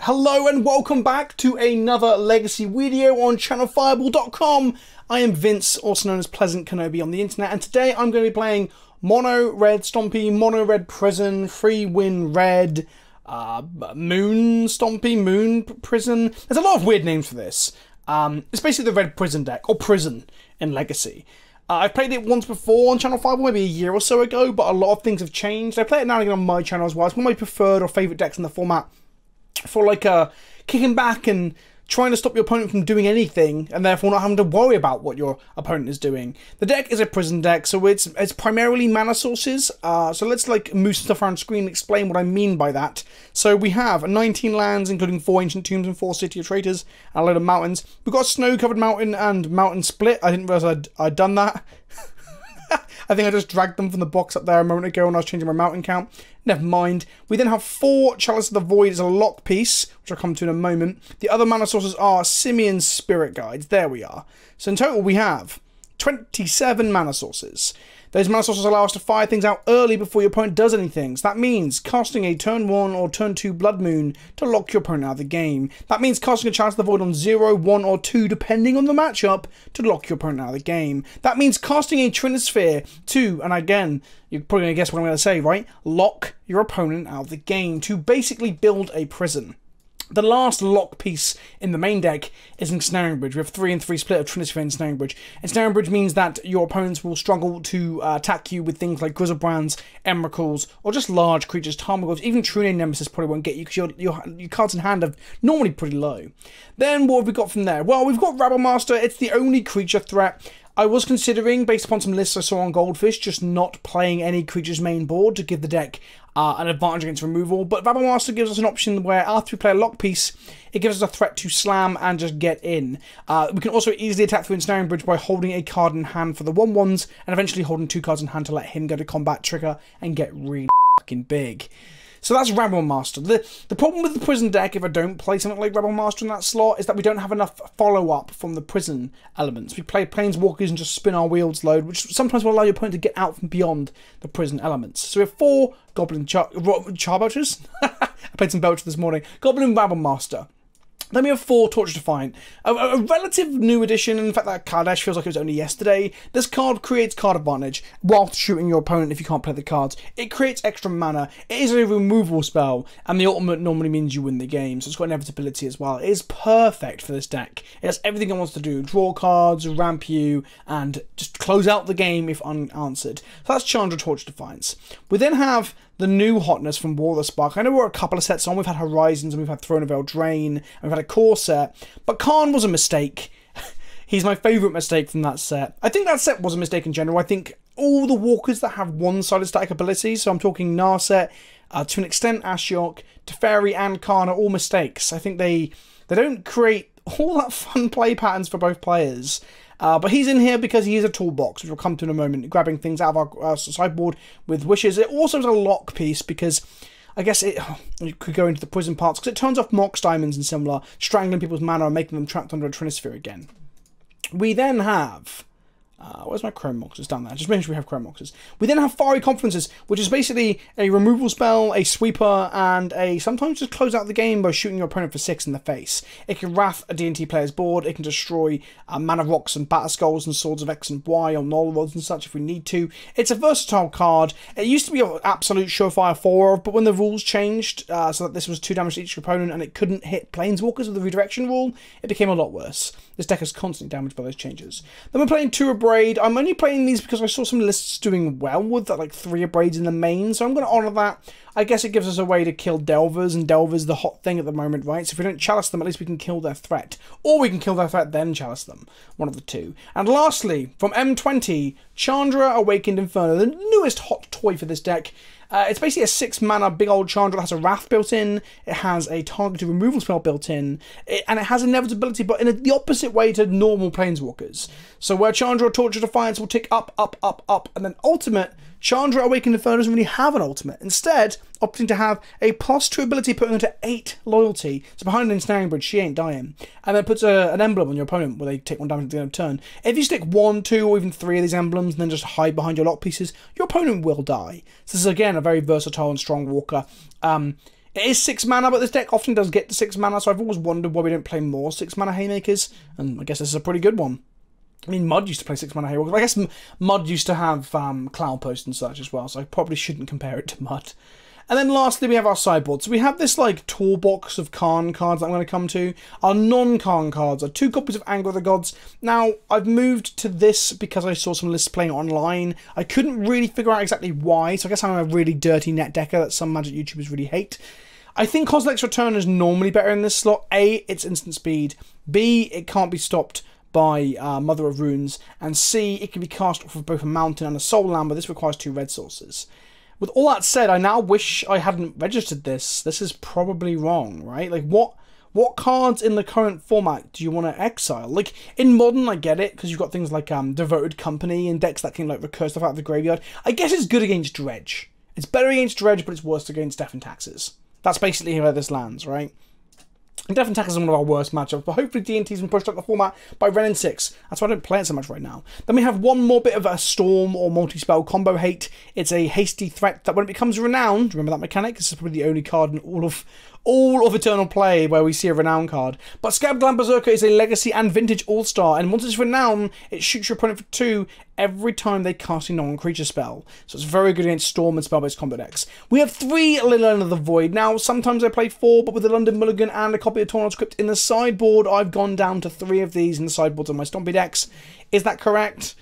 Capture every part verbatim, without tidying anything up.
Hello and welcome back to another Legacy video on Channel Fireball dot com. I am Vince, also known as PleasantKenobi on the internet, and today I'm going to be playing Mono Red Stompy, Mono Red Prison, Free Win Red, uh, Moon Stompy, Moon Prison. There's a lot of weird names for this. Um, it's basically the Red Prison deck, or Prison in Legacy. Uh, I've played it once before on Channel Fireball, maybe a year or so ago, but a lot of things have changed. I play it now and again on my channel as well. It's one of my preferred or favourite decks in the format for like uh, kicking back and trying to stop your opponent from doing anything, and therefore not having to worry about what your opponent is doing. The deck is a prison deck, so it's it's primarily mana sources. Uh, so let's like move stuff around screen and explain what I mean by that. So we have nineteen lands, including four ancient tombs and four city of traitors, and a load of mountains. We've got snow-covered mountain and mountain split. I didn't realise I'd, I'd done that. I think I just dragged them from the box up there a moment ago when I was changing my mountain count. Never mind. We then have four Chalice of the Void as a lock piece, which I'll come to in a moment. The other mana sources are Simeon's Spirit Guides. There we are. So in total we have twenty-seven mana sources. Those mana sources allow us to fire things out early before your opponent does anything. So that means casting a turn one or turn two Blood Moon to lock your opponent out of the game. That means casting a Chalice of the Void on zero, one or two, depending on the matchup, to lock your opponent out of the game. That means casting a Trinisphere to, and again, you're probably going to guess what I'm going to say, right? Lock your opponent out of the game to basically build a prison. The last lock piece in the main deck is Ensnaring Bridge. We have three and three split of Trinisphere and Ensnaring Bridge. Ensnaring Bridge means that your opponents will struggle to uh, attack you with things like Grizzlebrands, Emrakuls, or just large creatures. Tarmogoyfs, even True Name Nemesis probably won't get you because your, your, your cards in hand are normally pretty low. Then what have we got from there? Well, we've got Rabblemaster. It's the only creature threat. I was considering, based upon some lists I saw on Goldfish, just not playing any creature's main board to give the deck uh, an advantage against removal. But Rabblemaster gives us an option where after we play a lock piece, it gives us a threat to slam and just get in. Uh, we can also easily attack through Ensnaring Bridge by holding a card in hand for the one ones and eventually holding two cards in hand to let him go to combat, trigger, and get really fucking big. So that's Rabblemaster. The, the problem with the prison deck, if I don't play something like Rabblemaster in that slot, is that we don't have enough follow-up from the prison elements. We play Planeswalkers and just spin our wheels load, which sometimes will allow your opponent to get out from beyond the prison elements. So we have four Goblin Char, char Belchers. I played some Belcher this morning. Goblin Rabblemaster. Then we have four Torture Defiant, a, a relative new addition. In fact, that Kardesh feels like it was only yesterday. This card creates card advantage whilst shooting your opponent if you can't play the cards. It creates extra mana. It is a removal spell, and the ultimate normally means you win the game, so it's got inevitability as well. It is perfect for this deck. It has everything it wants to do. Draw cards, ramp you, and just close out the game if unanswered. So that's Chandra Torture Defiance. We then have the new hotness from War of the Spark. I know we're a couple of sets on. We've had Horizons and we've had Throne of Eldraine and we've had a core set, but Khan was a mistake. He's my favourite mistake from that set. I think that set was a mistake in general. I think all the walkers that have one-sided static abilities, so I'm talking Narset, uh, to an extent Ashiok, Teferi and Khan are all mistakes. I think they they don't create all that fun play patterns for both players. Uh, but he's in here because he is a toolbox, which we'll come to in a moment, grabbing things out of our uh, sideboard with wishes. It also is a lock piece because I guess it, oh, it could go into the prison parts because it turns off Mox Diamonds and similar, strangling people's mana and making them trapped under a Trinisphere again. We then have... Uh, where's my Chrome Moxes? Down there. Just making sure we have Chrome Moxes. We then have Fiery Conferences, which is basically a removal spell, a sweeper, and a sometimes just close out the game by shooting your opponent for six in the face. It can wrath a D and T player's board. It can destroy uh, Mana Rocks and Batter Skulls and Swords of X and Y on Null Rods and such if we need to. It's a versatile card. It used to be an absolute surefire four, but when the rules changed uh, so that this was two damage to each opponent and it couldn't hit Planeswalkers with the redirection rule, it became a lot worse. This deck is constantly damaged by those changes. Then we're playing two Abrade. I'm only playing these because I saw some lists doing well with that, like three Abrades in the main, so I'm going to honour that. I guess it gives us a way to kill Delvers, and Delvers the hot thing at the moment, right? So if we don't chalice them, at least we can kill their threat. Or we can kill their threat, then chalice them. One of the two. And lastly, from M twenty, Chandra Awakened Inferno, the newest hot toy for this deck. Uh, it's basically a six mana big old Chandra that has a Wrath built in, it has a targeted removal spell built in, it, and it has inevitability, but in a, the opposite way to normal Planeswalkers. So where Chandra Torture Defiance will tick up, up, up, up, and then ultimate, Chandra Awakened Inferno doesn't really have an ultimate. Instead, opting to have a plus two ability putting into eight loyalty. So behind an Ensnaring Bridge, she ain't dying. And then puts a, an emblem on your opponent where they take one damage at the end of turn. If you stick one, two, or even three of these emblems and then just hide behind your lock pieces, your opponent will die. So this is again a very versatile and strong walker. Um, It is six mana, but this deck often does get to six mana, so I've always wondered why we don't play more six mana Haymakers, and I guess this is a pretty good one. I mean, Mud used to play six mana Haymakers. I guess Mud used to have um, Cloud Post and such as well, so I probably shouldn't compare it to Mud. And then lastly, we have our sideboard. So we have this like toolbox of Karn cards that I'm going to come to. Our non-Karn cards are two copies of Anger of the Gods. Now, I've moved to this because I saw some lists playing online. I couldn't really figure out exactly why, so I guess I'm a really dirty net decker that some Magic YouTubers really hate. I think Kozilek's Return is normally better in this slot. A, it's instant speed. B, it can't be stopped by uh, Mother of Runes. And C, it can be cast off of both a mountain and a soul land, but this requires two red sources. With all that said, I now wish I hadn't registered this. This is probably wrong, right? Like, what what cards in the current format do you want to exile? Like, in Modern, I get it, because you've got things like um, Devoted Company and decks that can, like, recur stuff out of the graveyard. I guess it's good against Dredge. It's better against Dredge, but it's worse against Death and Taxes. That's basically where this lands, right? And Death and Taxes is one of our worst matchups, but hopefully D and T's been pushed up the format by Ren and six. That's why I don't play it so much right now. Then we have one more bit of a Storm or multi-spell combo hate. It's a hasty threat that when it becomes renowned, remember that mechanic? This is probably the only card in all of all of Eternal Play where we see a renown card. But Scabgland Berserker is a Legacy and Vintage All-Star, and once it's renowned, it shoots your opponent for two every time they cast a non-creature spell. So it's very good against Storm and spell-based combo decks. We have three Little Under the Void. Now, sometimes I play four, but with the London Mulligan and a copy of Tornado Script in the sideboard, I've gone down to three of these in the sideboards of my Stompy decks. Is that correct?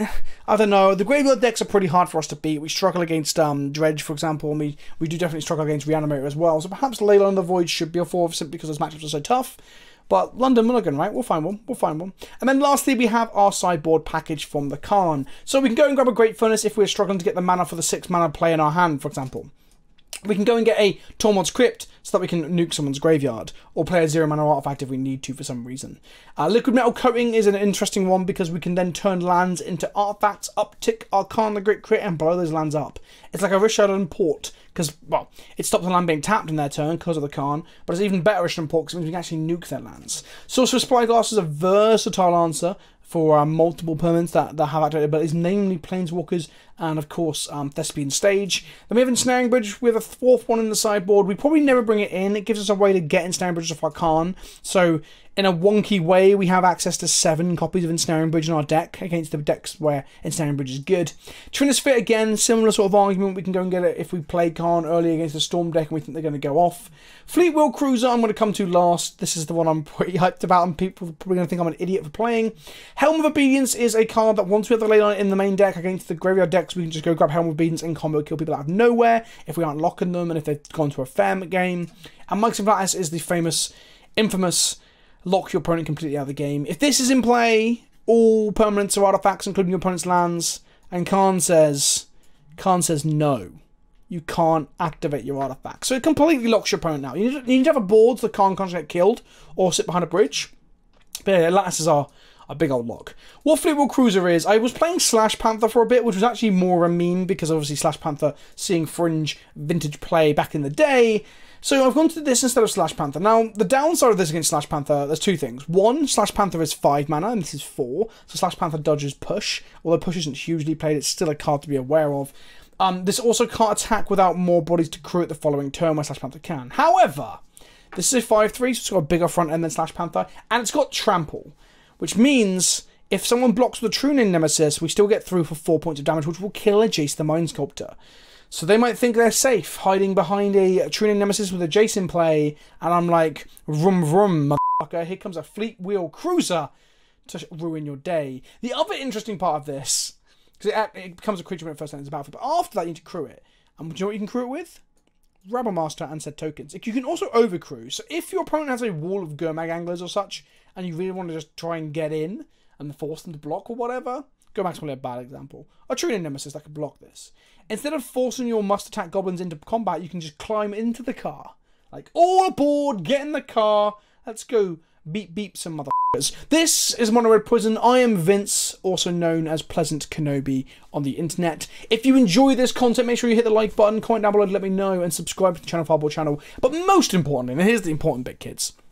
I don't know. The graveyard decks are pretty hard for us to beat. We struggle against um, Dredge, for example, and we, we do definitely struggle against Reanimator as well. So perhaps Layla on the Void should be a four simply because those matchups are so tough. But London Mulligan, right? We'll find one. We'll find one. And then lastly, we have our sideboard package from the Karn. So we can go and grab a Great Furnace if we're struggling to get the mana for the six mana play in our hand, for example. We can go and get a Tormod's Crypt so that we can nuke someone's graveyard, or play a zero mana artifact if we need to for some reason. Uh, Liquid Metal Coating is an interesting one because we can then turn lands into artifacts, uptick our Karn the Great Crit, and blow those lands up. It's like a Rishadan Port, because, well, it stops the land being tapped in their turn because of the Karn, but it's even better Rishadan Port because it means we can actually nuke their lands. Sorcerer's Spyglass is a versatile answer for uh, multiple permanents that, that have activated abilities, namely Planeswalkers and, of course, um, Thespian Stage. Then we have Ensnaring Bridge with a fourth one in the sideboard. We probably never bring it in. It gives us a way to get Ensnaring Bridge off our Karn. So, in a wonky way, we have access to seven copies of Ensnaring Bridge in our deck against the decks where Ensnaring Bridge is good. Trinisphere, again, similar sort of argument. We can go and get it if we play Karn early against the Storm deck and we think they're going to go off. Fleet Wheel Cruiser, I'm going to come to last. This is the one I'm pretty hyped about, and people are probably going to think I'm an idiot for playing. Helm of Obedience is a card that once we have the ley line in the main deck against the graveyard decks, we can just go grab Helm of Obedience and combo kill people out of nowhere if we aren't locking them and if they've gone to a fair game. And Mike's Inflatus is the famous, infamous lock your opponent completely out of the game. If this is in play, all permanents or artifacts, including your opponent's lands, and Karn says, Karn says no. You can't activate your artifact. So it completely locks your opponent out. You need to, you need to have a board so the Karn can't get killed or sit behind a bridge. But yeah, Lattice is our, our big old lock. What Fleet Wheel Cruiser is, I was playing Slash Panther for a bit, which was actually more a meme because obviously Slash Panther seeing Fringe vintage play back in the day. So I've gone to this instead of Slash Panther. Now, the downside of this against Slash Panther, there's two things. One, Slash Panther is five mana, and this is four. So Slash Panther dodges Push. Although Push isn't hugely played, it's still a card to be aware of. Um, this also can't attack without more bodies to crew it the following turn, where Slash Panther can. However, this is a five three, so it's got a bigger front end than Slash Panther, and it's got Trample, which means if someone blocks with a True Name Nemesis, we still get through for four points of damage, which will kill a Jace the Mind Sculptor. So they might think they're safe, hiding behind a True Name Nemesis with a Jace in play, and I'm like, vroom vroom, motherfucker, here comes a Fleet Wheel Cruiser to ruin your day. The other interesting part of this, because it, it becomes a creature when it first enters the battlefield, but after that you need to crew it. And do you know what you can crew it with? Rabble Master and said tokens. You can also overcrew. So if your opponent has a wall of Gurmag Anglers or such, and you really want to just try and get in and force them to block or whatever, Gurmag's probably a bad example. A True Name Nemesis that could block this. Instead of forcing your must-attack goblins into combat, you can just climb into the car. Like, all aboard, get in the car, let's go beep beep some motherfuckers. This is Mono Red Poison. I am Vince, also known as PleasantKenobi on the internet. If you enjoy this content, make sure you hit the like button, comment down below to let me know, and subscribe to the ChannelFireball channel. But most importantly, and here's the important bit, kids,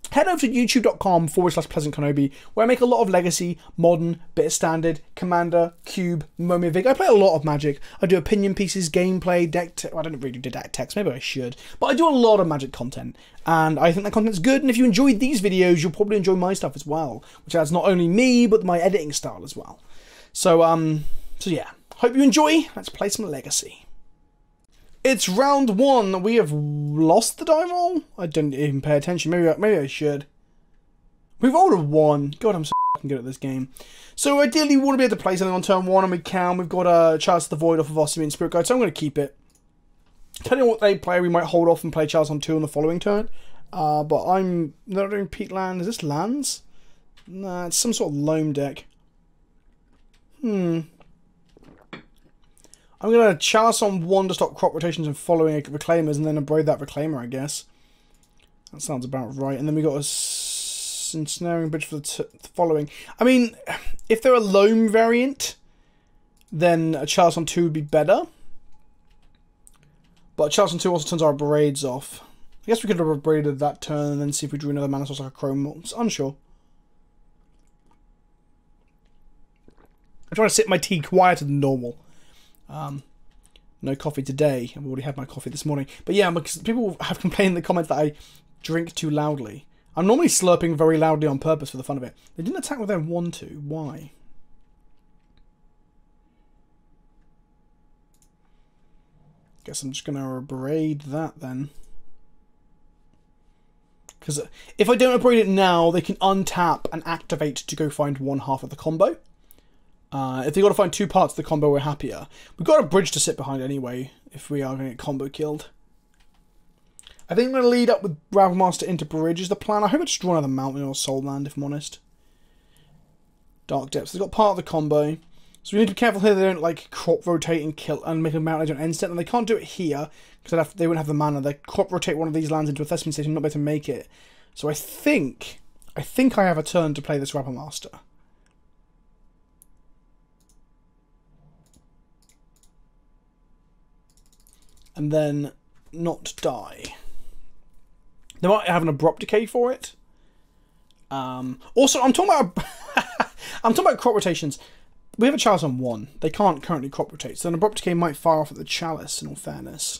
head over to youtube.com forward slash PleasantKenobi, where I make a lot of Legacy, Modern, bit of Standard, Commander, Cube, Momia Vig. I play a lot of Magic. I do opinion pieces, gameplay, deck te well, I don't really do deck text, maybe I should. But I do a lot of Magic content, and I think that content's good, and if you enjoyed these videos, you'll probably enjoy my stuff as well, which adds not only me, but my editing style as well. So, um, so yeah, hope you enjoy. Let's play some Legacy. It's round one. We have lost the die roll. I didn't even pay attention. Maybe I, maybe I should. We rolled a one. God, I'm so fucking good at this game. So ideally, we want to be able to play something on turn one, and we can. We've got a Chalice of the Void off of Ossian Spirit Guide, so I'm going to keep it. Depending on what they play, we might hold off and play Chalice on two on the following turn. Uh, but I'm not doing Peat Land. Is this lands? Nah, it's some sort of loam deck. Hmm. I'm going to Chalice on one to stop crop rotations and following Reclaimers, and then abrade that Reclaimer, I guess. That sounds about right. And then we got a Ensnaring Bridge for the, t the following. I mean, if they're a loam variant, then a Chalice on two would be better. But Chalice on two also turns our Abrades off. I guess we could have abraded that turn and then see if we drew another mana source like a Chrome. It's unsure. I'm trying to sip my tea quieter than normal. Um, no coffee today. I've already had my coffee this morning. But yeah, because people have complained in the comments that I drink too loudly. I'm normally slurping very loudly on purpose for the fun of it. They didn't attack with their one two. Why? Guess I'm just going to abrade that then. Because if I don't abrade it now, they can untap and activate to go find one half of the combo. Uh, if they've got to find two parts of the combo, we're happier. We've got a bridge to sit behind anyway, if we are going to get combo killed. I think I'm going to lead up with Ravelmaster into bridge is the plan. I hope I just draw another mountain or soul land, if I'm honest. Dark Depths. They've got part of the combo. So we need to be careful here they don't like crop rotate and kill and make a mountain edge on end step. And they can't do it here, because they wouldn't have the mana. They crop rotate one of these lands into a Thespian station and not be able to make it. So I think, I think I have a turn to play this Ravelmaster. And then not die. They might have an Abrupt Decay for it. Um, also, I'm talking about I'm talking about crop rotations. We have a Chalice on one. They can't currently crop rotate, so an Abrupt Decay might fire off at the Chalice. In all fairness,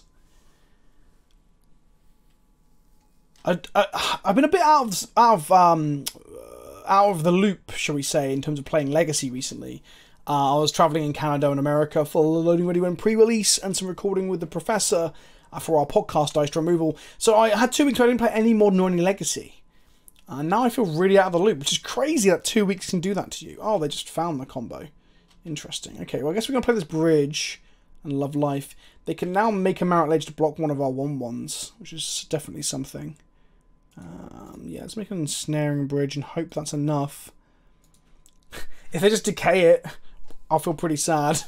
I, I I've been a bit out of out of um out of the loop, shall we say, in terms of playing Legacy recently. Uh, I was travelling in Canada and America for Loading Ready When pre-release and some recording with the Professor uh, for our podcast Dice Removal. So I had two weeks where I didn't play any Modern or any Legacy. And uh, now I feel really out of the loop, which is crazy that two weeks can do that to you. Oh, they just found the combo. Interesting. Okay, well I guess we're going to play this bridge and Love Life. They can now make a Marit Lage to block one of our one ones, which is definitely something. Um, yeah, let's make an Ensnaring Bridge and hope that's enough. If they just decay it, I'll feel pretty sad.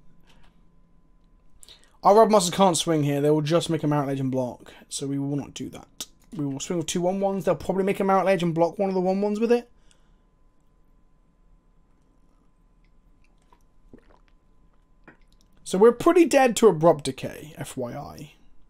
Our Ravelmasters can't swing here. They will just make a Marit Lage and block. So we will not do that. We will swing with two one ones. They'll probably make a Marit Lage and block one of the one ones with it. So we're pretty dead to Abrupt Decay, F Y I.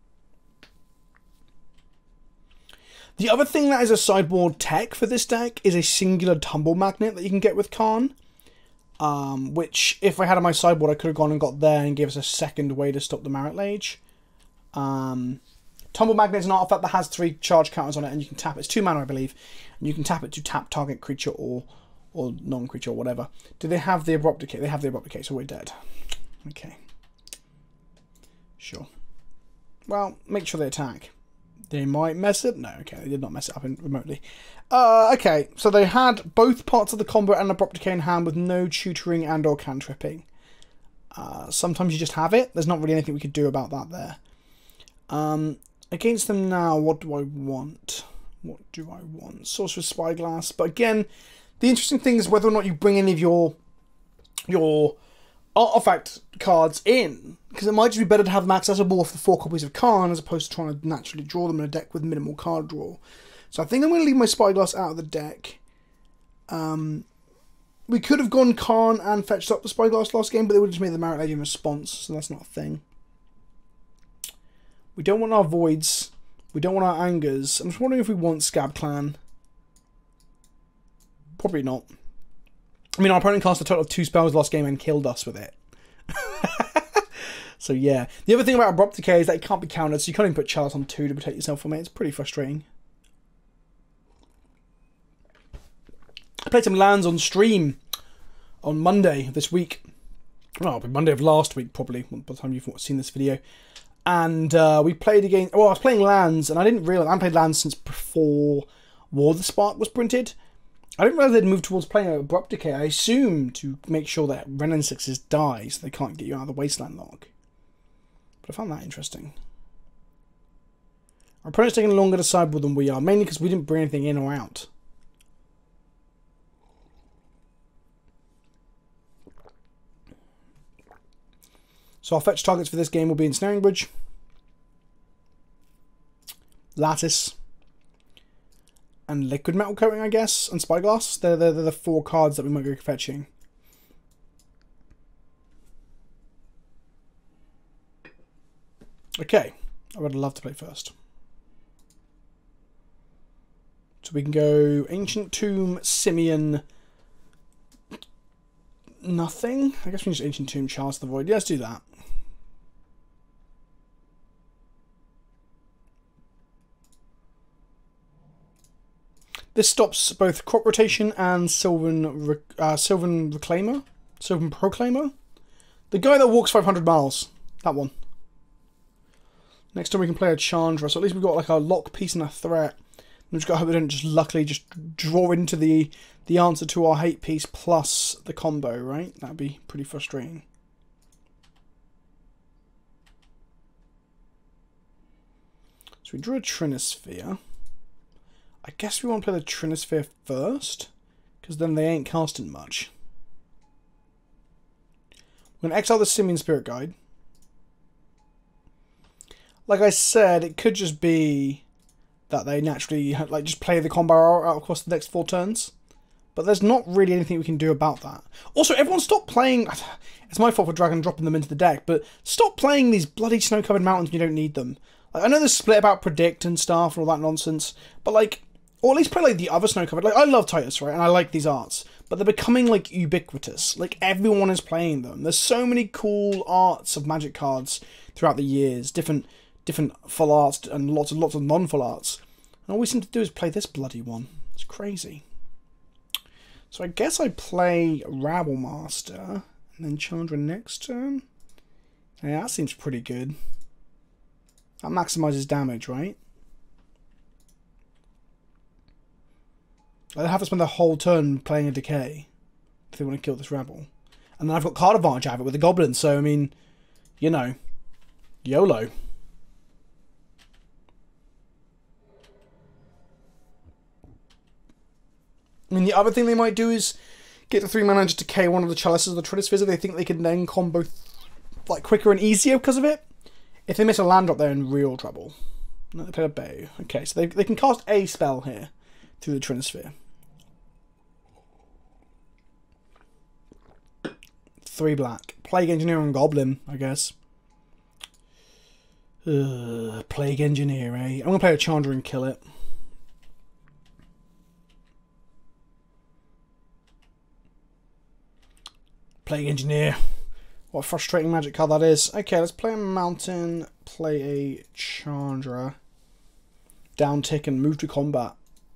The other thing that is a sideboard tech for this deck is a singular Tumble Magnet that you can get with Karn. Um, which, if I had on my sideboard, I could have gone and got there and gave us a second way to stop the Marit Lage. Um, Tumble Magnet is an artifact that has three charge counters on it, and you can tap it. It's two mana, I believe. And you can tap it to tap target creature or or non-creature or whatever. Do they have the Abrupt Decay? They have the Abrupt Decay, so we're dead. Okay. Sure. Well, make sure they attack. They might mess it. No, okay, they did not mess it up in, remotely. Uh, okay, so they had both parts of the combo and Abrupt Decay in hand with no tutoring and or cantripping. Uh, sometimes you just have it. There's not really anything we could do about that there. Um, against them now, what do I want? What do I want? Sorcerer's Spyglass. But again, the interesting thing is whether or not you bring any of your your artifact cards in, because it might just be better to have them accessible off the four copies of Karn as opposed to trying to naturally draw them in a deck with minimal card draw. So I think I'm going to leave my Spyglass out of the deck. Um, we could have gone Karn and fetched up the Spyglass last game, but they would have just made the Marit Lage in response, so that's not a thing. We don't want our Voids. We don't want our Angers. I'm just wondering if we want Scab Clan. probably not. I mean, our opponent cast a total of two spells last game and killed us with it. So yeah. The other thing about Abrupt Decay is that it can't be countered, so you can't even put Chalice on two to protect yourself from it. It's pretty frustrating. I played some lands on stream on Monday this week. Well, Monday of last week, probably, by the time you've seen this video. And uh, we played again. Well, I was playing lands, and I didn't realize I hadn't played lands since before War of the Spark was printed. I didn't realize they'd moved towards playing Abrupt Decay. I assumed to make sure that Renin sixes die, so they can't get you out of the Wasteland log. But I found that interesting. Our opponent's taking longer to sideboard than we are, mainly because we didn't bring anything in or out. So our fetch targets for this game will be Ensnaring Bridge, Lattice, and Liquid Metal Coating, I guess, and Spyglass. They're, they're, they're the four cards that we might go fetching. Okay, I would love to play first. So we can go Ancient Tomb, Simeon, nothing. I guess we can just Ancient Tomb, Chalice the Void. Yeah, let's do that. This stops both Crop Rotation and Sylvan, uh, Sylvan Reclaimer, Sylvan Proclaimer. The guy that walks five hundred miles. That one. Next time we can play a Chandra, so at least we've got like a lock piece and a threat. We've just got to hope we don't just luckily just draw into the the answer to our hate piece plus the combo, right? That'd be pretty frustrating. So we drew a Trinisphere. I guess we want to play the Trinisphere first, because then they ain't casting much. We're going to exile the Simian Spirit Guide. Like I said, it could just be that they naturally like just play the combo out across the next four turns. But there's not really anything we can do about that. Also, everyone stop playing... It's my fault for dragging and dropping them into the deck, but stop playing these bloody snow-covered mountains when you don't need them. Like, I know there's split about Predict and stuff and all that nonsense, but like... Or at least play like the other snow-covered... Like, I love Titus, right? And I like these arts. But they're becoming like ubiquitous. Like, everyone is playing them. There's so many cool arts of Magic cards throughout the years. Different... different full arts and lots and lots of non-full arts. And all we seem to do is play this bloody one. It's crazy. So I guess I play Rabble Master and then Chandra next turn. Yeah, that seems pretty good. That maximizes damage, right? I'd have to spend the whole turn playing a Decay if they want to kill this Rabble. And then I've got card advantage out of it with the Goblins, so I mean, you know, YOLO. I mean, the other thing they might do is get the three mana and just decay one of the Chalices of the Trinispheres if they think they can then combo like quicker and easier because of it. If they miss a land drop, they're in real trouble. No, they play a Bay. Okay, so they, they can cast a spell here through the Trinisphere. Three black. Plague Engineer and Goblin, I guess. Ugh, Plague Engineer, eh? I'm going to play a Chandra and kill it. Plague Engineer. What a frustrating magic card that is. Okay, let's play a Mountain, play a Chandra, down tick and move to combat.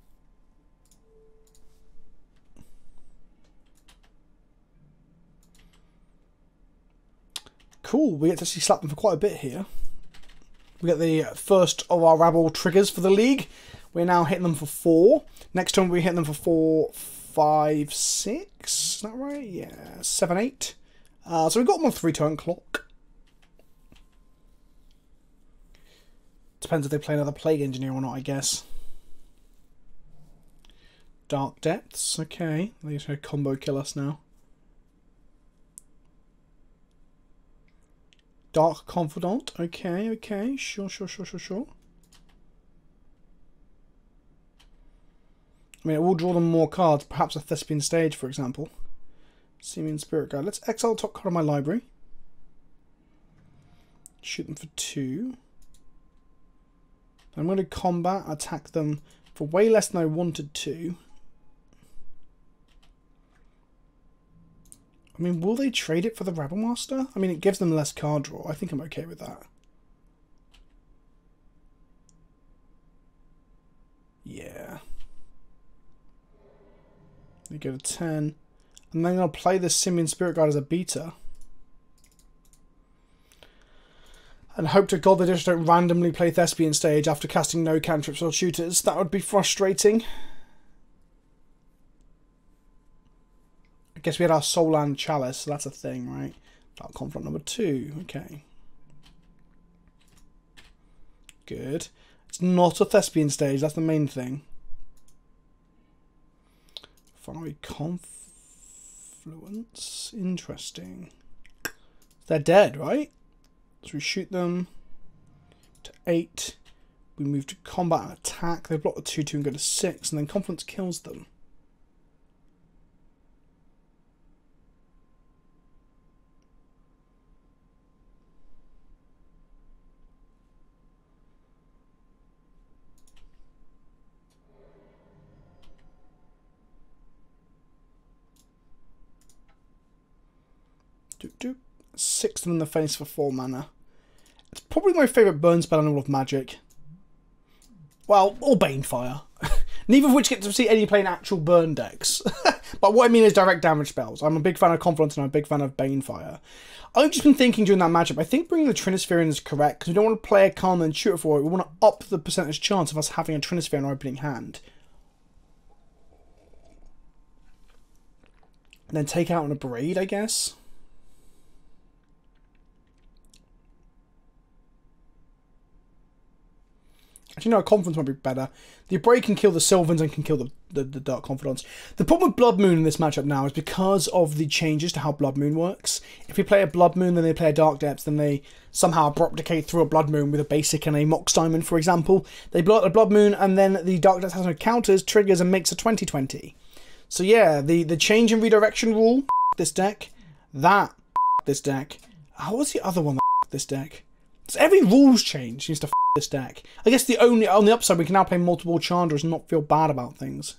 Cool, we get to see slap them for quite a bit here. We get the first of our Rabble triggers for the league. We're now hitting them for four. Next time we hit them for four, five, six. Is that right? Yeah, seven, eight. Uh, so we've got them on three turn clock. Depends if they play another Plague Engineer or not, I guess. Dark Depths. Okay, they're just going to combo kill us now. Dark Confidant. Okay, okay. Sure, sure, sure, sure, sure. I mean, it will draw them more cards. Perhaps a Thespian Stage, for example. Simian Spirit Guide. Let's exile the top card of my library. Shoot them for two. I'm going to combat, attack them for way less than I wanted to. I mean, will they trade it for the Rebel Master? I mean, it gives them less card draw. I think I'm okay with that. Yeah. They go to ten. And then I'm going to play the Simian Spirit Guide as a beta. And hope to God they just don't randomly play Thespian Stage after casting no cantrips or shooters. That would be frustrating. I guess we had our Soul and Chalice, so that's a thing, right? Dark Conflict number two. Okay. Good. It's not a Thespian Stage, that's the main thing. Fiery Confluence. Interesting. They're dead, right? So we shoot them to eight. We move to combat and attack. They block the two two and go to six, and then Confluence kills them. Doop doop. Six of them in the face for four mana. It's probably my favourite burn spell in all of Magic. Well, or Banefire. Neither of which get to see any playing actual burn decks. But what I mean is direct damage spells. I'm a big fan of Confluence and I'm a big fan of Banefire. I've just been thinking during that matchup, I think bringing the Trinisphere in is correct, because we don't want to play a card and then shoot it for it. We want to up the percentage chance of us having a Trinisphere in our opening hand. And then take out an Abrade, I guess. Actually, no, a Confidence might be better. The Abrade can kill the Sylvans and can kill the, the, the Dark Confidants. The problem with Blood Moon in this matchup now is because of the changes to how Blood Moon works. If we play a Blood Moon, then they play a Dark Depths, then they somehow abrupt decay through a Blood Moon with a basic and a Mox Diamond, for example. They blow out the Blood Moon, and then the Dark Depths has no counters, triggers, and makes a twenty twenty. So yeah, the, the change in redirection rule, this deck. That, this deck. Oh, what's the other one that this deck? So every rules change seems to f this deck. I guess the only on the upside we can now play multiple Chandras and not feel bad about things.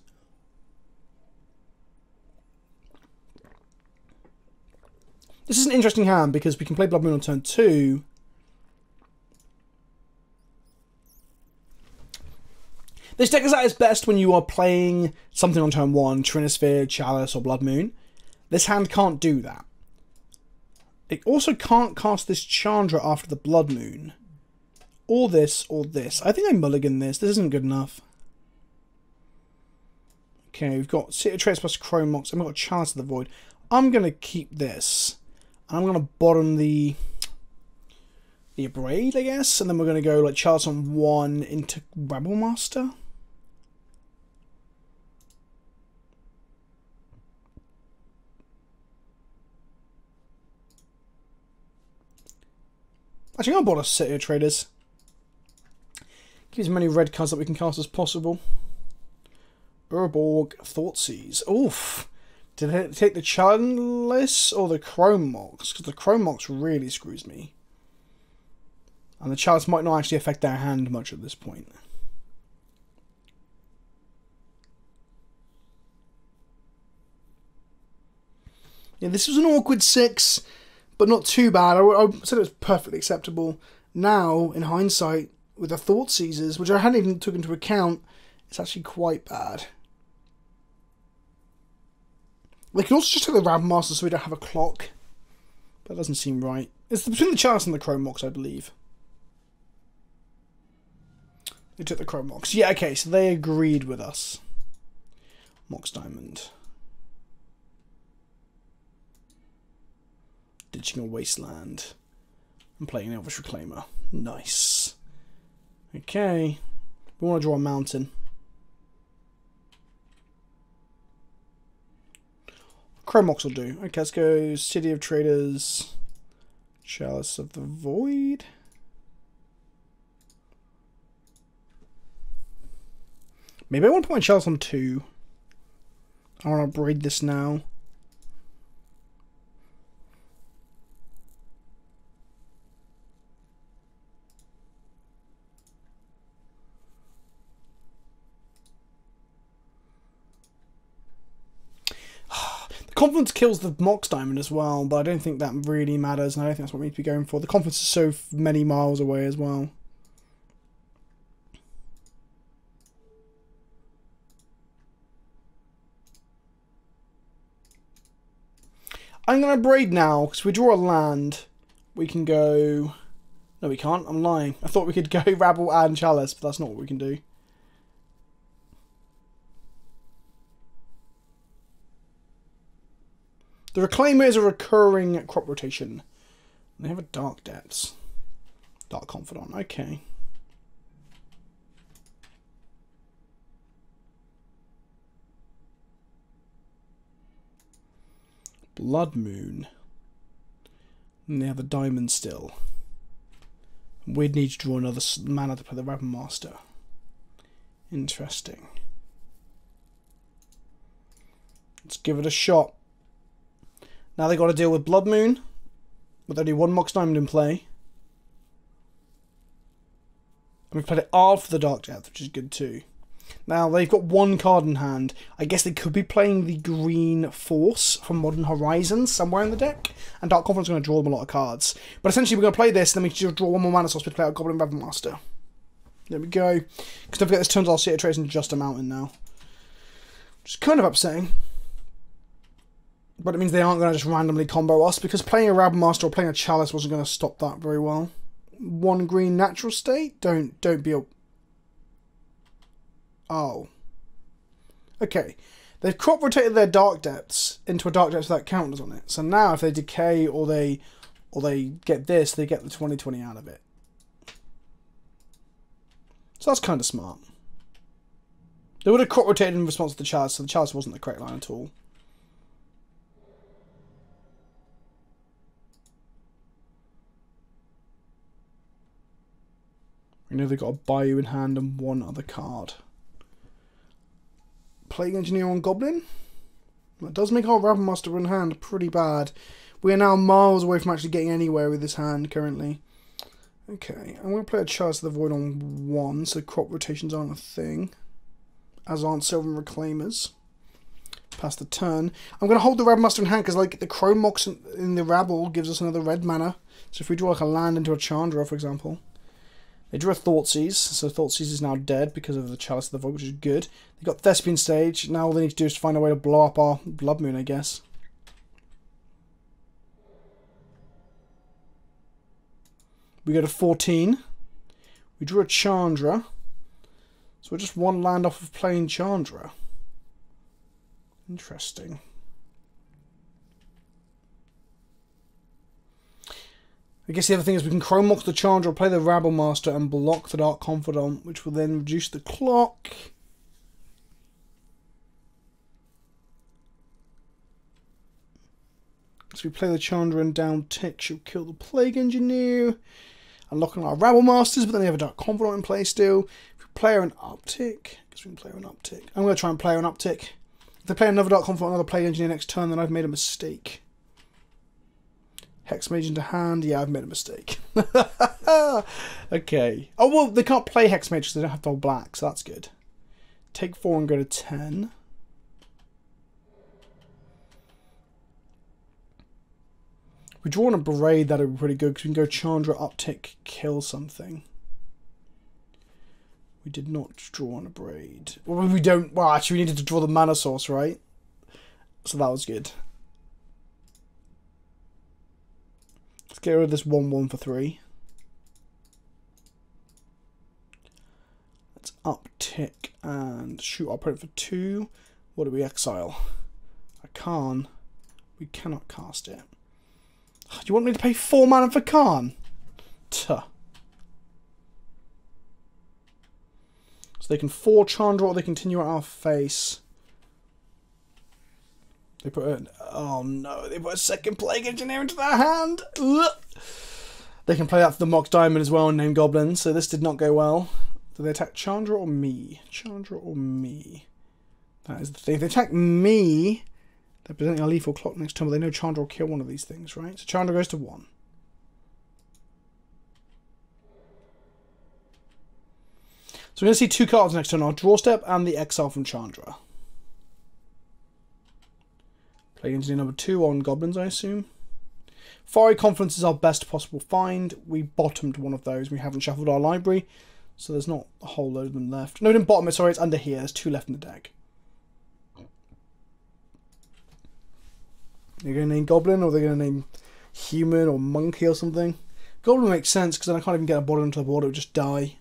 This is an interesting hand because we can play Blood Moon on turn two. This deck is at its best when you are playing something on turn one, Trinisphere, Chalice, or Blood Moon. This hand can't do that. It also can't cast this Chandra after the Blood Moon. Or this, or this. I think I mulligan this. This isn't good enough. Okay, we've got City of Traits plus Chrome Mox, and we've got Chalice of the Void. I'm going to keep this. And I'm going to bottom the... the Abrade, I guess. And then we're going to go like Chalice on one into Rebel Master. Actually, I'm going to bottom City of Traders. Give as many red cards that we can cast as possible. Urborg, Thoughtseize. Oof. Did it take the Chalice or the Chrome Mox? Because the Chrome Mox really screws me. And the Chalice might not actually affect their hand much at this point. Yeah, this was an awkward six, but not too bad. I, I said it was perfectly acceptable. Now, in hindsight, with the Thoughtseizers, which I hadn't even took into account, it's actually quite bad. We can also just take the Ram Master so we don't have a clock. That doesn't seem right. It's between the Chalice and the Chrome Mox, I believe. They took the Chrome Mox. Yeah, okay, so they agreed with us. Mox Diamond. Ditching a Wasteland. And playing an Elvish Reclaimer. Nice. Okay. We want to draw a mountain. Chrome Mox will do. Okay, let's go City of Traders. Chalice of the Void. Maybe I want to put my Chalice on two. I want to braid this now. Confidence kills the Mox Diamond as well, but I don't think that really matters, and I don't think that's what we need to be going for. The Confidence is so many miles away as well. I'm going to braid now, because if we draw a land, we can go... No, we can't. I'm lying. I thought we could go Rabble and Chalice, but that's not what we can do. The Reclaimer is a recurring crop rotation. They have a Dark Depths. Dark Confidant, okay. Blood Moon. And they have a Diamond still. We'd need to draw another mana to play the Rabble Master. Interesting. Let's give it a shot. Now they got to deal with Blood Moon, with only one Mox Diamond in play. And we played it after the Dark Depth, which is good too. Now they've got one card in hand. I guess they could be playing the Green Force from Modern Horizons somewhere in the deck. And Dark Confidant's going to draw them a lot of cards. But essentially we're going to play this, and then we can just draw one more mana source to play our Goblin Rabble Master. There we go. Because don't forget this turns our City Trace into just a mountain now. Which is kind of upsetting. But it means they aren't going to just randomly combo us, because playing a Rabble Master or playing a Chalice wasn't going to stop that very well. One green natural state? Don't don't be a... Oh. Okay. They've crop rotated their Dark Depths into a Dark Depths without counters on it. So now if they decay or they or they get this, they get the twenty twenty out of it. So that's kind of smart. They would have crop rotated in response to the Chalice, so the Chalice wasn't the correct line at all. We know they've got a Bayou in hand and one other card. Plague Engineer on Goblin. That does make our Rabble Master in hand pretty bad. We are now miles away from actually getting anywhere with this hand currently. Okay, I'm going to play a Chalice of the Void on one, so crop rotations aren't a thing. As aren't Sylvan Reclaimers. Pass the turn. I'm going to hold the Rabble Master in hand because like the Chrome Mox in, in the Rabble gives us another red mana. So if we draw like a land into a Chandra, for example. They drew a Thoughtseize, so Thoughtseize is now dead because of the Chalice of the Void, which is good. They got Thespian Stage. Now all they need to do is find a way to blow up our Blood Moon, I guess. We go to fourteen. We drew a Chandra. So we're just one land off of playing Chandra. Interesting. I guess the other thing is we can Chrome Mox the Chandra, play the Rabble Master, and block the Dark Confidant, which will then reduce the clock. So we play the Chandra and down tick, she'll kill the Plague Engineer. Unlocking our Rabble Masters, but then they have a Dark Confidant in play still. If we play her an uptick, I guess we can play her an uptick. I'm going to try and play her an uptick. If they play another Dark Confidant, another Plague Engineer next turn, then I've made a mistake. Hex Mage into hand. Yeah, I've made a mistake. Okay. Oh, well, they can't play Hex Mage because they don't have double black, so that's good. Take four and go to ten. If we draw on a Braid, that would be pretty good because we can go Chandra, uptick, kill something. We did not draw on a Braid. Well, we don't. Well, actually, we needed to draw the mana source, right? So that was good. Let's get rid of this one one for three. Let's uptick and shoot our opponent for two. What do we exile? I can't. We cannot cast it. Do you want me to pay four mana for Khan? Tuh. So they can four Chandra or they continue at our face. They put a, oh no, they put a second Plague Engineer into their hand. Ugh. They can play that for the Mox Diamond as well and name Goblin, so this did not go well. Do they attack Chandra or me? Chandra or me? That is the thing. If they attack me, they're presenting a lethal clock next turn, but they know Chandra will kill one of these things, right? So Chandra goes to one. So we're going to see two cards next turn, our draw step and the exile from Chandra. Play engineer number two on goblins, I assume. Fiery Confidence is our best possible find. We bottomed one of those. We haven't shuffled our library, so there's not a whole load of them left. No, we didn't bottom it. Sorry, it's under here. There's two left in the deck. You're going to name Goblin, or they're going to name Human or Monkey or something? Goblin makes sense, because then I can't even get a bottom onto the board. It would just die.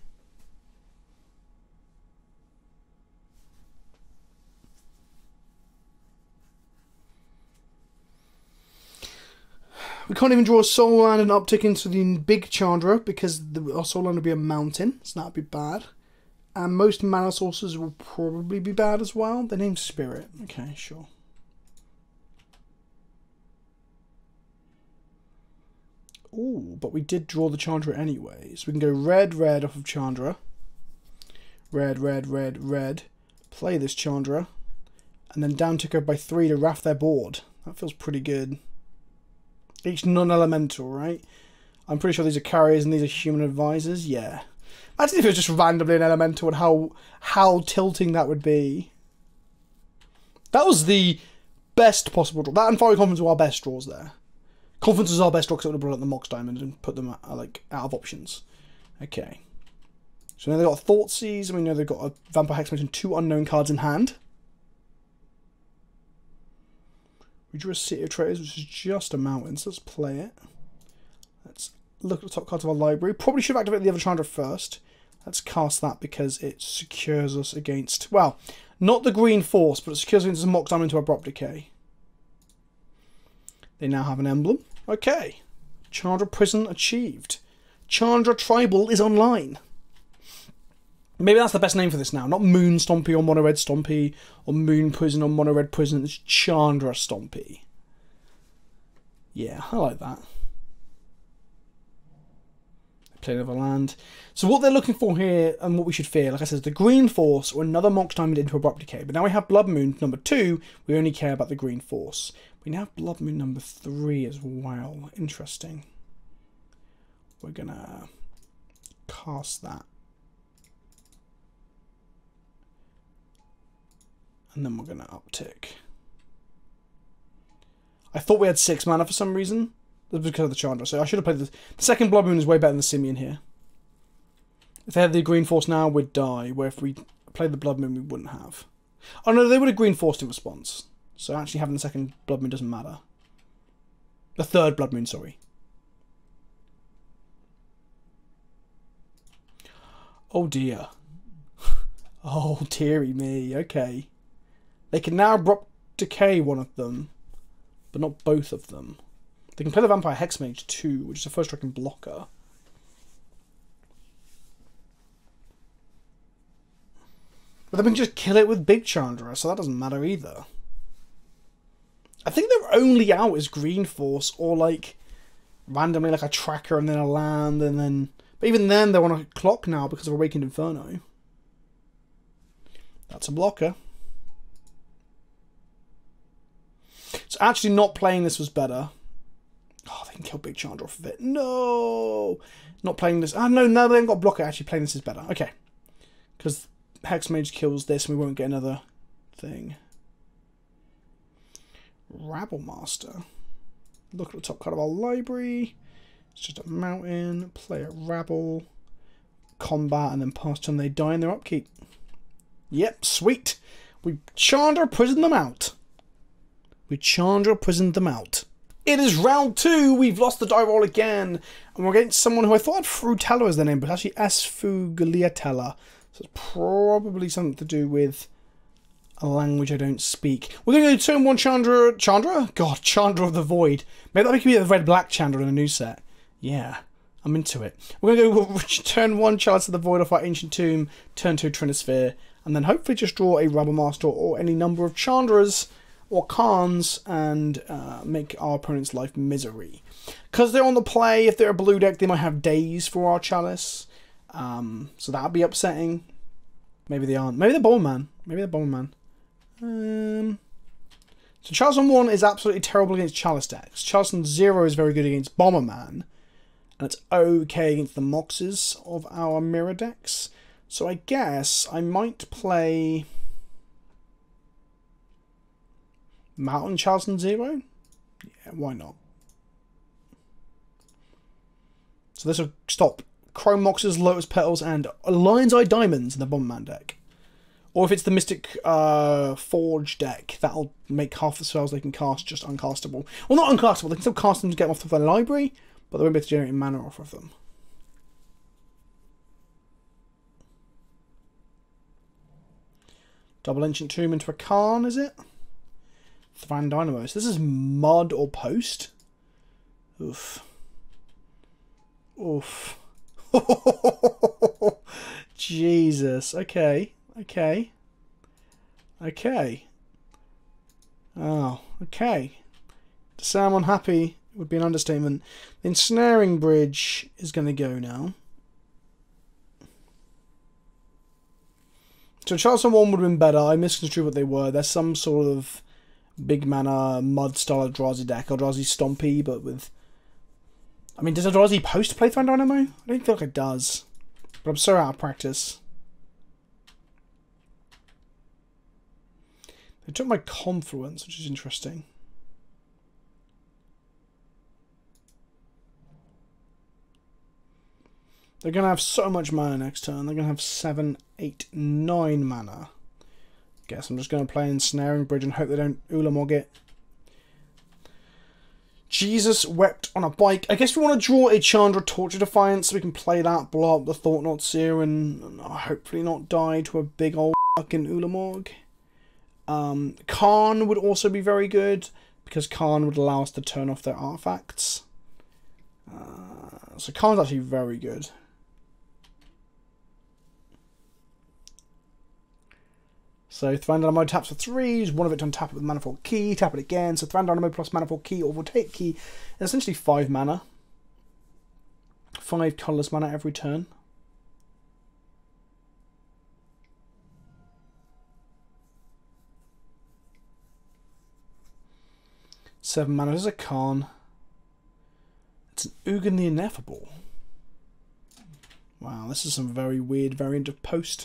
We can't even draw a soul land and uptick into the big Chandra, because the, our soul land would be a mountain, so that would be bad. And most mana sources will probably be bad as well. They're named Spirit. Okay, sure. Ooh, but we did draw the Chandra anyway. So we can go red, red off of Chandra. Red, red, red, red. Play this Chandra. And then down ticker by three to raft their board. That feels pretty good. Each non-elemental, right? I'm pretty sure these are carriers and these are human advisors. Yeah. Imagine if it was just randomly an elemental and how, how tilting that would be. That was the best possible draw. That and Fiery Confidence were our best draws there. Confidence was our best draw because it would have brought up the Mox Diamond and put them uh, like out of options. Okay. So now they've got Thoughtseize, and we know they've got a Vampire Hexmage and two unknown cards in hand. We drew a City of Traitors, which is just a mountain, so let's play it. Let's look at the top cards of our library. Probably should have activated the other Chandra first. Let's cast that because it secures us against, well, not the Green Force, but it secures us against a Mox Diamond into Abrupt Decay. They now have an emblem. Okay. Chandra Prison achieved. Chandra Tribal is online. Maybe that's the best name for this now. Not Moon Stompy or Mono Red Stompy or Moon Prison or Mono Red Prison. It's Chandra Stompy. Yeah, I like that. Play another land. So what they're looking for here and what we should fear, like I said, the Green Force or another Mox Diamond into Abrupt Decay. But now we have Blood Moon number two. We only care about the Green Force. We now have Blood Moon number three as well. Interesting. We're going to cast that. And then we're going to uptick. I thought we had six mana for some reason. That's because of the Chandra. So I should have played the, the second Blood Moon is way better than the Simian here. If they had the Green Force now, we'd die. Where if we played the Blood Moon, we wouldn't have. Oh no, they would have Green Forced in response. So actually having the second Blood Moon doesn't matter. The third Blood Moon, sorry. Oh dear. Oh dearie me. Okay. They can now Abrupt Decay one of them, but not both of them. They can play the Vampire Hexmage too, which is a first striking blocker. But they can just kill it with Big Chandra, so that doesn't matter either. I think their only out is Green Force, or like randomly like a tracker and then a land, and then... But even then they're on a clock now because of Awakened Inferno. That's a blocker. So actually not playing this was better. Oh, they can kill Big Chandra off of it. No! Not playing this. Ah, no, no, they haven't got a blocker. Actually, playing this is better. Okay. Because Hexmage kills this and we won't get another thing. Rabble Master. Look at the top card of our library. It's just a mountain. Play a Rabble. Combat and then pass turn. They die in their upkeep. Yep, sweet. We Chandra prisoned them out. We Chandra prisoned them out. It is round two. We've lost the die roll again. And we're against someone who I thought had Frutella as their name, but actually Esfugliatella. So it's probably something to do with a language I don't speak. We're going to go turn one Chandra... Chandra? God, Chandra of the Void. Maybe that could be the red-black Chandra in a new set. Yeah, I'm into it. We're going to go turn one Chalice of the Void off our Ancient Tomb, turn two Trinisphere, and then hopefully just draw a Rabble Master or any number of Chandras or Khans and uh, make our opponent's life misery. Because they're on the play, if they're a blue deck, they might have Days for our Chalice. Um, so that would be upsetting. Maybe they aren't. Maybe they're Bomberman. Maybe they're Bomberman. Um, so Chalice on one is absolutely terrible against Chalice decks. Chalice on zero is very good against Bomberman. And it's okay against the Moxes of our mirror decks. So I guess I might play... Mountain Charleston Zero? Yeah, why not? So this will stop Chrome Moxes, Lotus Petals, and Lion's Eye Diamonds in the Bomberman deck. Or if it's the Mystic uh, Forge deck, that'll make half the spells they can cast just uncastable. Well, not uncastable, they can still cast them to get them off of their library, but they won't be able to generate mana off of them. Double Ancient Tomb into a Khan, is it? Thran Dynamos. This is Mud or Post. Oof. Oof. Jesus. Okay. Okay. Okay. Oh, okay. To say I'm unhappy would be an understatement. The Ensnaring Bridge is going to go now. So Charleston one would have been better. I misconstrued what they were. There's some sort of big mana mud style Eldrazi deck. Eldrazi Stompy, but with... I mean, does Eldrazi Post play Thran Dynamo? I don't feel like it does. But I'm so out of practice. They took my Confluence, which is interesting. They're going to have so much mana next turn. They're going to have seven, eight, nine mana. Guess I'm just going to play Ensnaring Bridge and hope they don't Ulamog it. Jesus wept on a bike. I guess we want to draw a Chandra Torture Defiance so we can play that, blow up the Thought-Knots here, and hopefully not die to a big old fucking Ulamog. Um, Khan would also be very good, because Khan would allow us to turn off their artifacts. Uh, so Khan's actually very good. So Thran Dynamo taps for three, use one of it to untap it with Manifold Key, tap it again. So Thran Dynamo plus Manifold Key or Voltaic Key is essentially five mana. Five colourless mana every turn. Seven mana. There's a Khan. It's an Ugin the Ineffable. Wow, this is some very weird variant of Post.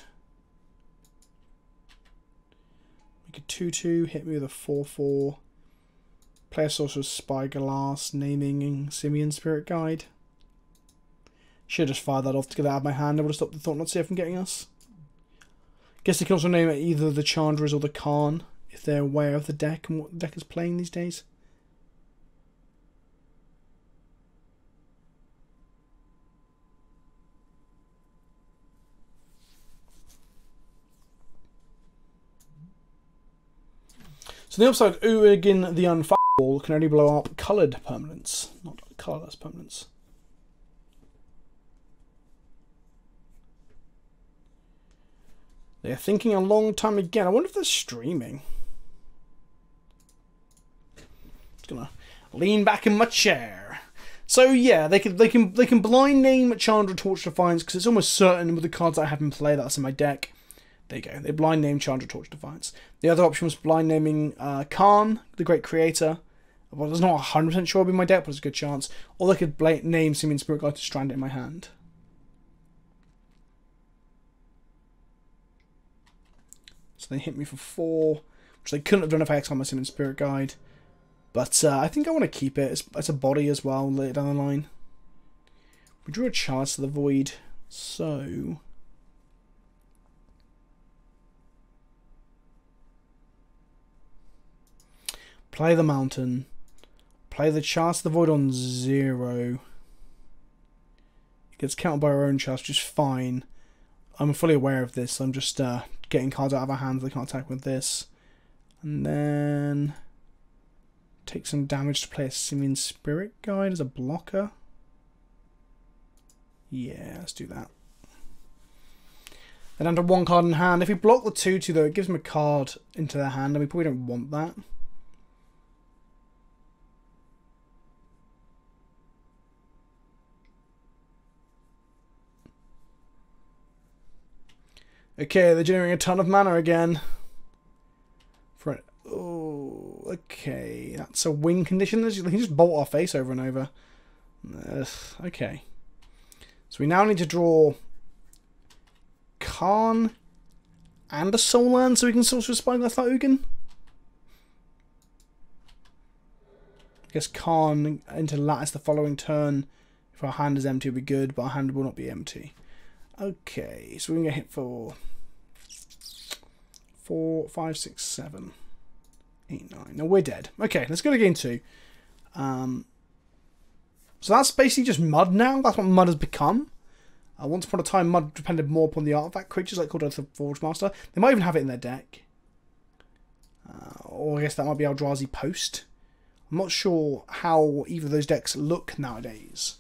Make a two two, hit me with a four four. Play a Sorcerer's Spyglass, naming Simian Spirit Guide. Should have just fired that off to get that out of my hand. I would have stopped the Thought-Knots here from getting us. Guess they can also name it either the Chandras or the Khan if they're aware of the deck and what the deck is playing these days. So the upside, Ugin the Unfireable can only blow up coloured permanents, not colourless permanents. They're thinking a long time again. I wonder if they're streaming. Just gonna lean back in my chair. So yeah, they can they can they can blind name Chandra Torture Defiance because it's almost certain with the cards I have in play that's in my deck. There you go. They blind name Chandra Torture Defiance. The other option was blind naming uh, Khan, the Great Creator. Well, it's not one hundred percent sure it'll be my deck, but it's a good chance. Or they could name Simian Spirit Guide to strand it in my hand. So they hit me for four, which they couldn't have done if I exiled my Simian Spirit Guide. But uh, I think I want to keep it. It's, it's a body as well later down the line. We drew a Chalice to the Void, so... Play the Mountain. Play the Chalice of the Void on zero. It gets countered by our own Chalice, which is fine. I'm fully aware of this. I'm just uh, getting cards out of our hands they can't attack with this. And then... take some damage to play a Simian Spirit Guide as a blocker. Yeah, let's do that. Then under one card in hand. If we block the two two though, it gives them a card into their hand, and we probably don't want that. Okay, they're generating a ton of mana again. For it. Oh, okay. That's a win condition. They can just bolt our face over and over. Ugh, okay. So we now need to draw Khan and a Soul Land so we can Sorcerer's Spyglass like Ugin. guess Khan into Lattice the following turn. If our hand is empty, it'll be good, but our hand will not be empty. Okay, so we can get hit for four, five, six, seven, eight, nine. No, we're dead. Okay, let's go to game two. Um, so that's basically just mud now. That's what mud has become. Uh, once upon a time, mud depended more upon the artifact creatures, like called the Forge Master. They might even have it in their deck. Uh, or I guess that might be Eldrazi Post. I'm not sure how either of those decks look nowadays.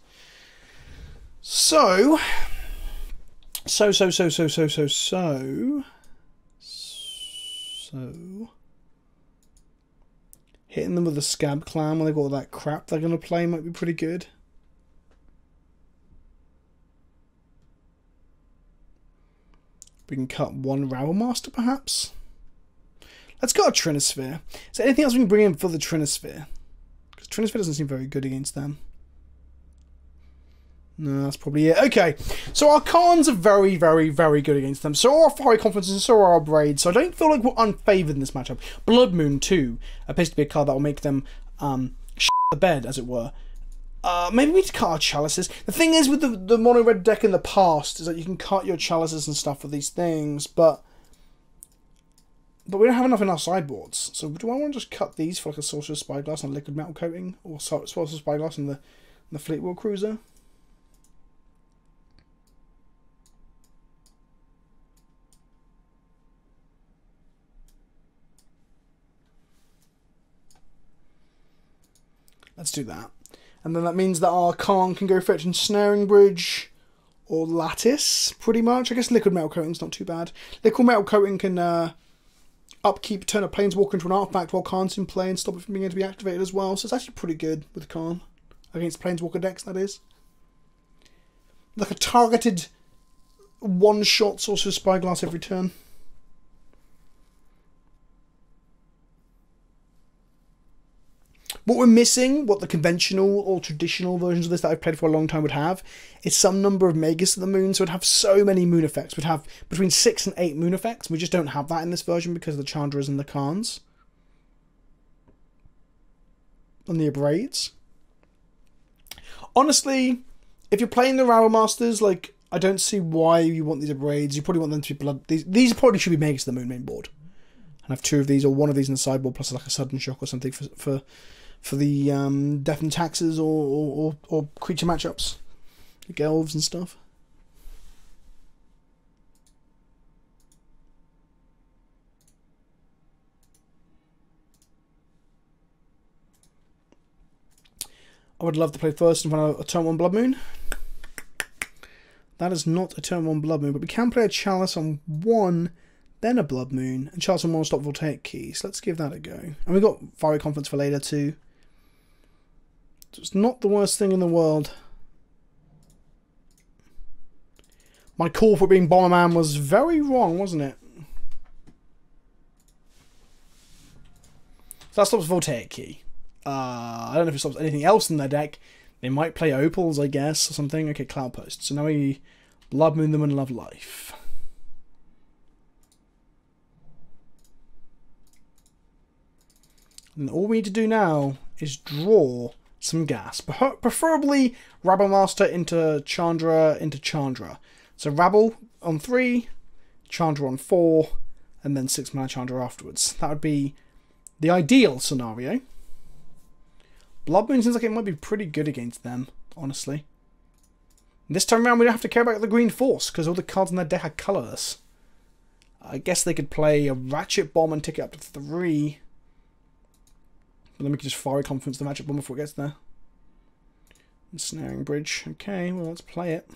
So, so, so, so, so, so, so, so, so, hitting them with a Scab Clan when they've got all that crap they're going to play might be pretty good. We can cut one Rabble Master, perhaps. Let's cut a Trinisphere. Is there anything else we can bring in for the Trinisphere? Because Trinisphere doesn't seem very good against them. No, that's probably it. Okay, so our Khans are very, very, very good against them. So are our Fiery Conferences, and so are our Braids. So I don't feel like we're unfavoured in this matchup. Blood Moon, too, appears to be a card that will make them um, shit the bed, as it were. Uh, maybe we need to cut our Chalices. The thing is with the, the mono red deck in the past is that you can cut your Chalices and stuff for these things, but but we don't have enough in our sideboards. So do I want to just cut these for like a Sorcerer's Spyglass and Liquid Metal Coating, or Sorcerer's Spyglass and the, and the Fleetwood Cruiser? Let's do that. And then that means that our Khan can go fetch Ensnaring Bridge or Lattice, pretty much. I guess Liquid Metal Coating's not too bad. Liquid Metal Coating can uh, upkeep, turn a Planeswalker into an artifact while Khan's in play and stop it from being able to be activated as well. So it's actually pretty good with Khan. Against Planeswalker decks, that is. Like a targeted one-shot Sorcerer's Spyglass every turn. What we're missing, what the conventional or traditional versions of this that I've played for a long time would have, is some number of Magus of the Moon. So it'd have so many moon effects. We'd have between six and eight moon effects. We just don't have that in this version because of the Chandras and the Khans. And the Abrades. Honestly, if you're playing the Rabble Masters, like, I don't see why you want these Abrades. You probably want them to be blood. These, these probably should be Magus of the Moon main board. And have two of these or one of these in the sideboard plus like a Sudden Shock or something for... for for the um, Death and Taxes or, or, or, or creature matchups, like elves and stuff. I would love to play first in front of a turn one Blood Moon. That is not a turn one Blood Moon, but we can play a Chalice on one, then a Blood Moon, and Chalice on one stop Voltaic Keys. Let's give that a go. And we've got Fiery Conference for later too. It's not the worst thing in the world. My call for being Bomberman was very wrong, wasn't it? So that stops Voltaic Key. Uh, I don't know if it stops anything else in their deck. They might play Opals, I guess, or something. Okay, Cloud Post. So now we Blood Moon them and Love Life. And all we need to do now is draw some gas, preferably Rabble Master into Chandra into Chandra. So Rabble on three, Chandra on four, and then six mana Chandra afterwards. That would be the ideal scenario. Blood Moon seems like it might be pretty good against them, honestly. And this time around we don't have to care about the green force because all the cards in their deck are colourless. I guess they could play a Ratchet Bomb and take it up to three. But then we can just Fiery Conference the Magic Bomb before it gets there. Ensnaring Bridge. Okay, well, let's play it.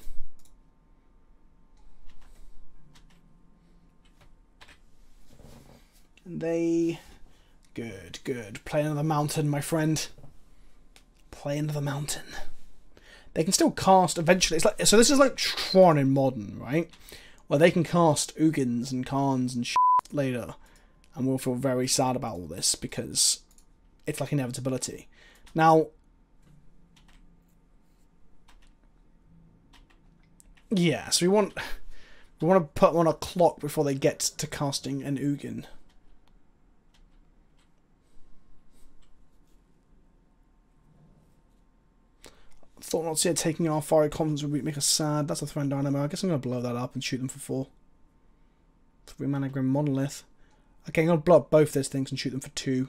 And they... Good, good. Play another mountain, my friend. Play another mountain. They can still cast eventually. It's like, so this is like Tron in Modern, right? Where they can cast Ugins and Khans and shit later. And we'll feel very sad about all this because... it's like inevitability. Now, yeah, so we want we want to put them on a clock before they get to casting an Ugin. Thought not see it taking our fire confidence would make us sad. That's a Thran Dynamo. I guess I'm going to blow that up and shoot them for four. Three mana Grim Monolith. Okay, I'm going to blow up both those things and shoot them for two.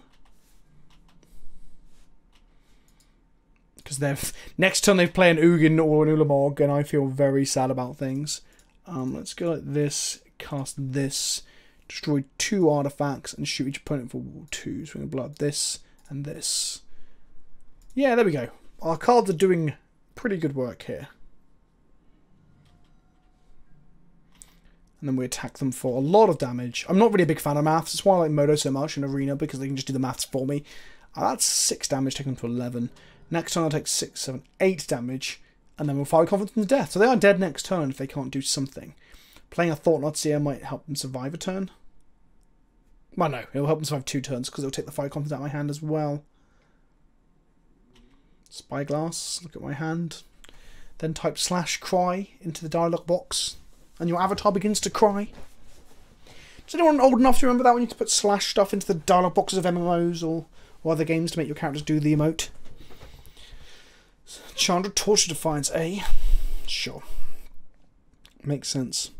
Because they're next turn they play an Ugin or an Ulamog, and I feel very sad about things. Um, let's go like this, cast this, destroy two artifacts, and shoot each opponent for two. So we're going to blow up this and this. Yeah, there we go. Our cards are doing pretty good work here. And then we attack them for a lot of damage. I'm not really a big fan of maths. That's why I like Modo so much in Arena, because they can just do the maths for me. Uh, that's six damage, taking them to eleven. Next turn I'll take six, seven, eight damage. And then we'll fire confidence to death. So they are dead next turn if they can't do something. Playing a Thought-Knot Seer might help them survive a turn. Well, no. It'll help them survive two turns, because it'll take the fire confidence out of my hand as well. Spyglass. Look at my hand. Then type slash cry into the dialogue box. And your avatar begins to cry. Is anyone old enough to remember that when you used to put slash stuff into the dialogue boxes of M M Os or, or other games to make your characters do the emote? Chandra Torture Defiance, eh? Sure. Makes sense.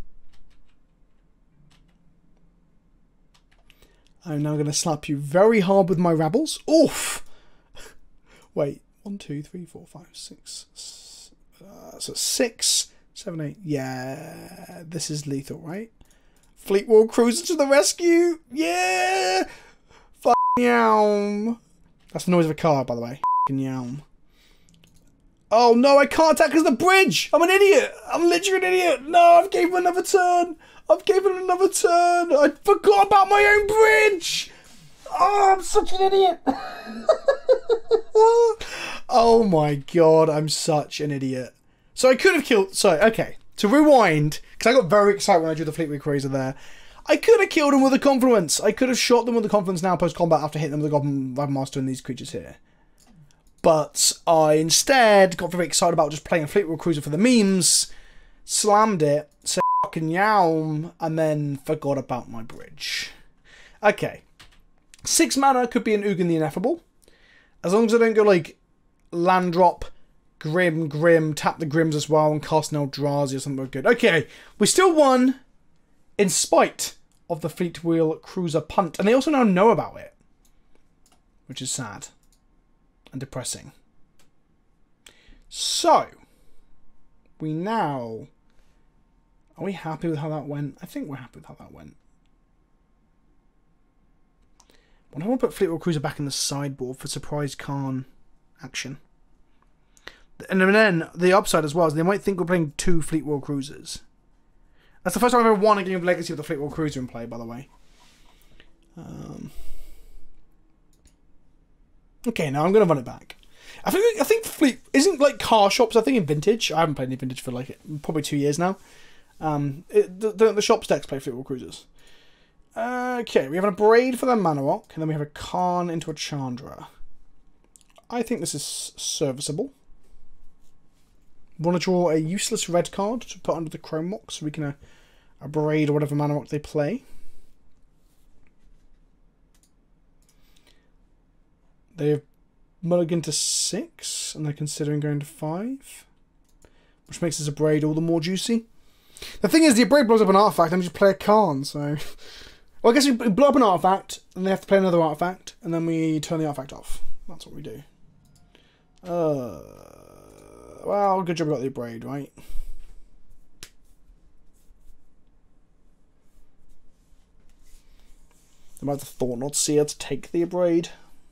I'm now going to slap you very hard with my rabbles. Oof! Wait. One, two, three, four, five, six. Uh, so six. Seven, eight. Yeah, this is lethal, right? Fleet War Cruiser to the rescue! Yeah! F***ing yowm. That's the noise of a car, by the way. F***ing yowm. Oh no, I can't attack because of the bridge! I'm an idiot! I'm literally an idiot! No, I've gave him another turn! I've given him another turn! I forgot about my own bridge! Oh, I'm such an idiot! Oh my god, I'm such an idiot. So I could have killed... So, okay. To rewind, because I got very excited when I drew the Fleetwood Cruiser there. I could have killed them with a Confluence. I could have shot them with a Confluence now post-combat after hitting them with the Goblin Master and these creatures here. But I instead got very excited about just playing a Fleetwood Cruiser for the memes, slammed it, said fucking yowm, and then forgot about my bridge. Okay. Six mana could be an Ugin the Ineffable. As long as I don't go like land drop, Grim, Grim, tap the Grims as well, and cast an Eldrazi or something good. Okay, we still won in spite of the Fleet Wheel Cruiser punt. And they also now know about it, which is sad and depressing. So, we now... Are we happy with how that went? I think we're happy with how that went. Well, I want to put Fleetwood Cruiser back in the sideboard for Surprise Khan action. And then the upside as well is they might think we're playing two Fleetwood Cruisers. That's the first time I've ever won a game of Legacy with the Fleetwood Cruiser in play, by the way. Um, okay, now I'm going to run it back. I think I think Fleet isn't like car shops. I think in Vintage. I haven't played any Vintage for like probably two years now. Um, it, the, the the shops decks play Fleetwood Cruisers. Okay, we have a Braid for the Mana Rock, and then we have a Khan into a Chandra. I think this is serviceable. Want to draw a useless red card to put under the Chrome Mock so we can uh, a Braid or whatever Mana Rock they play. They have mulligan to six, and they're considering going to five, which makes this a Braid all the more juicy. The thing is, the Braid blows up an artifact, and we just play a Khan, so... Well, I guess we blow up an artifact, and they have to play another artifact, and then we turn the artifact off. That's what we do. Uh, well, good job we got the Braid, right? I might have the Thought-Knot Seer to take the Braid.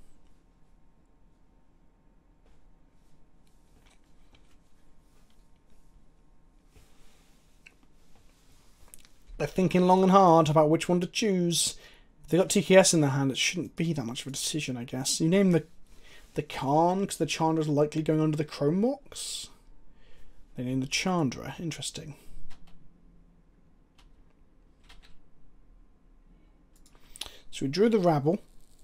They're thinking long and hard about which one to choose. If they got T K S in their hand, it shouldn't be that much of a decision, I guess. You name the the Khan because the Chandra's likely going under the Chrome Mox. They name the Chandra. Interesting. So we drew the Rabble.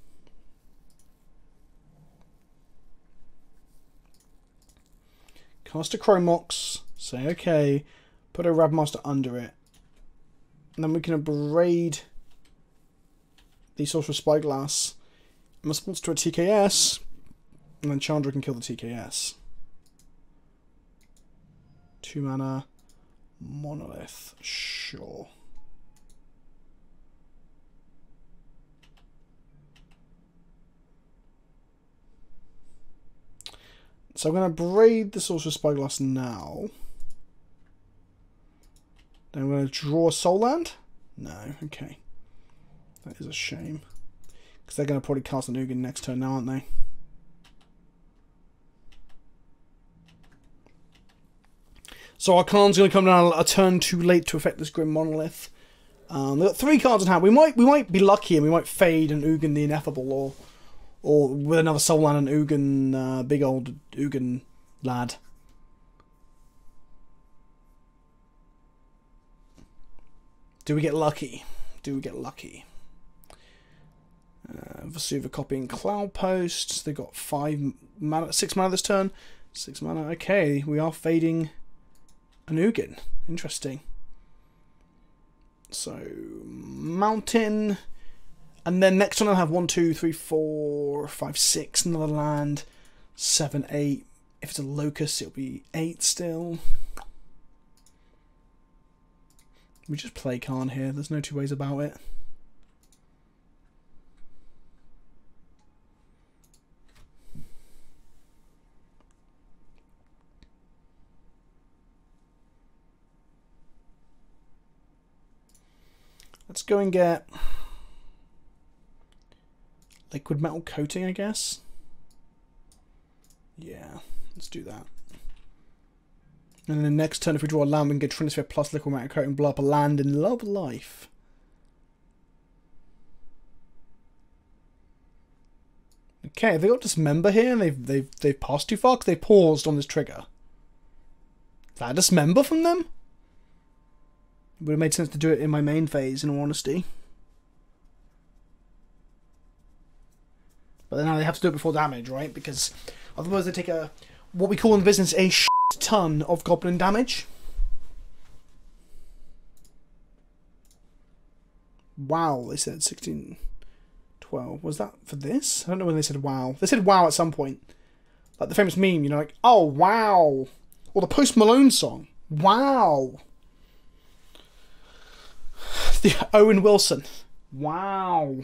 Cast a Chrome Mox. Say okay. Put a Rabmaster under it. And then we can Braid the Sorcerer Spyglass in response to a T K S, and then Chandra can kill the T K S. Two mana. Monolith. Sure. So I'm going to braid the Sorcerer's Spyglass now. Then I'm going to draw a Soul Land? No, okay. That is a shame. Because they're going to probably cast an Ugin next turn now, aren't they? So our Khan's going to come down a turn too late to affect this Grim Monolith. Um, they've got three cards in hand. We might we might be lucky and we might fade an Ugin the Ineffable, or or with another Soul Land and Ugin, uh, big old Ugin lad. Do we get lucky? Do we get lucky? Uh, Vesuva copying Cloud Posts. They got five mana, six mana this turn. Six mana. Okay, we are fading an Ugin. Interesting. So Mountain, and then next one I'll have one, two, three, four, five, six. Another land. Seven, eight. If it's a Locust, it'll be eight still. We just play Khan here. There's no two ways about it. Let's go and get liquid metal coating, I guess. Yeah, let's do that. And then the next turn, if we draw a land, we can get Trinisphere plus liquid metal coating, blow up a land in Love Life. Okay, have they got Dismember here and they've they've they've passed too far because they paused on this trigger? Is that a Dismember from them? It would have made sense to do it in my main phase, in all honesty. But now they have to do it before damage, right? Because otherwise they take a, what we call in the business, a shit ton of goblin damage. Wow, they said sixteen, twelve. Was that for this? I don't know when they said wow. They said wow at some point. Like the famous meme, you know, like, oh, wow. Or the Post Malone song. Wow. The Owen Wilson. Wow.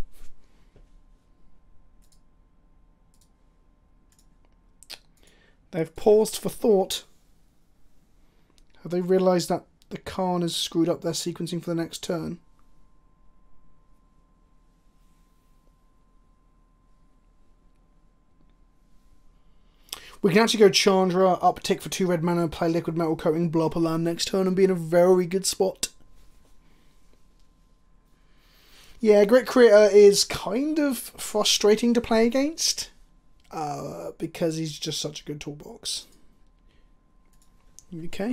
They've paused for thought. Have they realised that the Khan has screwed up their sequencing for the next turn? We can actually go Chandra, uptick for two red mana, play liquid metal coating, blow up a land next turn and be in a very good spot. Yeah, Grit Creator is kind of frustrating to play against. Uh, because he's just such a good toolbox. Okay.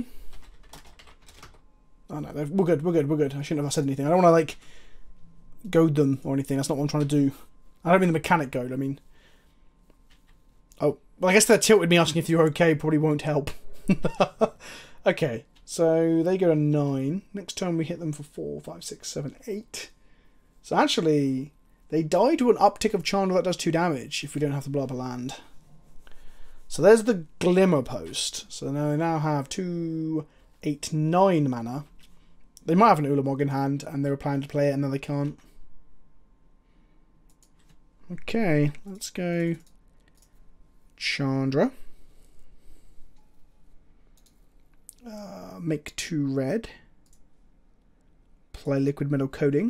Oh no, we're good, we're good, we're good. I shouldn't have said anything. I don't want to, like, goad them or anything. That's not what I'm trying to do. I don't mean the mechanic goad, I mean... Oh, well, I guess that tilted me asking if you're okay probably won't help. Okay, so they go to nine. Next turn we hit them for four, five, six, seven, eight. So actually, they die to an uptick of Chandra that does two damage if we don't have to blow up a land. So there's the Glimmer Post. So now they now have two, eight, nine mana. They might have an Ulamog in hand, and they were planning to play it, and now they can't. Okay, let's go Chandra. Uh, make two red. Play liquid metal coating.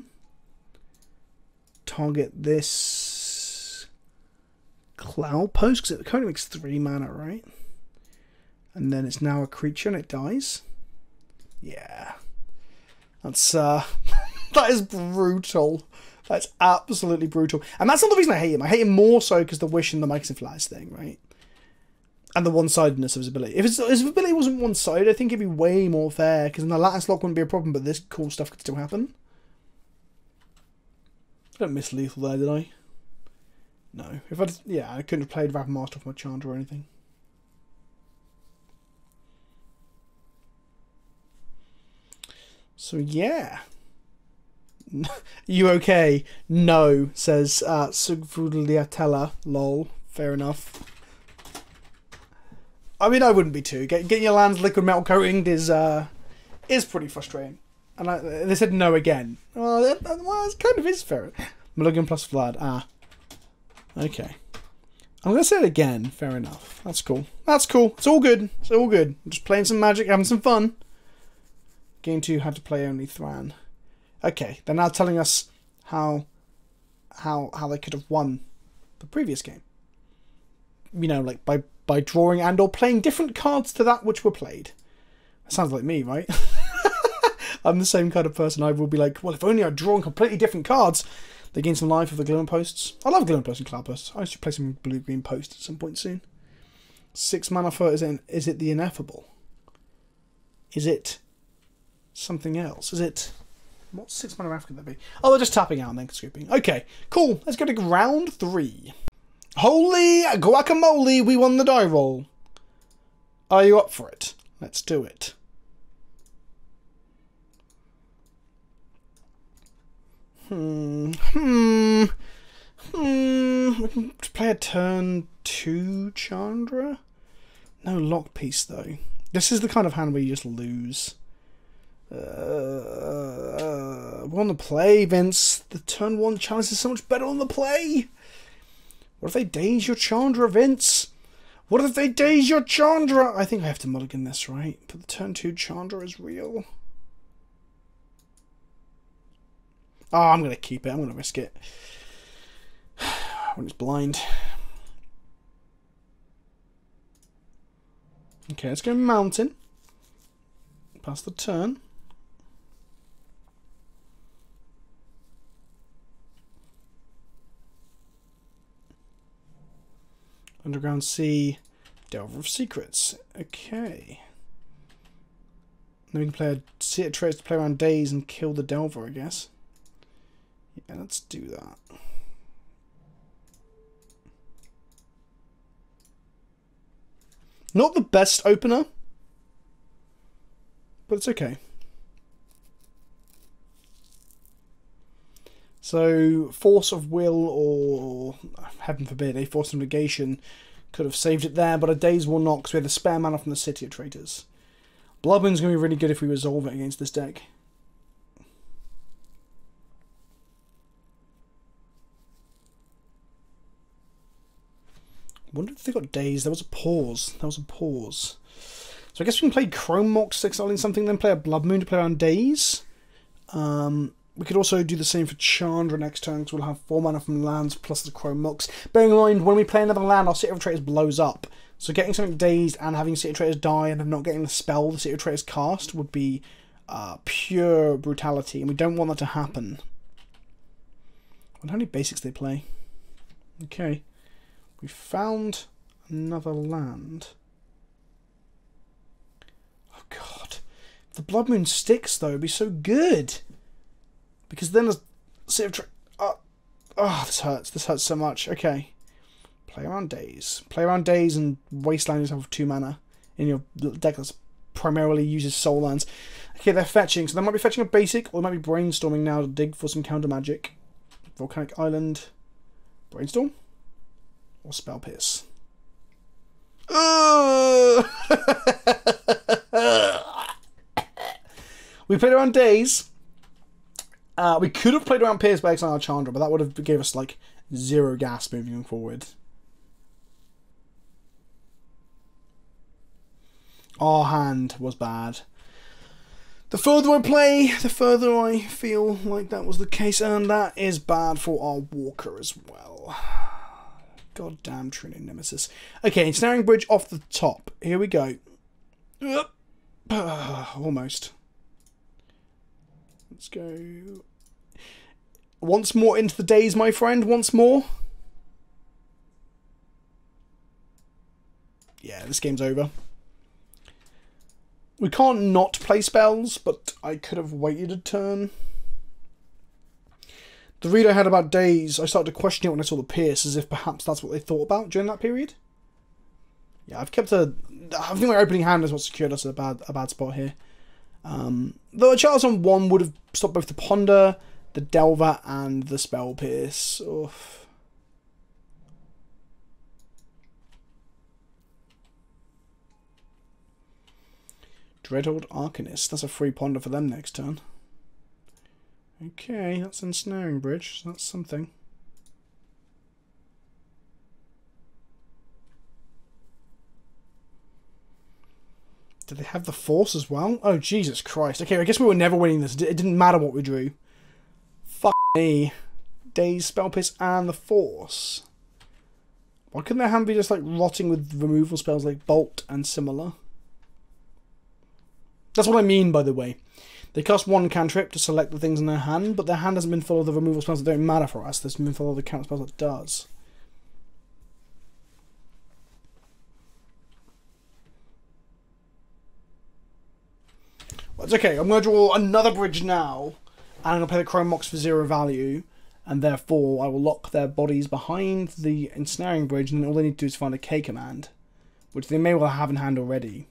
Target this Cloud Post, because it only makes three mana, right? And then it's now a creature and it dies. Yeah. That's, uh, that is brutal. That's absolutely brutal. And that's not the reason I hate him. I hate him more so because the Wish and the Mikes and Flies thing, right? And the one-sidedness of his ability. If his, his ability wasn't one-sided, I think it'd be way more fair, because then the Lattice Lock wouldn't be a problem, but this cool stuff could still happen. I don't miss lethal there, did I? No. If I yeah, I couldn't have played Raven Master off my Chandra or anything. So yeah. You okay? No, says uh, Sugvudliatella. Lol. Fair enough. I mean, I wouldn't be too. Get, getting your lands liquid metal coated is uh, is pretty frustrating. And I, they said no again. Well, that, that, well, it kind of is fair. Mulligan plus Vlad. Ah. Okay. I'm going to say it again. Fair enough. That's cool. That's cool. It's all good. It's all good. I'm just playing some Magic, having some fun. Game two had to play only Thran. Okay. They're now telling us how, how, how they could have won the previous game. You know, like by, by drawing and or playing different cards to that which were played. That sounds like me, right? I'm the same kind of person. I will be like, well, if only I'd drawn completely different cards. They gain some life of the Glimmer Posts. I love Glimmer Posts and Cloud Posts. I should play some blue-green posts at some point soon. Six mana for, is it, is it the Ineffable? Is it something else? Is it... What six mana African could that be? Oh, they're just tapping out and then scooping. Okay, cool. Let's go to round three. Holy guacamole, we won the die roll. Are you up for it? Let's do it. Hmm. Hmm. Hmm. We can play a turn two Chandra. No lock piece though. This is the kind of hand where you just lose. Uh, we're on the play, Vince. The turn one challenge is so much better on the play. What if they daze your Chandra, Vince? What if they daze your Chandra? I think I have to mulligan this, right? But the turn two Chandra is real. Oh, I'm going to keep it. I'm going to risk it. When it's blind. Okay, let's go Mountain. Pass the turn. Underground Sea. Delver of Secrets. Okay. Then we can play a Theatre Trace to play around Days and kill the Delver, I guess. Yeah, let's do that. Not the best opener, but it's okay. So, Force of Will or, heaven forbid, a Force of Negation could have saved it there, but a Days will not because we had the spare mana from the City of Traitors. Bloodmoon's going to be really good if we resolve it against this deck. I wonder if they got Days. There was a pause. There was a pause. So I guess we can play Chrome Mox to exiling something, then play a Blood Moon to play around Days. Um, we could also do the same for Chandra next turn, because we'll have four mana from lands plus the Chrome Mox. Bearing in mind, when we play another land, our City of Traitors blows up. So getting something dazed and having City of Traitors die and then not getting the spell the City of Traitors cast would be uh, pure brutality, and we don't want that to happen. I wonder how many basics they play. Okay. We found another land. Oh god. If the Blood Moon sticks though, it'd be so good. Because then there's City of Traitors. Oh, oh, this hurts. This hurts so much. Okay. Play around Days. Play around Days and wasteland yourself with two mana in your deck that primarily uses soul lands. Okay, they're fetching. So they might be fetching a basic, or they might be brainstorming now to dig for some counter magic. Volcanic Island. Brainstorm? Or Spell Pierce. We played around Days. Uh, we could have played around Pierce by exiling our Chandra, but that would have gave us like zero gas moving forward. Our hand was bad. The further I play, the further I feel like that was the case, and that is bad for our Walker as well. Goddamn Trinity Nemesis. Okay, Snaring Bridge off the top. Here we go. Almost. Let's go. Once more into the Days, my friend. Once more. Yeah, this game's over. We can't not play spells, but I could have waited a turn. The read I had about Days, I started to question it when I saw the Pierce, as if perhaps that's what they thought about during that period. Yeah, I've kept a... I think my opening hand is what secured us a bad, a bad spot here. Um, though a Charles on one would have stopped both the Ponder, the Delver, and the Spell Pierce. Oof. Dreadhorde Arcanist. That's a free ponder for them next turn. Okay, that's Ensnaring Bridge. So that's something. Do they have the Force as well? Oh, Jesus Christ. Okay, I guess we were never winning this. It didn't matter what we drew. Fuck me. Daze, Spell Pierce, and the Force. Why couldn't their hand be just like rotting with removal spells like Bolt and similar? That's what I mean, by the way. They cast one cantrip to select the things in their hand, but their hand hasn't been full of the removal spells that don't matter for us. There's been full of the counter spells that does. Well, it's okay. I'm going to draw another bridge now, and I'm going to play the Chrome Mox for zero value, and therefore I will lock their bodies behind the Ensnaring Bridge, and then all they need to do is find a K command, which they may well have in hand already.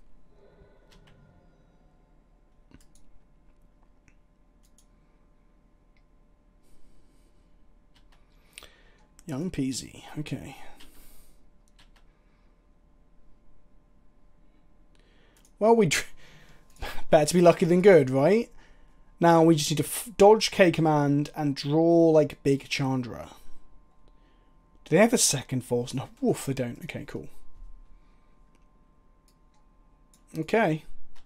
Young Peasy, okay. Well, we better to be lucky than good, right? Now we just need to f dodge K command and draw like big Chandra. Do they have a second Force? No, woof, they don't. Okay, cool. Okay.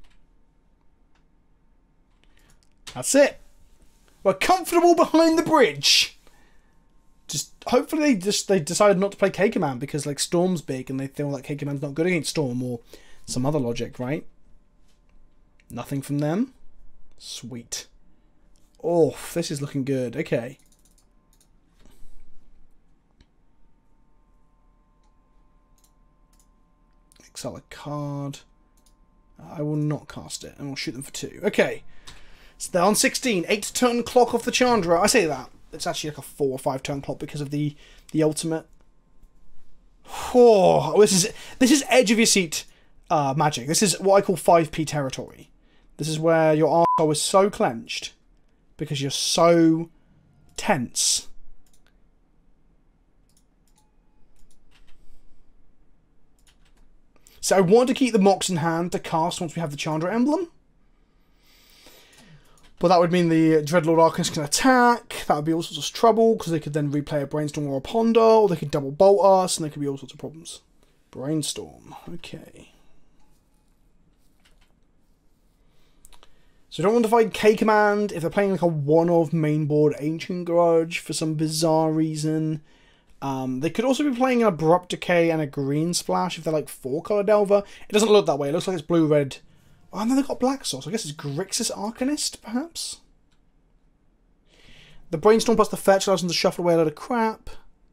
That's it. We're comfortable behind the bridge. Just hopefully they just they decided not to play K command because like Storm's big and they feel like K command's not good against Storm or some other logic, right? Nothing from them. Sweet. Oh, this is looking good. Okay. Exile a card. I will not cast it and we'll shoot them for two. Okay. So they're on sixteen. Eight turn clock off the Chandra. I say that. It's actually like a four or five turn clock because of the the ultimate. Oh, this is this is edge of your seat uh, magic. This is what I call five P territory. This is where your arsehole is so clenched because you're so tense. So I want to keep the Mox in hand to cast once we have the Chandra emblem. But that would mean the Dreadlord Arcanist can attack. That would be all sorts of trouble, because they could then replay a Brainstorm or a Ponder, or they could double bolt us, and there could be all sorts of problems. Brainstorm, okay. So I don't want to fight K-Command. If they're playing like a one-of mainboard Ancient Grudge for some bizarre reason. Um, they could also be playing an Abrupt Decay and a Green Splash if they're like four-color Delver. It doesn't look that way. It looks like it's blue-red. Oh, and then they've got Black Source. I guess it's Grixis Arcanist, perhaps? The Brainstorm plus the Fetch allows them to shuffle away a load of crap.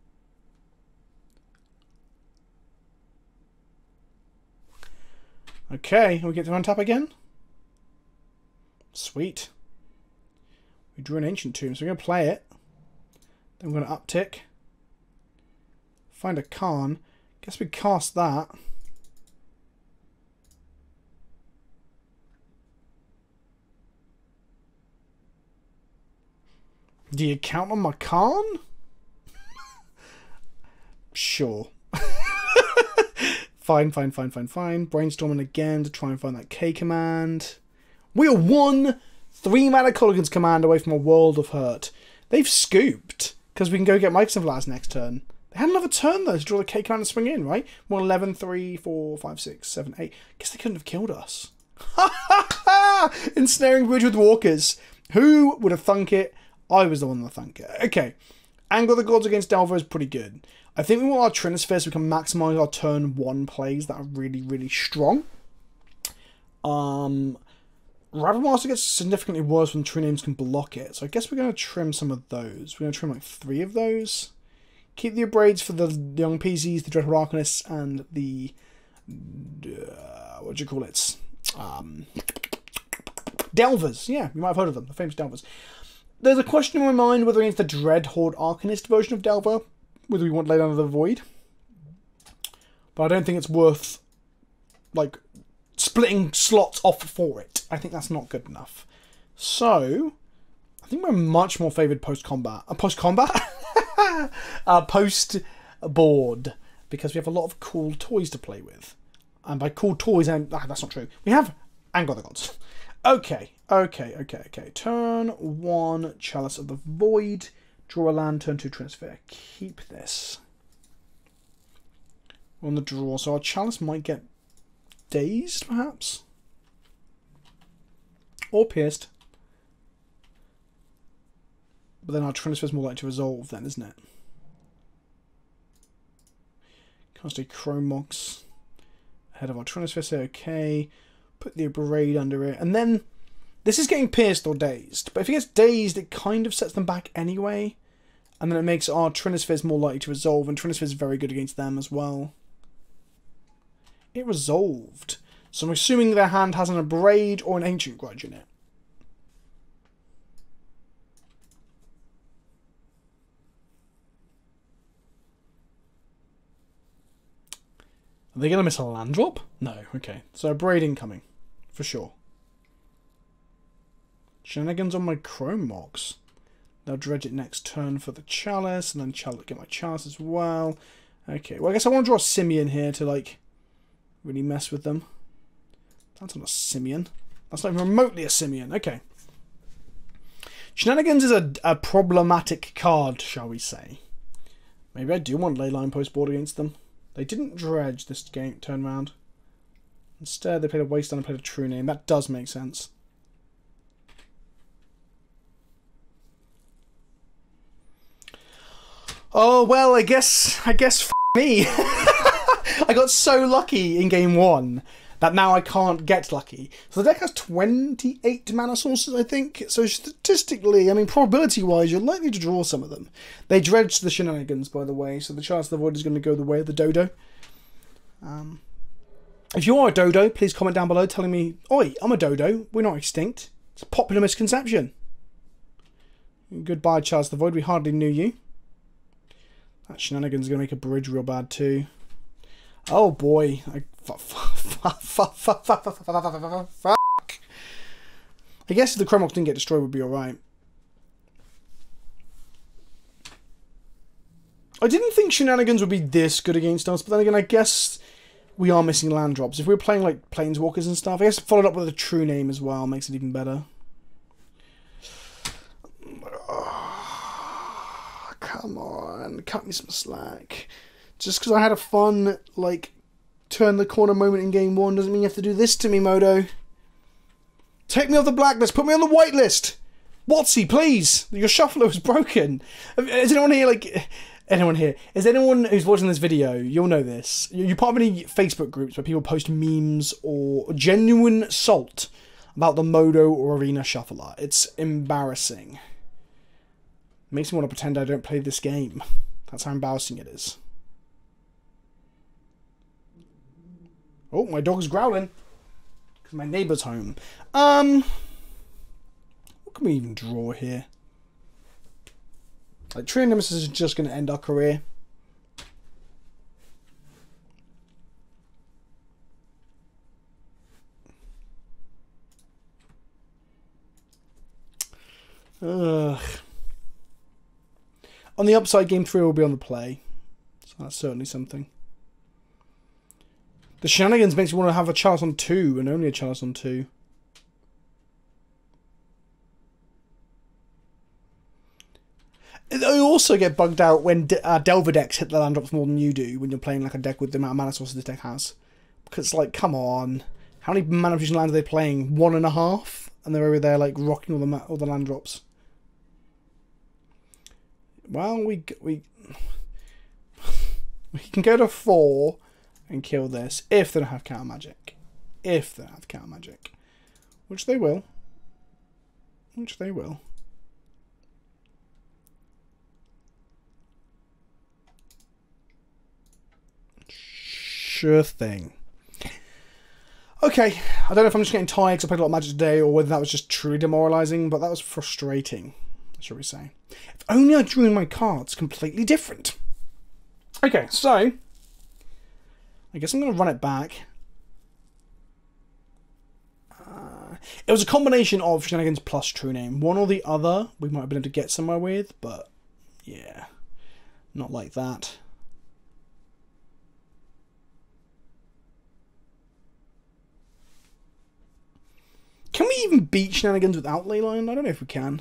Okay, we get to untap again. Sweet. We drew an Ancient Tomb, so we're going to play it. Then we're going to uptick. Find a Khan. Guess we cast that. Do you count on my Khan? Sure. Fine, fine, fine, fine, fine. Brainstorming again to try and find that K command. We are one three mana Colligan's command away from a World of Hurt. They've scooped because we can go get Mike's and Vlad next turn. They had another turn though to draw the K command and swing in, right? one, eleven, three, four, five, six, seven, eight. Guess they couldn't have killed us. Ha ha ha! Ensnaring Bridge with Walkers. Who would have thunk it? I was the one that thunk it. Okay. Anger of the Gods against Delver is pretty good. I think we want our Trinisphere so we can maximise our turn one plays that are really, really strong. Um, Rabblemaster gets significantly worse when Triniums can block it. So I guess we're going to trim some of those. We're going to trim like three of those. Keep the Abrades for the Young P Zs, the Dreadhorde Arcanists, and the... Uh, what do you call it? Um, Delvers. Yeah, you might have heard of them. The famous Delvers. There's a question in my mind whether it's the Dreadhorde Arcanist version of Delver, whether we want Lay Down to the Void. But I don't think it's worth, like, splitting slots off for it. I think that's not good enough. So, I think we're much more favoured post-combat. Uh, post-combat? uh, post-board. Because we have a lot of cool toys to play with. And by cool toys, I'm, ah, that's not true. We have And got the gods. Okay, okay, okay, okay. Turn one, Chalice of the Void. Draw a land, turn two, transfer. Keep this. On the draw, so our Chalice might get dazed, perhaps? Or pierced. But then our transfer is more likely to resolve then, isn't it? Cast a Chrome Mox ahead of our transfer, say okay. Put the Abrade under it. And then, this is getting pierced or dazed. But if it gets dazed, it kind of sets them back anyway. And then it makes our Trinispheres more likely to resolve. And Trinisphere is very good against them as well. It resolved. So I'm assuming their hand has an Abrade or an Ancient Grudge in it. Are they going to miss a land drop? No, okay. So Abrade incoming. For sure. Shenanigans on my Chrome Mox. They'll dredge it next turn for the Chalice. And then Chalice, get my Chalice as well. Okay, well I guess I want to draw a Simian here to like really mess with them. That's not a Simian. That's not even remotely a Simian. Okay. Shenanigans is a, a problematic card, shall we say. Maybe I do want Leyline Postboard against them. They didn't dredge this game turn round. Instead, they played a Wasteland and played a True Name. That does make sense. Oh well, I guess I guess f me. I got so lucky in game one that now I can't get lucky. So the deck has twenty-eight mana sources, I think. So statistically, I mean, probability-wise, you're likely to draw some of them. They dredged the Shenanigans, by the way, so the Chalice of the Void is going to go the way of the Dodo. Um, if you are a Dodo, please comment down below telling me, oi, I'm a Dodo, we're not extinct. It's a popular misconception. Goodbye, Chalice of the Void, we hardly knew you. That Shenanigans is going to make a bridge real bad too. Oh boy. I, fuck, fuck, fuck, fuck, fuck, fuck, fuck. I guess if the Chrome Mox didn't get destroyed, we'd be alright. I didn't think Shenanigans would be this good against us, but then again, I guess we are missing land drops. If we were playing like Planeswalkers and stuff, I guess followed up with a True Name as well makes it even better. Oh, come on, cut me some slack. Just because I had a fun, like, turn the corner moment in game one doesn't mean you have to do this to me, Modo. Take me off the blacklist. Put me on the whitelist. Watsy, please. Your shuffler was broken. Is anyone here, like... Anyone here? Is anyone who's watching this video, you'll know this. You're part of any Facebook groups where people post memes or genuine salt about the Modo or Arena Shuffler. It's embarrassing. Makes me want to pretend I don't play this game. That's how embarrassing it is. Oh, my dog's growling. Because my neighbour's home. Um, what can we even draw here? Like, True Nemesis is just going to end our career. Ugh. On the upside, game three will be on the play. So that's certainly something. The Shenanigans makes you want to have a Chalice on two, and only a Chalice on two. I also get bugged out when uh, Delver decks hit the land drops more than you do when you're playing like a deck with the amount of mana sources this deck has. Because, like, come on. How many mana fusion lands are they playing? One and a half? And they're over there, like, rocking all the, all the land drops. Well, we... we we can go to four and kill this if they don't have counter magic. If they don't have counter magic. Which they will. Which they will. Sure thing. Okay, I don't know if I'm just getting tired because I played a lot of Magic today or whether that was just truly demoralising, but that was frustrating, shall we say. If only I drew in my cards completely different. Okay, so I guess I'm going to run it back. Uh, it was a combination of Shenanigans plus True Name. One or the other we might have been able to get somewhere with, but yeah, not like that. Can we even beat Shenanigans without Leyline? I don't know if we can.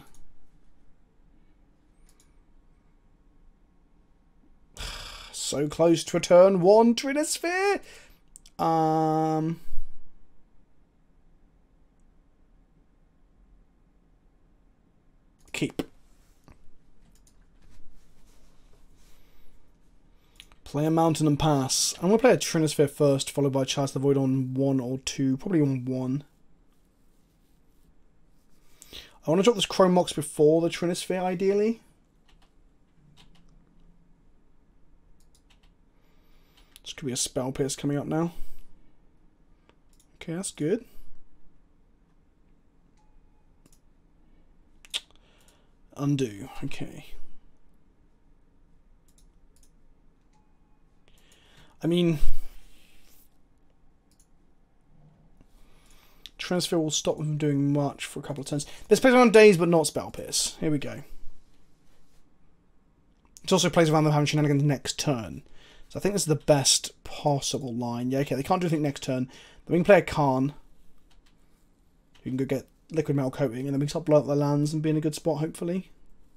So close to a turn one Trinisphere. Um, keep. Play a Mountain and pass. I'm going to play a Trinisphere first, followed by Chalice the Void on one or two. Probably on one. I want to drop this Chrome Mox before the Trinisphere, ideally. This could be a Spell Pierce coming up now. Okay, that's good. Undo. Okay. I mean, Transfer will stop them from doing much for a couple of turns. This plays around Daze, but not Spell Pierce. Here we go. It also plays around them having Shenanigans next turn. So I think this is the best possible line. Yeah, okay, they can't do anything next turn. Then we can play a Khan. You can go get Liquid Metal Coating, and then we can start blowing up their lands and be in a good spot, hopefully.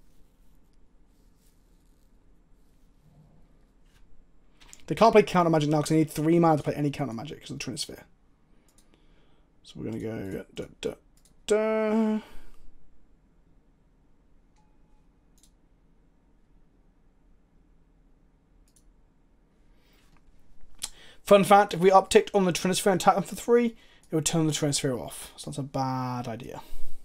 They can't play Counter Magic now because they need three mana to play any Counter Magic because of the Trinisphere. So we're going to go... Da, da, da. Fun fact, if we upticked on the Trinisphere and tap them for three, it would turn the Trinisphere off. So that's a bad idea.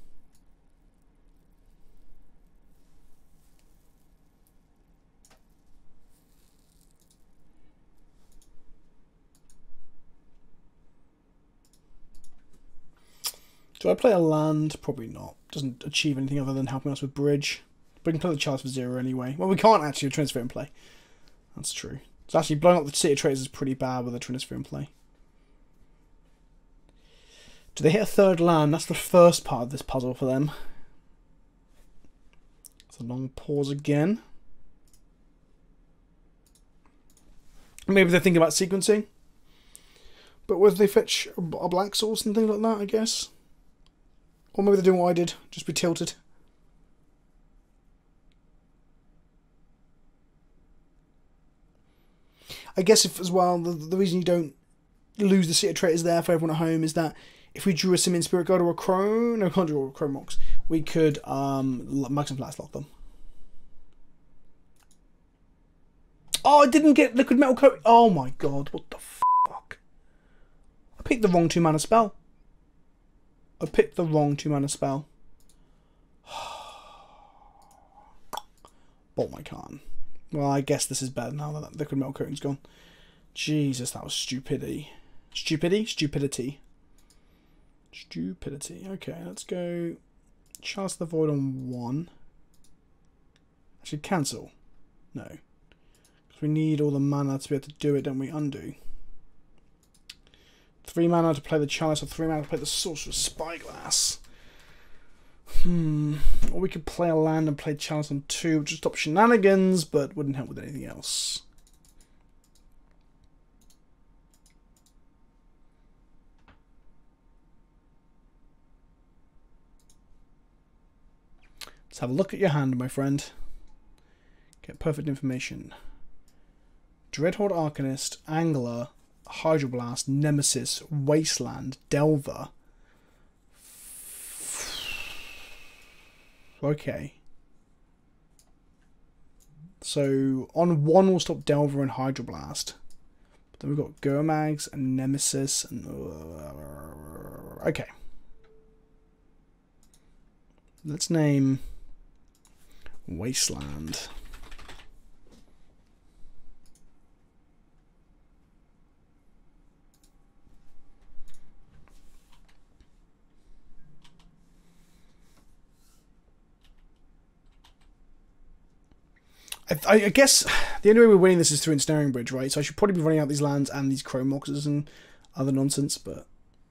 Do I play a land? Probably not. Doesn't achieve anything other than helping us with bridge. But we can play the Chalice for zero anyway. Well, we can't actually Trinisphere in play. That's true. So actually blowing up the City of Traders is pretty bad with a Trinisphere in play. Do they hit a third land? That's the first part of this puzzle for them. It's a long pause again. Maybe they're thinking about sequencing. But whether they fetch a black source and things like that, I guess. Or maybe they're doing what I did, just be tilted. I guess if as well, the, the reason you don't lose the City of Traitors there for everyone at home is that if we drew a Simian Spirit Guide or a Chrome, no, we can't draw a Chrome Mox, we could um, Maximum Flats lock them. Oh, I didn't get Liquid Metal Coat. Oh my god, what the fuck? I picked the wrong two mana spell. I picked the wrong two mana spell. Bolt my Khan. Well, I guess this is better now that that Liquid Metal Coating's gone. Jesus, that was stupidity. Stupidity? Stupidity. Stupidity. Okay, let's go Chalice the Void on one. I should cancel. No. Because we need all the mana to be able to do it, don't we? Undo. Three mana to play the Chalice, or three mana to play the Sorcerer's Spyglass. Hmm. Or we could play a land and play Chalice on two, which would stop Shenanigans, but wouldn't help with anything else. Let's have a look at your hand, my friend. Get perfect information. Dreadhorde Arcanist, Angler, Hydroblast, Nemesis, Wasteland, Delver. Okay. So on one we'll stop Delver and Hydroblast. But then we've got Gurmags and Nemesis and uh, okay. Let's name Wasteland. I, I guess the only way we're winning this is through Ensnaring Bridge, right? So I should probably be running out these lands and these Chrome Moxes and other nonsense, but...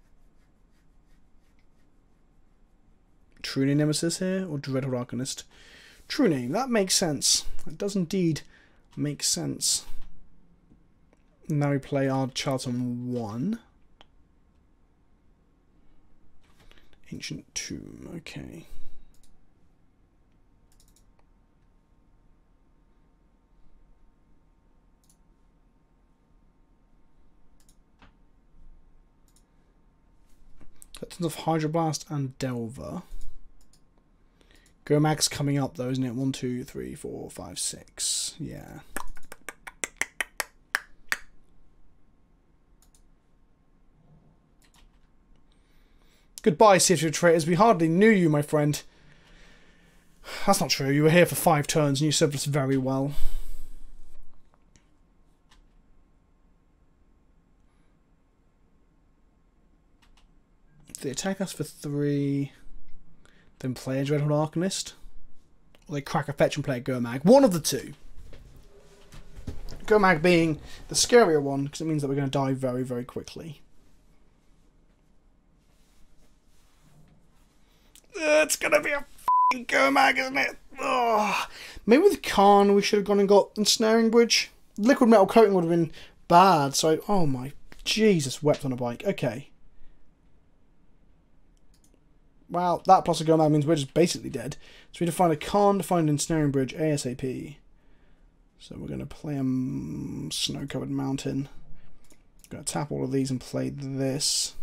True Name Nemesis here, or Dreadhorde Arcanist? True Name, that makes sense. It does indeed make sense. Now we play our Chalice on one. Ancient Tomb, okay. That's enough Hydroblast and Delver. Gomag's coming up though, isn't it? One, two, three, four, five, six. Yeah. Goodbye, City of Traitors. We hardly knew you, my friend. That's not true. You were here for five turns and you served us very well. They attack us for three, then play a Dreadhorde Arcanist, or they crack a fetch and play a Gomag. One of the two. Gomag being the scarier one, because it means that we're going to die very, very quickly. It's going to be a f***ing Gomag, isn't it? Oh. Maybe with Khan we should have gone and got Ensnaring Bridge. Liquid Metal Coating would have been bad, so... Oh my... Jesus, wept on a bike. Okay. Wow, that plus a Gomag means we're just basically dead. So we need to find a Khan to find an Ensnaring Bridge ASAP. So we're going to play a um, snow-covered mountain. Going to tap all of these and play this.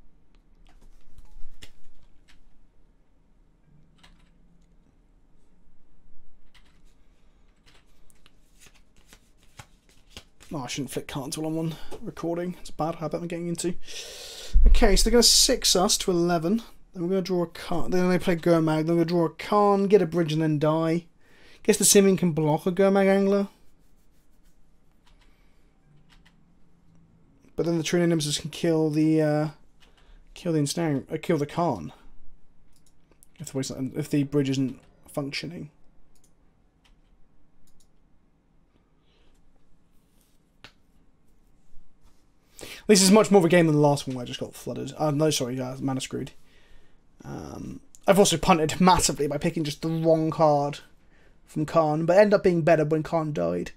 Oh, I shouldn't flick cards while I'm on recording. It's a bad habit I'm getting into. Okay, so they're going to six us to eleven. Then we're going to draw a card. Then they play Gomag. Then we're going to draw a Khan, get a bridge, and then die. Guess the Simming can block a Gomag Angler. But then the Trina Nemesis can kill the uh, kill the ensnaring, uh, kill the Khan. If the if the bridge isn't functioning. This is much more of a game than the last one where I just got flooded. Uh, no, sorry, uh, mana screwed. Um, I've also punted massively by picking just the wrong card from Khan, but ended up being better when Khan died.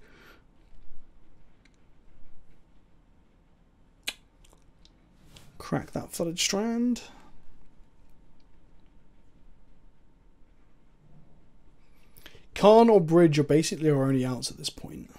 Crack that flooded strand. Khan or bridge are basically our only outs at this point.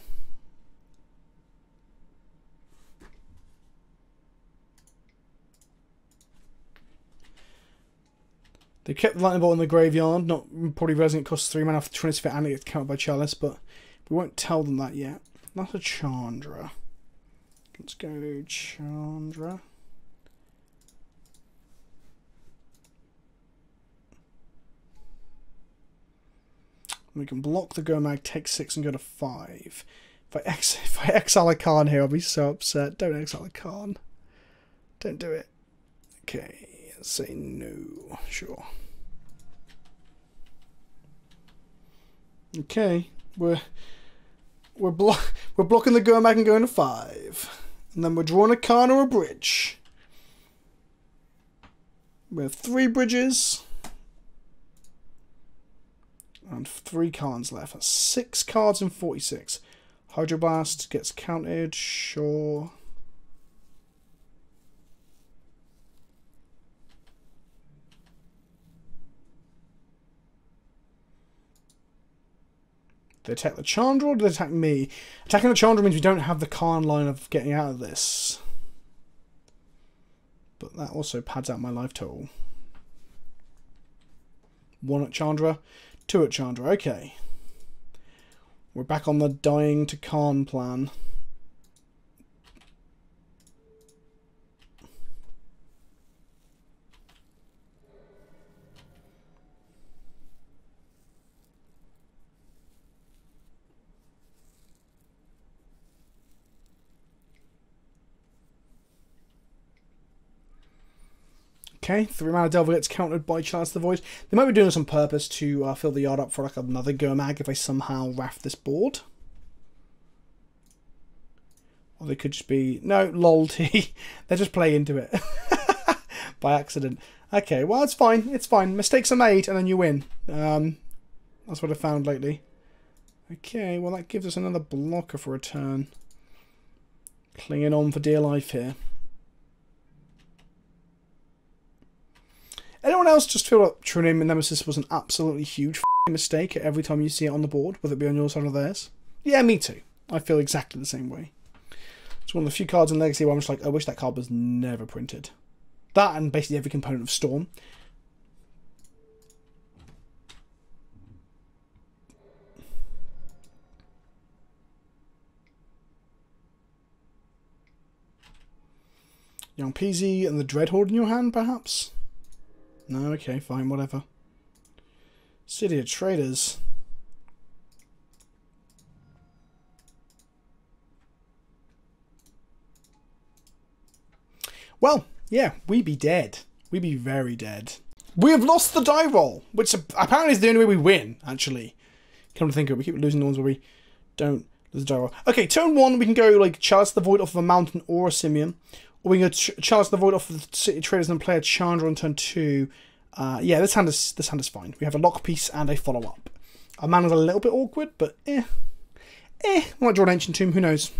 They kept the lightning bolt in the graveyard, not probably realizing it costs three mana for twenty fit and it gets countered by Chalice, but we won't tell them that yet. Not a Chandra. Let's go Chandra. We can block the Gomag, take six and go to five. If I, ex if I exile a Khan here, I'll be so upset. Don't exile a Khan. Don't do it. Okay. Say no, sure. Okay, we're we're blo we're blocking the Gomag and going to five, and then we're drawing a Khan or a bridge. We have three bridges and three Khans left. That's six cards in forty-six. Hydroblast gets counted, sure. They attack the Chandra or do they attack me? Attacking the Chandra means we don't have the Khan line of getting out of this. But that also pads out my life total. One at Chandra, two at Chandra. Okay. We're back on the dying to Khan plan. Okay, three mana Delver gets countered by Chalice the Void. They might be doing this on purpose to uh, fill the yard up for like another Gomag if I somehow raft this board. Or they could just be... No, lol T. They just play into it. By accident. Okay, well it's fine, it's fine. Mistakes are made and then you win. Um, that's what I found lately. Okay, well that gives us another blocker for a turn. Clinging on for dear life here. Anyone else just feel like True Name Nemesis was an absolutely huge f***ing mistake every time you see it on the board, whether it be on your side or theirs? Yeah, me too. I feel exactly the same way. It's one of the few cards in Legacy where I'm just like, I wish that card was never printed. That and basically every component of Storm. Young Peasy and the Dreadhorde in your hand, perhaps? No, okay, fine, whatever. City of Traders. Well, yeah, we be dead. We be very dead. We have lost the die roll, which apparently is the only way we win, actually. Come to think of it, we keep losing the ones where we don't lose the die roll. Okay, turn one, we can go like Chalice the Void off of a Mountain or a Simian. Or we can go Ch Chalice the Void off of the City Traders and then play a Chandra on turn two. Uh, yeah, this hand is this hand is fine. We have a lock piece and a follow up. Our mana's a little bit awkward, but eh, eh. I might draw an Ancient Tomb. Who knows?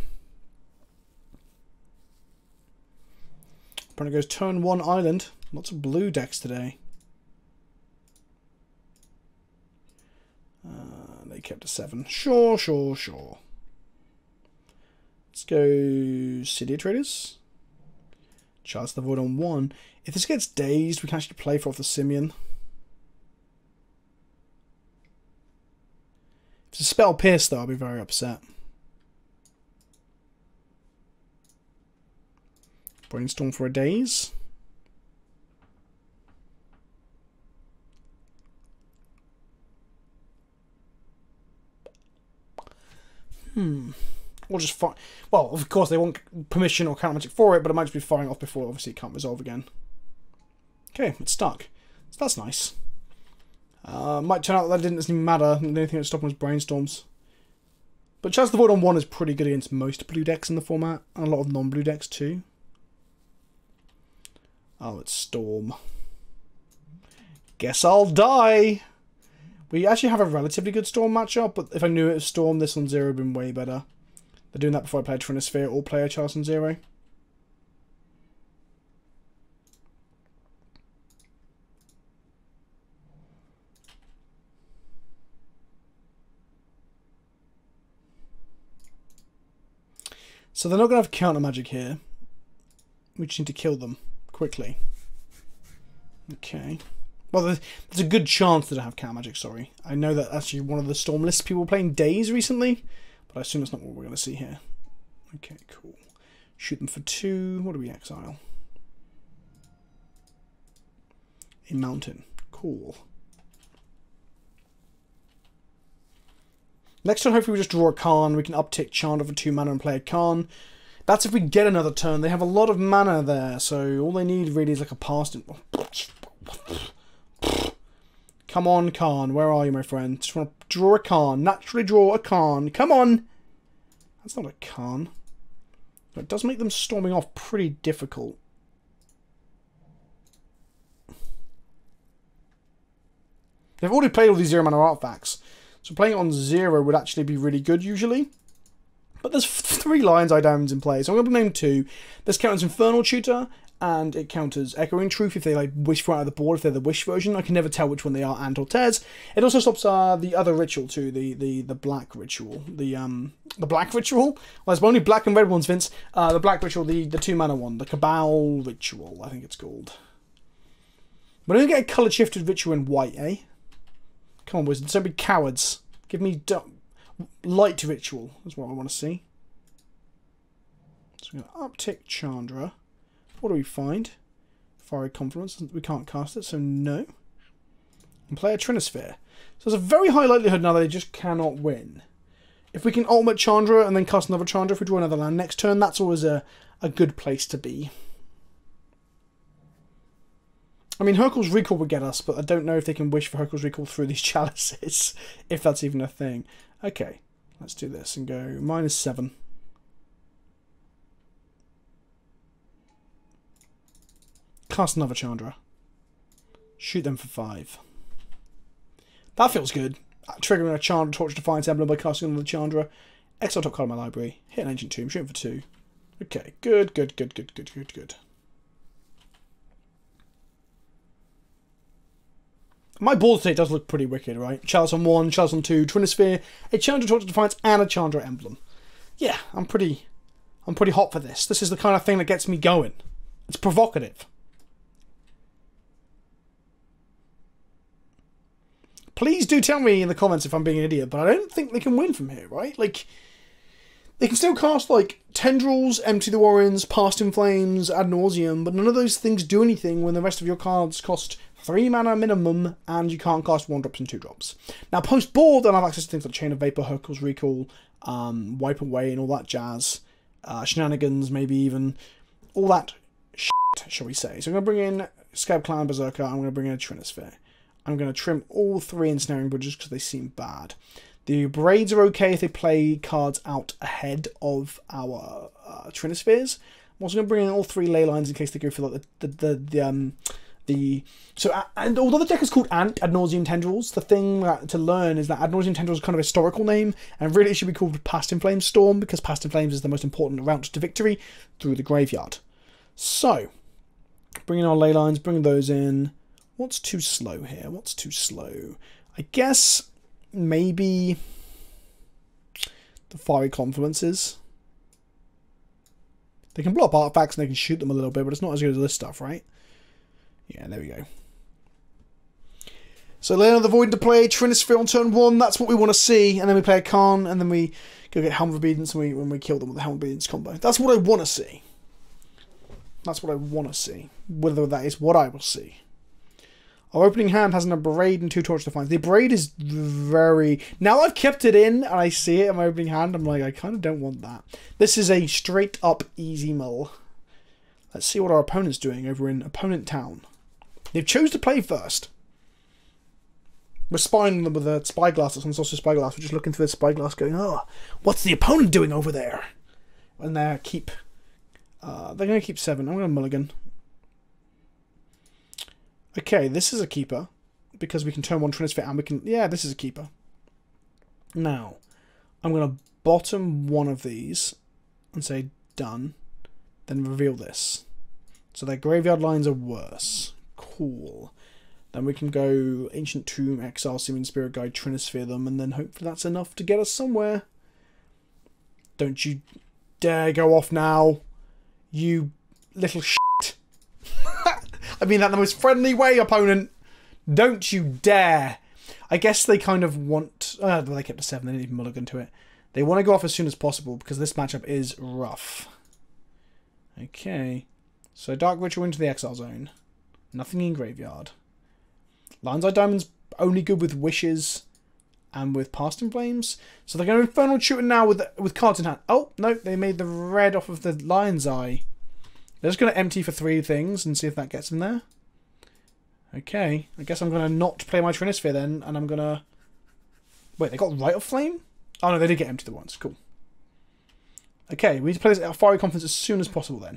Opponent goes turn one Island. Lots of blue decks today. Uh, they kept a seven. Sure, sure, sure. Let's go City Traders. Chalice the Void on one. If this gets dazed, we can actually play for off the Simian. If it's a Spell Pierce, though, I'll be very upset. Brainstorm for a daze. Hmm. Or just fire. Well, of course, they want permission or counter magic for it, but it might just be firing off before, obviously, it can't resolve again. Okay, it's stuck. So that's nice. Uh, might turn out that, that didn't even matter. The only thing that stopped was Brainstorms. But Chalice the Void on one is pretty good against most blue decks in the format, and a lot of non-blue decks too. Oh, it's Storm. Guess I'll die! We actually have a relatively good Storm matchup, but if I knew it was Storm, this on zero would have been way better. They're doing that before I play Trinisphere or play a Chalice on zero. So they're not going to have counter magic here. We just need to kill them quickly. Okay. Well, there's a good chance that I have counter magic, sorry. I know that actually one of the Storm lists people were playing Days recently, but I assume that's not what we're going to see here. Okay, cool. Shoot them for two. What do we exile? A Mountain. Cool. Next turn, hopefully we just draw a Khan. We can uptick Chandra for two mana and play a Khan. That's if we get another turn. They have a lot of mana there, so all they need really is like a past. Come on, Khan. Where are you, my friend? Just want to draw a Khan. Naturally draw a Khan. Come on! That's not a Khan. But it does make them storming off pretty difficult. They've already played all these zero mana artifacts. So playing it on zero would actually be really good usually. But there's three Lion's Eye Diamonds in play, so I'm going to name two. This counters Infernal Tutor, and it counters Echoing Truth if they like wish for out of the board, if they're the wish version. I can never tell which one they are, Ant or Tez. It also stops uh, the other ritual too, the, the, the black ritual. The um the black ritual? Well, there's only black and red ones, Vince. Uh, the black ritual, the, the two mana one. The Cabal Ritual, I think it's called. We're going to get a colour shifted ritual in white, eh? Come on, Wizards, don't be cowards. Give me light ritual. That's what I want to see. So we're going to uptick Chandra. What do we find? Fiery Confluence. We can't cast it, so no. And play a Trinisphere. So there's a very high likelihood now that they just cannot win. If we can ultimate Chandra and then cast another Chandra, if we draw another land next turn, that's always a, a good place to be. I mean, Hurkyl's Recall would get us, but I don't know if they can wish for Hurkyl's Recall through these chalices, if that's even a thing. Okay, let's do this and go minus seven. Cast another Chandra. Shoot them for five. That feels good. Triggering a Chandra Torch Defiance Emblem by casting another Chandra. Exile top card of my library. Hit an Ancient Tomb. Shoot for two. Okay, good, good, good, good, good, good, good. My board state does look pretty wicked, right? Chalice on one, Chalice on two, Trinisphere, a Chandra Torch of Defiance, and a Chandra Emblem. Yeah, I'm pretty, I'm pretty hot for this. This is the kind of thing that gets me going. It's provocative. Please do tell me in the comments if I'm being an idiot, but I don't think they can win from here, right? Like, they can still cast, like, Tendrils, Empty the Warrens, Past in Flames, Ad Nauseam, but none of those things do anything when the rest of your cards cost three mana minimum, and you can't cast one drops and two drops. Now, post-board, they'll have access to things like Chain of Vapor, Hercule's Recall, um, Wipe Away, and all that jazz. Uh, shenanigans, maybe even. All that shit, shall we say. So I'm going to bring in Scab Clan Berserker, I'm going to bring in a Trinisphere. I'm going to trim all three Ensnaring Bridges because they seem bad. The Braids are okay if they play cards out ahead of our uh, Trinispheres. I'm also going to bring in all three Ley Lines in case they go for like the the the, the um the so uh, and although the deck is called Ant Ad Nauseam Tendrils, the thing that, to learn is that Ad Nauseam Tendrils is kind of a historical name, and really it should be called Past in Flames Storm because Past in Flames is the most important route to victory through the graveyard. So, bringing our Ley Lines, bringing those in. What's too slow here? What's too slow? I guess maybe the Fiery Confluences. They can blow up artifacts and they can shoot them a little bit, but it's not as good as this stuff, right? Yeah, there we go. So Lane of the Void to play, Trinisphere on turn one, that's what we want to see. And then we play a Khan, and then we go get Helm of Obedience and we, when we kill them with the Helm of Obedience combo. That's what I want to see. That's what I want to see. Whether that is what I will see. Our opening hand has an Abrade and two Torch Defiance. The Abrade is very... Now I've kept it in and I see it in my opening hand, I'm like, I kind of don't want that. This is a straight up easy mull. Let's see what our opponent's doing over in Opponent Town. They've chose to play first. We're spying them with a spyglass. It's also spyglass. We're just looking through the spyglass going, oh, what's the opponent doing over there? And they keep... Uh, they're going to keep seven. I'm going to mulligan. Okay, this is a keeper, because we can turn one Trinisphere and we can... Yeah, this is a keeper. Now, I'm going to bottom one of these and say done, then reveal this. So their graveyard lines are worse. Cool. Then we can go Ancient Tomb, Exile, Seeming Spirit Guide, Trinisphere them, and then hopefully that's enough to get us somewhere. Don't you dare go off now, you little shit. I mean that in the most friendly way, opponent. Don't you dare. I guess they kind of want... Uh, well, they kept a seven. They didn't even mulligan to it. They want to go off as soon as possible because this matchup is rough. Okay. So Dark Ritual into the Exile Zone. Nothing in graveyard. Lion's Eye Diamond's only good with Wishes and with Past in Flames. So they're going to Infernal Shooting now with, with cards in hand. Oh, no. They made the red off of the Lion's Eye. They're just going to empty for three things and see if that gets them there. Okay. I guess I'm going to not play my Trinisphere then, and I'm going to... Wait, they got Rite of Flame? Oh no, they did get empty the ones. Cool. Okay, we need to play this at Fiery Confluence as soon as possible then.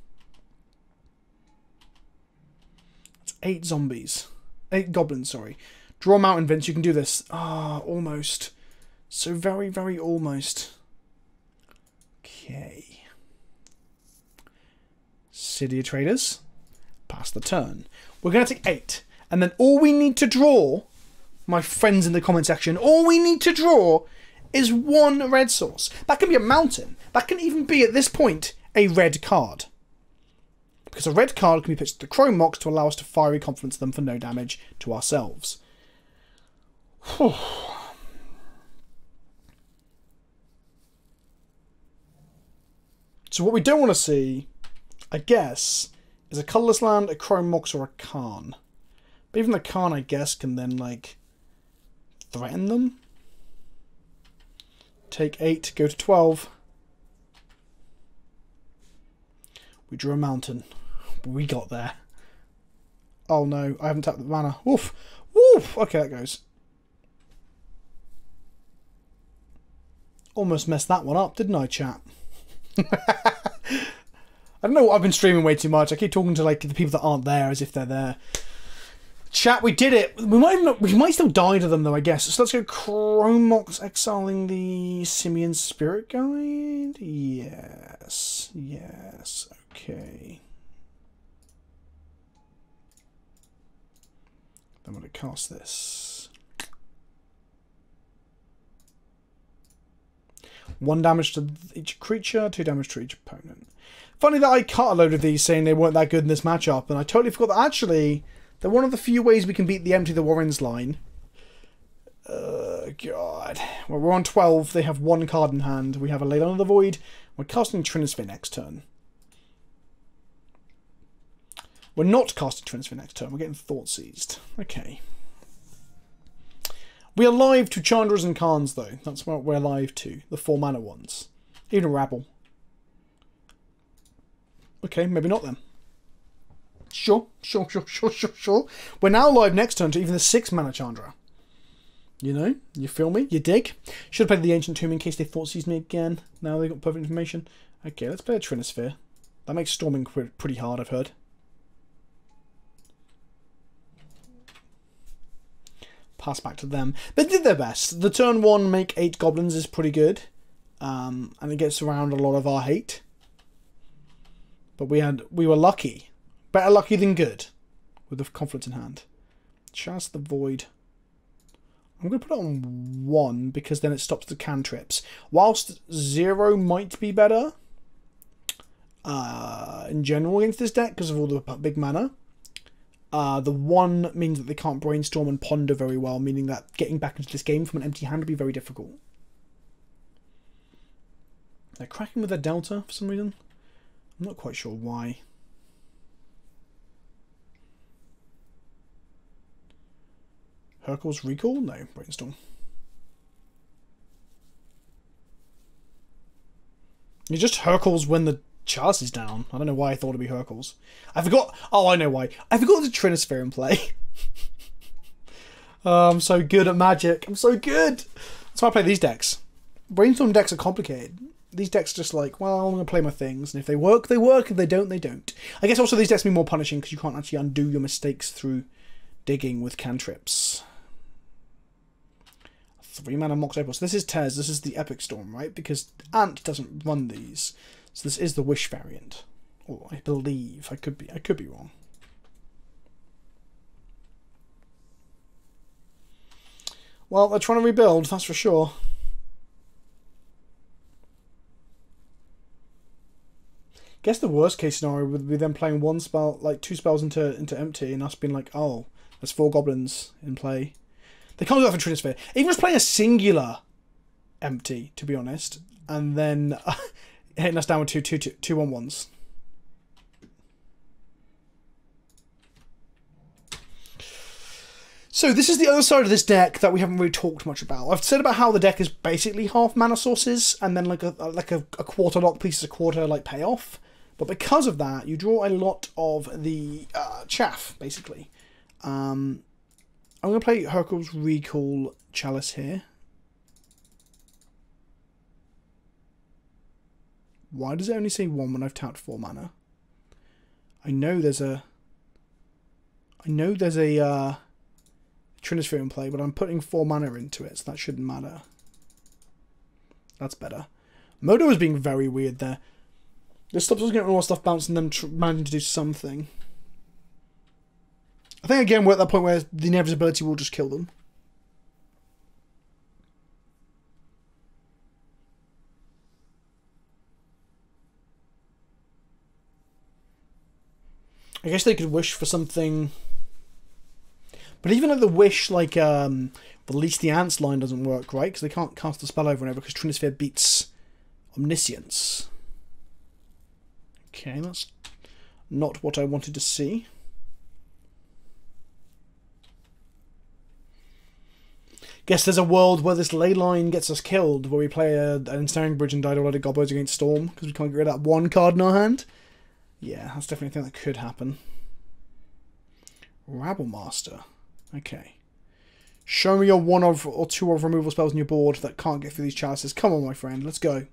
That's eight zombies. Eight goblins, sorry. Draw Mountain, Vince, you can do this. Ah, oh, almost. So very, very almost. Okay. City of Traders. Pass the turn. We're going to take eight. And then all we need to draw, my friends in the comment section, all we need to draw is one red source. That can be a mountain. That can even be, at this point, a red card. Because a red card can be pitched to Chrome Mox to allow us to Fiery Confluence them for no damage to ourselves. Whew. So what we don't want to see, I guess, is a colourless land, a Chrome Mox, or a Khan. But even the Khan, I guess, can then, like, threaten them. Take eight, go to twelve. We drew a mountain. We got there. Oh no, I haven't tapped the mana. Woof! Woof! Okay, that goes. Almost messed that one up, didn't I, chat? I don't know what I've been streaming way too much. I keep talking to like the people that aren't there as if they're there. Chat, we did it. We might even, we might still die to them though, I guess. So let's go Chrome Mox exiling the Simian Spirit Guide. Yes. Yes. Okay. Then I'm going to cast this. One damage to each creature, two damage to each opponent. Funny that I cut a load of these saying they weren't that good in this matchup, and I totally forgot that actually they're one of the few ways we can beat the Empty the Warrens line. Uh, God. Well, we're on twelve. They have one card in hand. We have a Leyline of the Void. We're casting Trinisphere next turn. We're not casting Trinisphere next turn. We're getting Thought Seized. Okay. We are live to Chandras and Khans, though. That's what we're live to. The four mana ones. Even a Rabble. Okay, maybe not then. Sure, sure, sure, sure, sure, sure. We're now live next turn to even the six mana Chandra. You know? You feel me? You dig? Should have played the Ancient Tomb in case they thought seized me again. Now they've got perfect information. Okay, let's play a Trinisphere. That makes storming pretty hard, I've heard. Pass back to them. They did their best. The turn one make eight goblins is pretty good. Um, and it gets around a lot of our hate. But we had we were lucky. Better lucky than good. With the conflict in hand. Chalice the Void. I'm going to put it on one because then it stops the cantrips. Whilst zero might be better. Uh, in general against this deck because of all the big mana. Uh, the one means that they can't brainstorm and ponder very well, meaning that getting back into this game from an empty hand would be very difficult. They're cracking with their Delta for some reason. I'm not quite sure why. Hurkyl's Recall? No, Brainstorm. You just Hurkyl's when the Chalice is down. I don't know why I thought it'd be Hurkyl's. I forgot. Oh, I know why. I forgot there's a Trinisphere in play. Oh, I'm so good at Magic. I'm so good. That's why I play these decks. Brainstorm decks are complicated. These decks are just like, well, I'm going to play my things. And if they work, they work. If they don't, they don't. I guess also these decks can be more punishing because you can't actually undo your mistakes through digging with cantrips. Three mana Mox Opal. So this is Tez. This is the Epic Storm, right? Because Ant doesn't run these. So this is the Wish variant. Oh, I believe. I could be I could be wrong. Well, they're trying to rebuild, that's for sure. Guess the worst case scenario would be them playing one spell, like two spells into into empty, and us being like, oh, there's four goblins in play. They can't do that for Trinisphere. Even just playing a singular empty, to be honest, and then uh, hitting us down with two, two, two, two one ones. So this is the other side of this deck that we haven't really talked much about. I've said about how the deck is basically half mana sources, and then like a like a, a quarter lock piece is a quarter like payoff. But because of that, you draw a lot of the uh, chaff, basically. Um, I'm going to play Hurkyl's Recall Chalice here. Why does it only say one when I've tapped four mana? I know there's a... I know there's a uh, Trinisphere in play, but I'm putting four mana into it, so that shouldn't matter. That's better. Modo is being very weird there. This stops us getting more stuff bouncing and them managing to do something. I think again we're at that point where the inevitability will just kill them. I guess they could wish for something, but even at the wish, like um, release the ants line doesn't work, right? Because they can't cast the spell over and over because Trinisphere beats Omniscience. Okay, that's not what I wanted to see. Guess there's a world where this ley line gets us killed, where we play a, an Ensnaring Bridge and die to a lot of gobos against Storm, because we can't get rid of that one card in our hand. Yeah, that's definitely a thing that could happen. Rabble Master. Okay. Show me your one of or two of removal spells on your board that can't get through these chalices. Come on, my friend, let's go.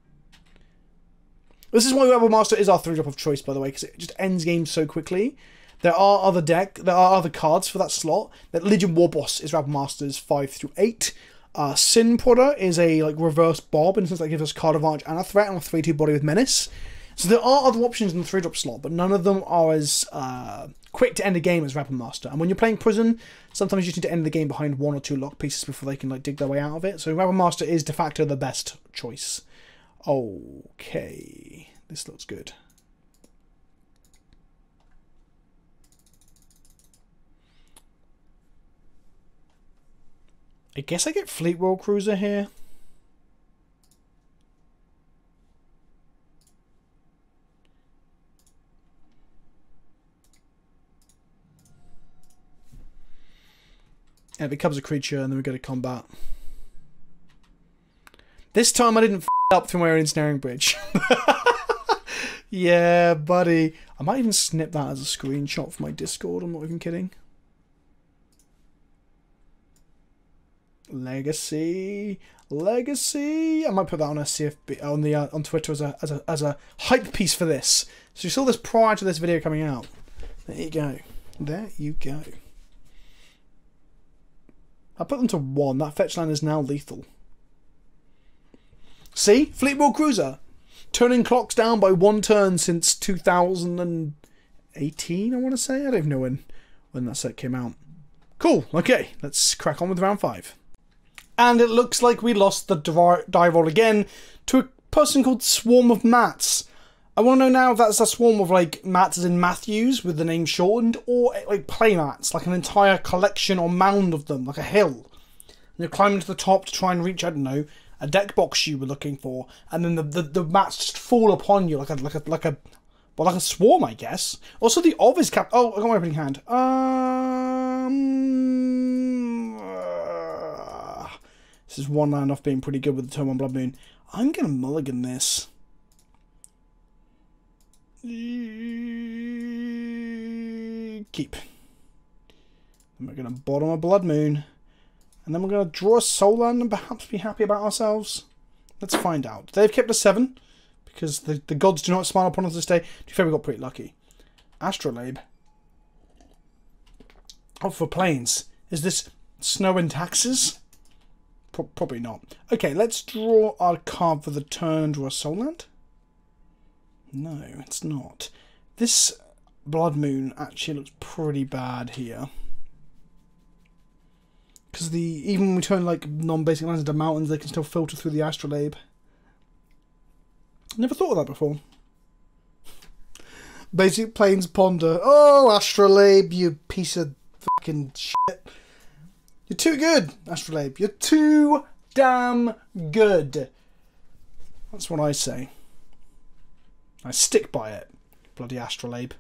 This is why Rabble Master is our three drop of choice, by the way, because it just ends games so quickly. There are other deck, there are other cards for that slot. That Legion Warboss is Rabble Master's five through eight. Uh, Sin Prodder is a like reverse Bob, in the sense that gives us card advantage and a threat and a three two body with Menace. So there are other options in the three drop slot, but none of them are as uh, quick to end a game as Rabble Master. And when you're playing Prison, sometimes you just need to end the game behind one or two lock pieces before they can like dig their way out of it. So Rabble Master is de facto the best choice. Okay, this looks good. I guess I get Fleet World Cruiser here. And it becomes a creature and then we go to combat. This time I didn't f up through my own ensnaring bridge. Yeah, buddy. I might even snip that as a screenshot for my Discord, I'm not even kidding. Legacy, legacy. I might put that on a C F B on the uh, on Twitter as a as a as a hype piece for this. So you saw this prior to this video coming out. There you go. There you go. I put them to one. That fetch land is now lethal. See, Fleet World Cruiser turning clocks down by one turn since two thousand eighteen. I want to say. I don't even know when when that set came out. Cool. Okay, let's crack on with round five. And it looks like we lost the die roll again to a person called Swarm of Mats. I want to know now if that's a swarm of like mats as in Matthews with the name shortened, or like play mats, like an entire collection or mound of them, like a hill. And you're climbing to the top to try and reach, I don't know, a deck box you were looking for, and then the the, the mats just fall upon you like a like a like a well like a swarm, I guess. Also the of is cap. Oh, I got my opening hand. Um. Uh, this is one land off being pretty good with the turn one Blood Moon. I'm gonna mulligan this. Keep. Then we're going to bottom a Blood Moon. And then we're going to draw a Soul Land and perhaps be happy about ourselves. Let's find out. They've kept a seven. Because the, the gods do not smile upon us this day. To be fair, we got pretty lucky. Astrolabe. Oh, for planes. Is this Snow and Taxes? Pro probably not. Okay, let's draw our card for the turn and draw a Soul Land. No, it's not. This Blood Moon actually looks pretty bad here. Because the even when we turn like non-basic lands into mountains, they can still filter through the Astrolabe. Never thought of that before. Basic Plains Ponder. Oh, Astrolabe, you piece of fucking shit. You're too good, Astrolabe. You're too damn good. That's what I say. I stick by it. Bloody Astrolabe.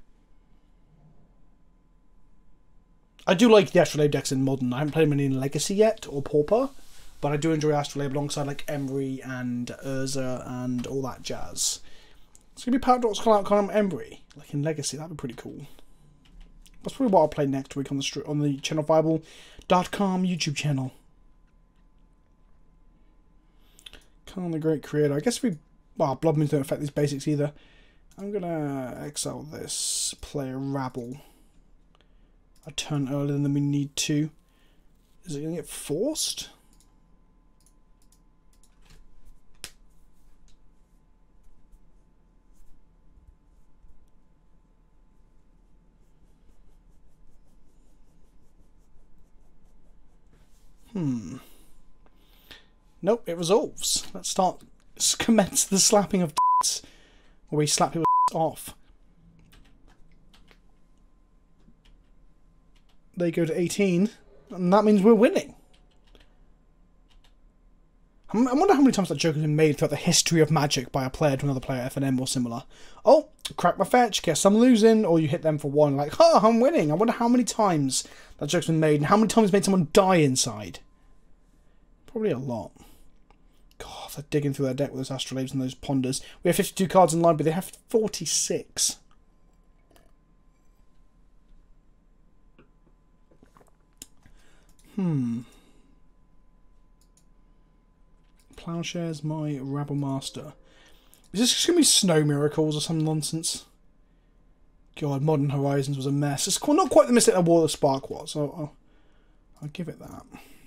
I do like the Astrolabe decks in Modern. I haven't played many in Legacy yet, or Pauper. But I do enjoy Astrolabe alongside like Emry and Urza and all that jazz. It's going to be Paradoxical Outcome Emry, like in Legacy. That'd be pretty cool. That's probably what I'll play next week on the on the Channel Fireball dot com YouTube channel. Khan the Great Creator. I guess we... Well, Blood Moons don't affect these basics either. I'm going to exile this, play a Rabble. A turn earlier than we need to. Is it going to get forced? Hmm. Nope, it resolves. Let's start. Let's commence the slapping of tits, where we slap people off. They go to eighteen, and that means we're winning. I wonder how many times that joke has been made throughout the history of Magic by a player to another player, F N M or similar. Oh, crack my fetch, guess I'm losing, or you hit them for one, like, oh, I'm winning. I wonder how many times that joke's been made, and how many times it's made someone die inside. Probably a lot. God, they're digging through their deck with those Astrolabes and those Ponders. We have fifty-two cards in line, but they have forty-six. Hmm. Plowshares, my Rabble Master. Is this just going to be Snow Miracles or some nonsense? God, Modern Horizons was a mess. It's not quite the mistake that War of the Spark was. I'll, I'll, I'll give it that.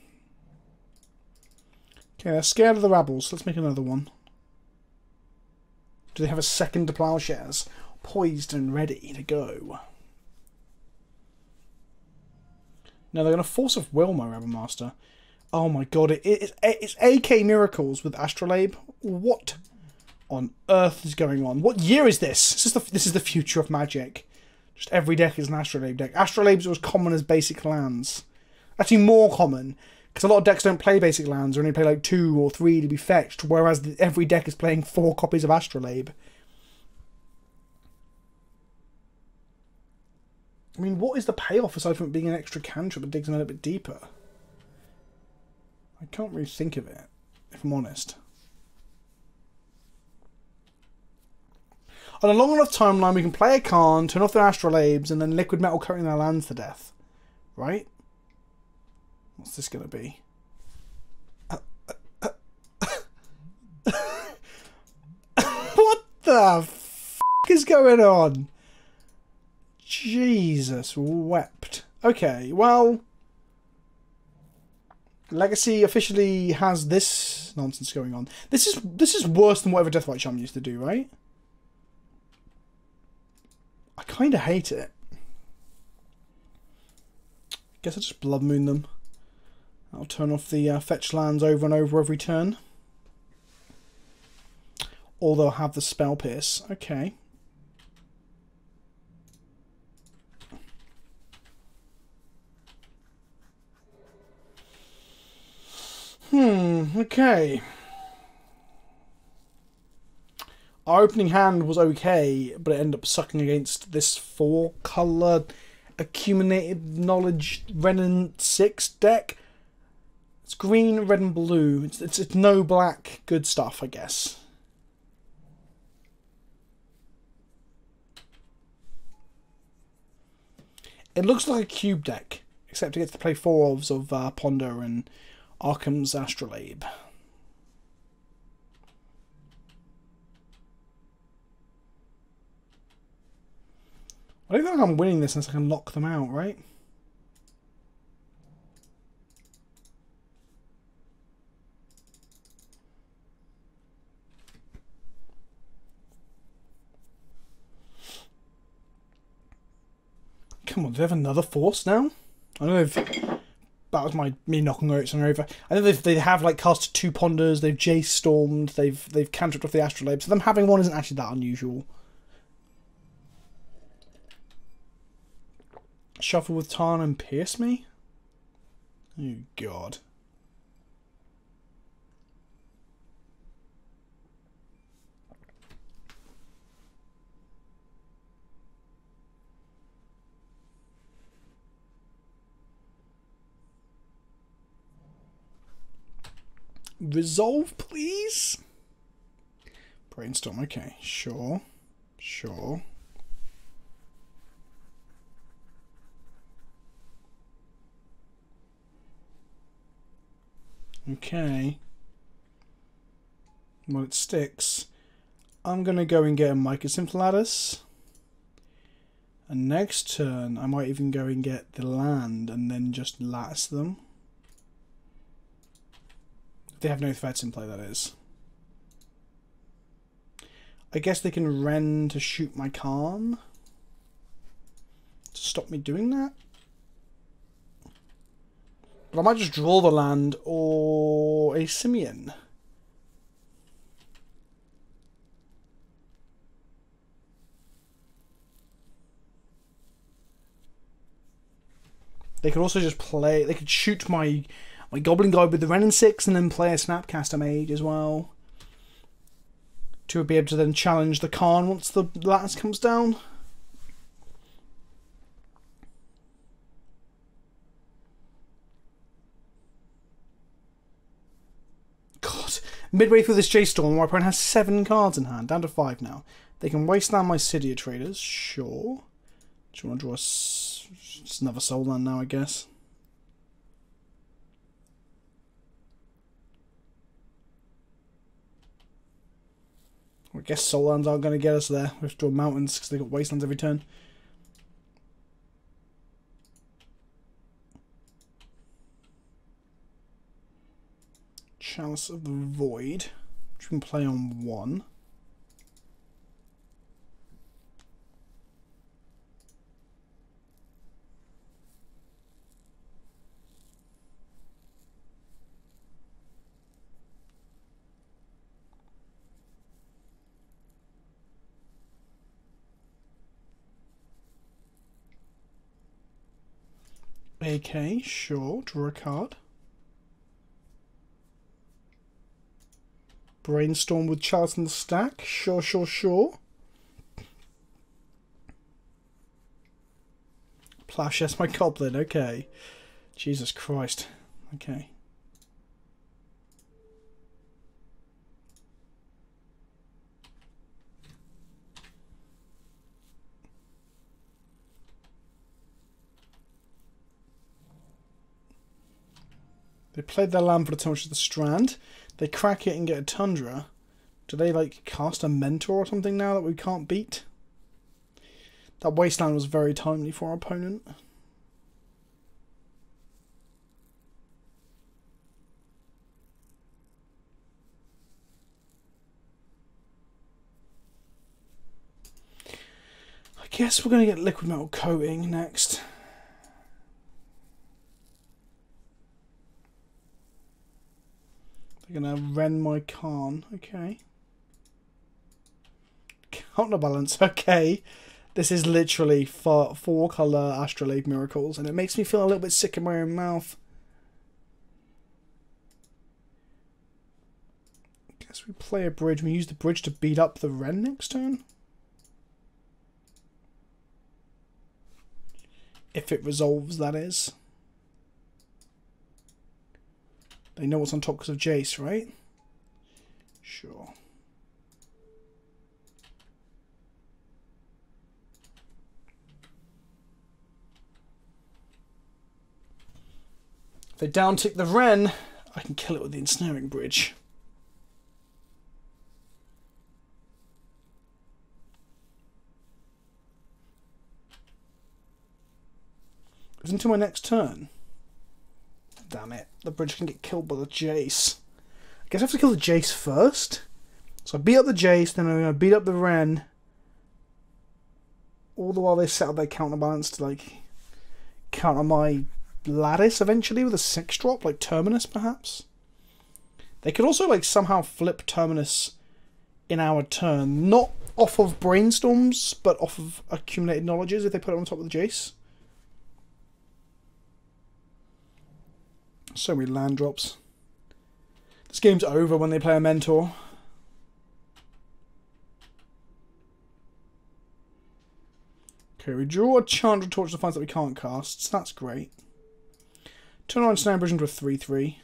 Okay, they're scared of the Rabbles. Let's make another one. Do they have a second to Plowshares? Poised and ready to go. No, they're going to force of will my Rebel Master. Oh my god, it, it's, it's A K Miracles with Astrolabe. What on earth is going on? What year is this? This is the, this is the future of Magic. Just every deck is an Astrolabe deck. Astrolabes are as common as basic lands. Actually more common, because a lot of decks don't play basic lands, or only play like two or three to be fetched, whereas the, every deck is playing four copies of Astrolabe. I mean, what is the payoff aside from it being an extra cantrip that digs in a little bit deeper? I can't really think of it, if I'm honest. On a long enough timeline, we can play a Khan, turn off their Astrolabes, and then liquid metal coating their lands to death. Right? What's this going to be? Uh, uh, uh. What the f*** is going on? Jesus wept. Okay, well... Legacy officially has this nonsense going on. This is this is worse than whatever Deathlight Charm used to do, right? I kind of hate it. Guess I'll just Blood Moon them. I'll turn off the uh, fetch lands over and over every turn. Or they'll have the Spell Pierce. Okay. Hmm, okay. Our opening hand was okay, but it ended up sucking against this four-colour accumulated knowledge Renin six deck. It's green, red and blue. It's, it's, it's no black. Good stuff, I guess. It looks like a cube deck, except it gets to play four ofs of uh, Ponder and Arkham's Astrolabe. I don't think I'm winning this unless I can lock them out, right? Come on, do they have another force now? I know they've... That was my me knocking something over. I know they've, they have like cast two Ponders, they've Jace Stormed, they've they've cantripped off the Astrolabe, so them having one isn't actually that unusual. Shuffle with Tarn and Pierce me? Oh god. Resolve, please? Brainstorm, okay, sure, sure. Okay. Well, it sticks. I'm going to go and get a Mycosynth Lattice. And next turn, I might even go and get the land and then just lattice them. They have no threats in play, that is. I guess they can Ren to shoot my Khan to stop me doing that. But I might just draw the land or a Simian. They could also just play, they could shoot my my Goblin Guide with the Renin six and then play a Snapcaster Mage as well. To be able to then challenge the Khan once the lattice comes down. God, midway through this J-Storm, my opponent has seven cards in hand, down to five now. They can wasteland my Cydia Traders, sure. Do you want to draw a s just another Soul Land now, I guess? I guess Soul Lands aren't going to get us there. We have to draw mountains because they've got wastelands every turn. Chalice of the Void, which we can play on one. Okay, sure. Draw a card. Brainstorm with Charles in the stack. Sure, sure, sure. Plash, yes, my goblin. Okay. Jesus Christ. Okay. They played their land for the touch of the strand. They crack it and get a Tundra. Do they like cast a mentor or something now that we can't beat? That wasteland was very timely for our opponent. I guess we're going to get liquid metal coating next. They're going to rend my Khan. Okay. Counterbalance. Okay. This is literally four, four colour Astrolabe miracles, and it makes me feel a little bit sick in my own mouth. I guess we play a bridge. We use the bridge to beat up the Ren next turn. If it resolves, that is. They know what's on top because of Jace, right? Sure. If they down-tick the Ren, I can kill it with the Ensnaring Bridge. It's until my next turn. Damn it. The bridge can get killed by the Jace. I guess I have to kill the Jace first. So I beat up the Jace, then I'm going to beat up the Ren. All the while they set up their counterbalance to like counter my Lattice eventually with a six drop, like Terminus perhaps. They could also like somehow flip Terminus in our turn. Not off of Brainstorms, but off of Accumulated Knowledges if they put it on top of the Jace. So many land drops. This game's over when they play a Mentor. Okay, we draw a Chandra Torch to find that we can't cast. So that's great. Turn on Snare Bridge into a three three.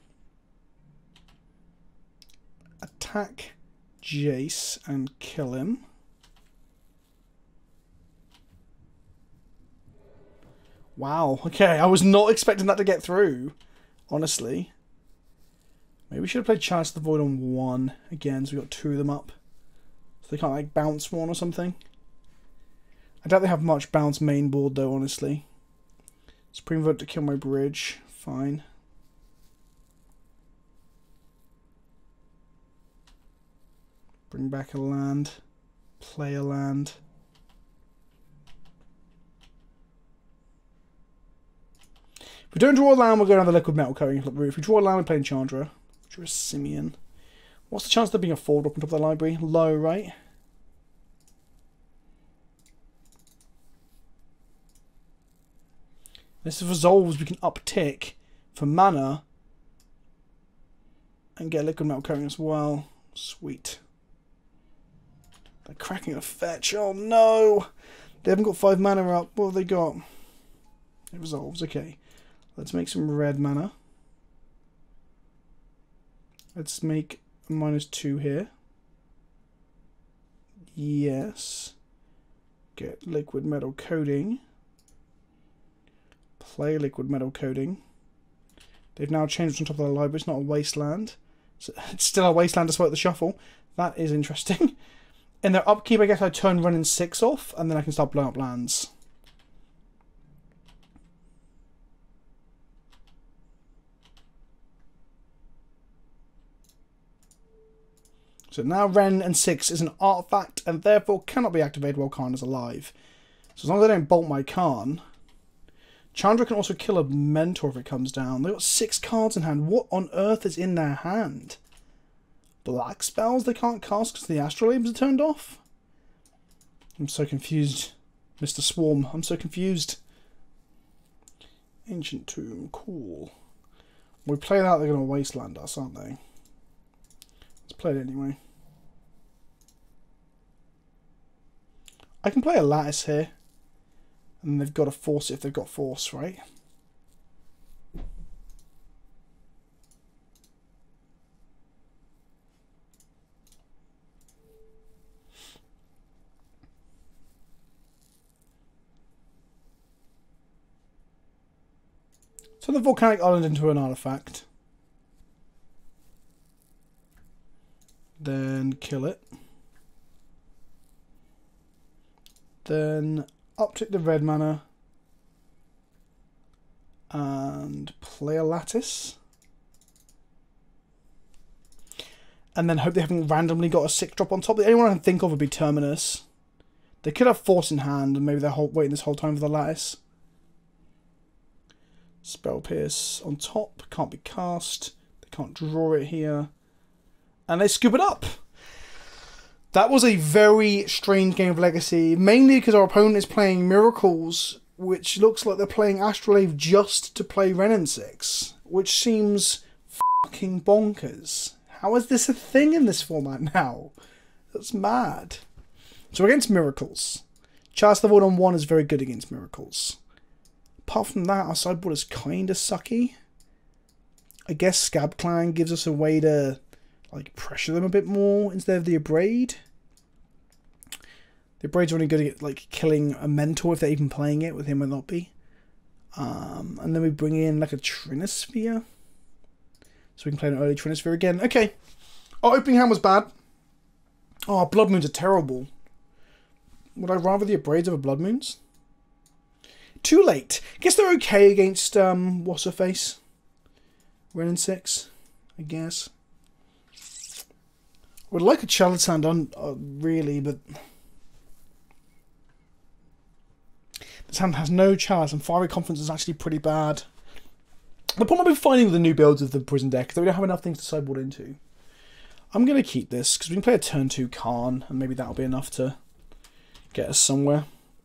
Attack Jace and kill him. Wow, okay, I was not expecting that to get through. Honestly. Maybe we should have played Chalice of the Void on one again, so we got two of them up. So they can't like bounce one or something. I doubt they have much bounce main board though, honestly. Supreme Vote to kill my bridge. Fine. Bring back a land. Play a land. If we don't draw a land, we're going to have the liquid metal coating. If we draw a land, we're playing Chandra. Draw a Simeon. What's the chance of there being a four drop on top of the library? Low, right? This resolves, we can uptick for mana and get liquid metal coating as well. Sweet. They're cracking a fetch. Oh no! They haven't got five mana up. What have they got? It resolves, okay. Let's make some red mana. Let's make a minus two here. Yes. Get liquid metal coating. Play liquid metal coating. They've now changed on top of the library. It's not a wasteland. So it's still a wasteland despite the shuffle. That is interesting. In their upkeep, I guess I turn running six off, and then I can start blowing up lands. So now Ren and six is an artifact, and therefore cannot be activated while Khan is alive. So as long as I don't bolt my Khan, Chandra can also kill a Mentor if it comes down. They've got six cards in hand. What on earth is in their hand? Black spells they can't cast because the Astrolabes are turned off? I'm so confused, Mister Swarm. I'm so confused. Ancient Tomb, cool. We play that, they're going to wasteland us, aren't they? Let's play it anyway. I can play a lattice here. And they've got to force it if they've got force, right? Turn the volcanic island into an artifact. Then kill it. Then uptick the red mana. And play a lattice. And then hope they haven't randomly got a six drop on top. The only one I can think of would be Terminus. They could have force in hand and maybe they're waiting this whole time for the lattice. Spell Pierce on top, can't be cast, they can't draw it here, and they scoop it up. That was a very strange game of Legacy, mainly because our opponent is playing Miracles, which looks like they're playing Astrolabe just to play Renin six, which seems fucking bonkers. How is this a thing in this format now? That's mad. So against Miracles, Chalice the Void on one is very good against Miracles. Apart from that, our sideboard is kind of sucky. I guess Scab Clan gives us a way to like pressure them a bit more instead of the Abrade. The Abrade's only good at like killing a mentor if they're even playing it, with him or not be. Um, and then we bring in like a Trinisphere. So we can play an early Trinisphere again. Okay. Our opening hand was bad. Oh, Blood Moons are terrible. Would I rather the Abrades over Blood Moons? Too late. Guess they're okay against um, what's her face? Renin six, I guess. Would like a Chalice hand on, uh, really, but this hand has no Chalice, and Fiery Confidence is actually pretty bad. The problem I've been finding with the new builds of the Prison deck is that we don't have enough things to sideboard into. I'm going to keep this because we can play a turn two Khan, and maybe that'll be enough to get us somewhere.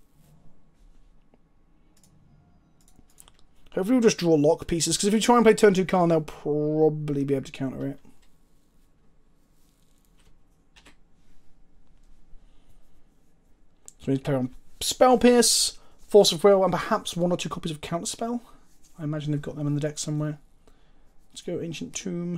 Hopefully we'll just draw lock pieces, because if we try and play turn two Khan, they'll probably be able to counter it. So we need to play on Spell Pierce, Force of Will, and perhaps one or two copies of Counterspell. I imagine they've got them in the deck somewhere. Let's go Ancient Tomb.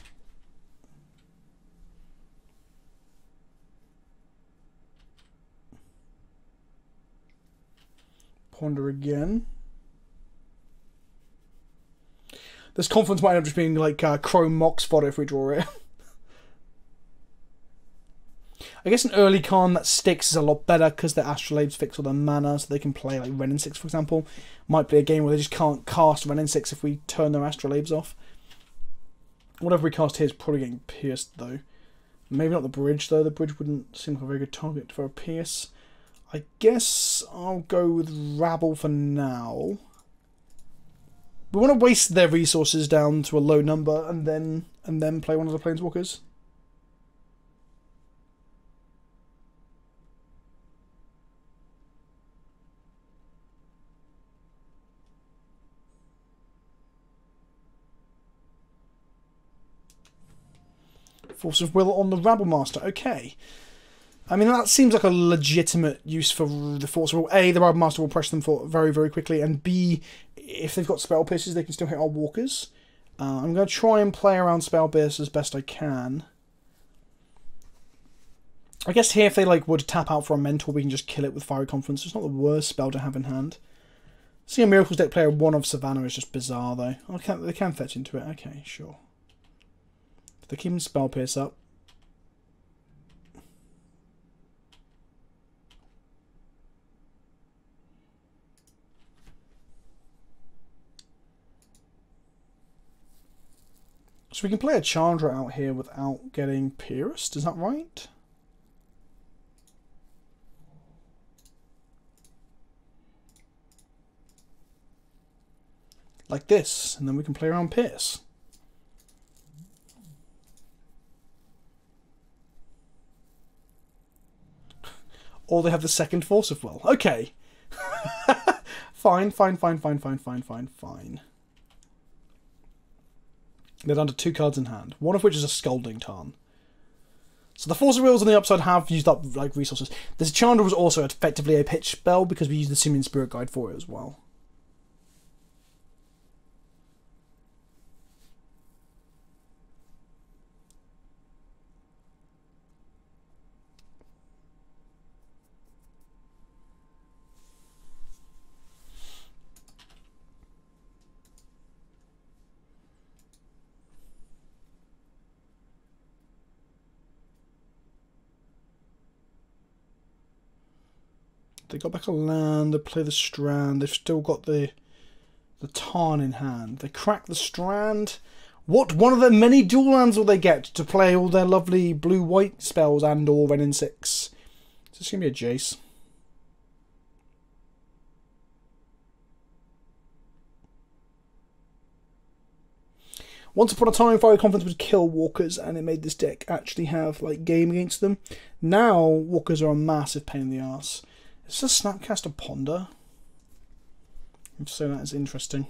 Ponder again. This Confidence might end up just being like uh, Chrome Mox fodder if we draw it. I guess an early Khan that sticks is a lot better because their Astrolabes fix all their mana, so they can play like Renin six, for example. Might be a game where they just can't cast Renin six if we turn their Astrolabes off. Whatever we cast here is probably getting pierced, though. Maybe not the bridge, though. The bridge wouldn't seem like a very good target for a pierce. I guess I'll go with Rabble for now. We want to waste their resources down to a low number and then and then play one of the Planeswalkers. Force of Will on the Rabble Master. Okay. I mean, that seems like a legitimate use for the Force of Will. A, the Rabble Master will pressure them for very, very quickly. And B, if they've got Spell Pierces, they can still hit our Walkers. Uh, I'm going to try and play around Spell Pierce as best I can. I guess here, if they like would tap out for a Mentor, we can just kill it with Fiery Confidence. It's not the worst spell to have in hand. Seeing a Miracles deck player one of Savannah is just bizarre, though. Oh, can, they can fetch into it. Okay, sure. They're keeping Spell Pierce up. So we can play a Chandra out here without getting pierced, is that right? Like this, and then we can play around Pierce. Or they have the second Force of Will. Okay. fine, fine, fine, fine, fine, fine, fine, fine. They're down to two cards in hand, one of which is a Scalding Tarn. So the Force of Wills on the upside have used up like resources. This Chandra was also effectively a pitch spell because we used the Simian Spirit Guide for it as well. They got back a land, they play the Strand, they've still got the the Tarn in hand. They crack the Strand. What one of the many dual lands will they get to play all their lovely blue-white spells and or Ren in six? Is this going to be a Jace? Once upon a time, Fiery Confidence would kill walkers, and it made this deck actually have like game against them. Now, walkers are a massive pain in the arse. Is this a Snapcaster Ponder? If so, that is interesting.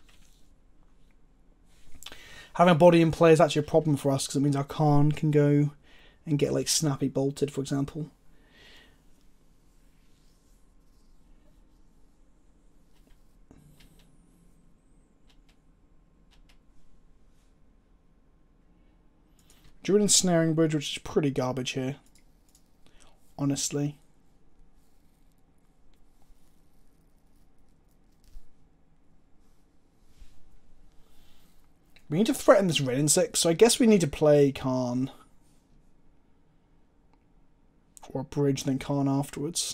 Having a body in play is actually a problem for us because it means our Khan can go and get like Snappy Bolted, for example. Druid Ensnaring Bridge, which is pretty garbage here, honestly. We need to threaten this red insect, so I guess we need to play Khan. Or a bridge, then Khan afterwards.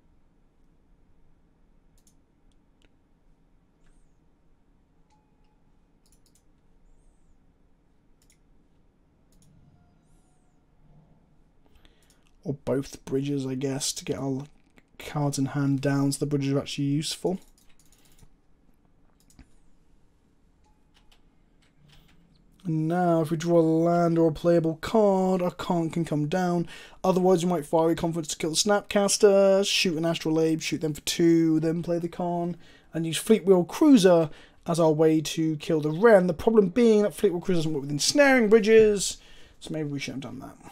Or both bridges, I guess, to get our cards in hand down so the bridges are actually useful. And now, if we draw a land or a playable card, our Khan can come down. Otherwise, we might Fiery Confidence to kill the Snapcaster, shoot an Astrolabe, shoot them for two, then play the Khan, and use Fleetwheel Cruiser as our way to kill the Wren. The problem being that Fleetwheel Cruiser doesn't work with Ensnaring Bridges, so maybe we should have done that.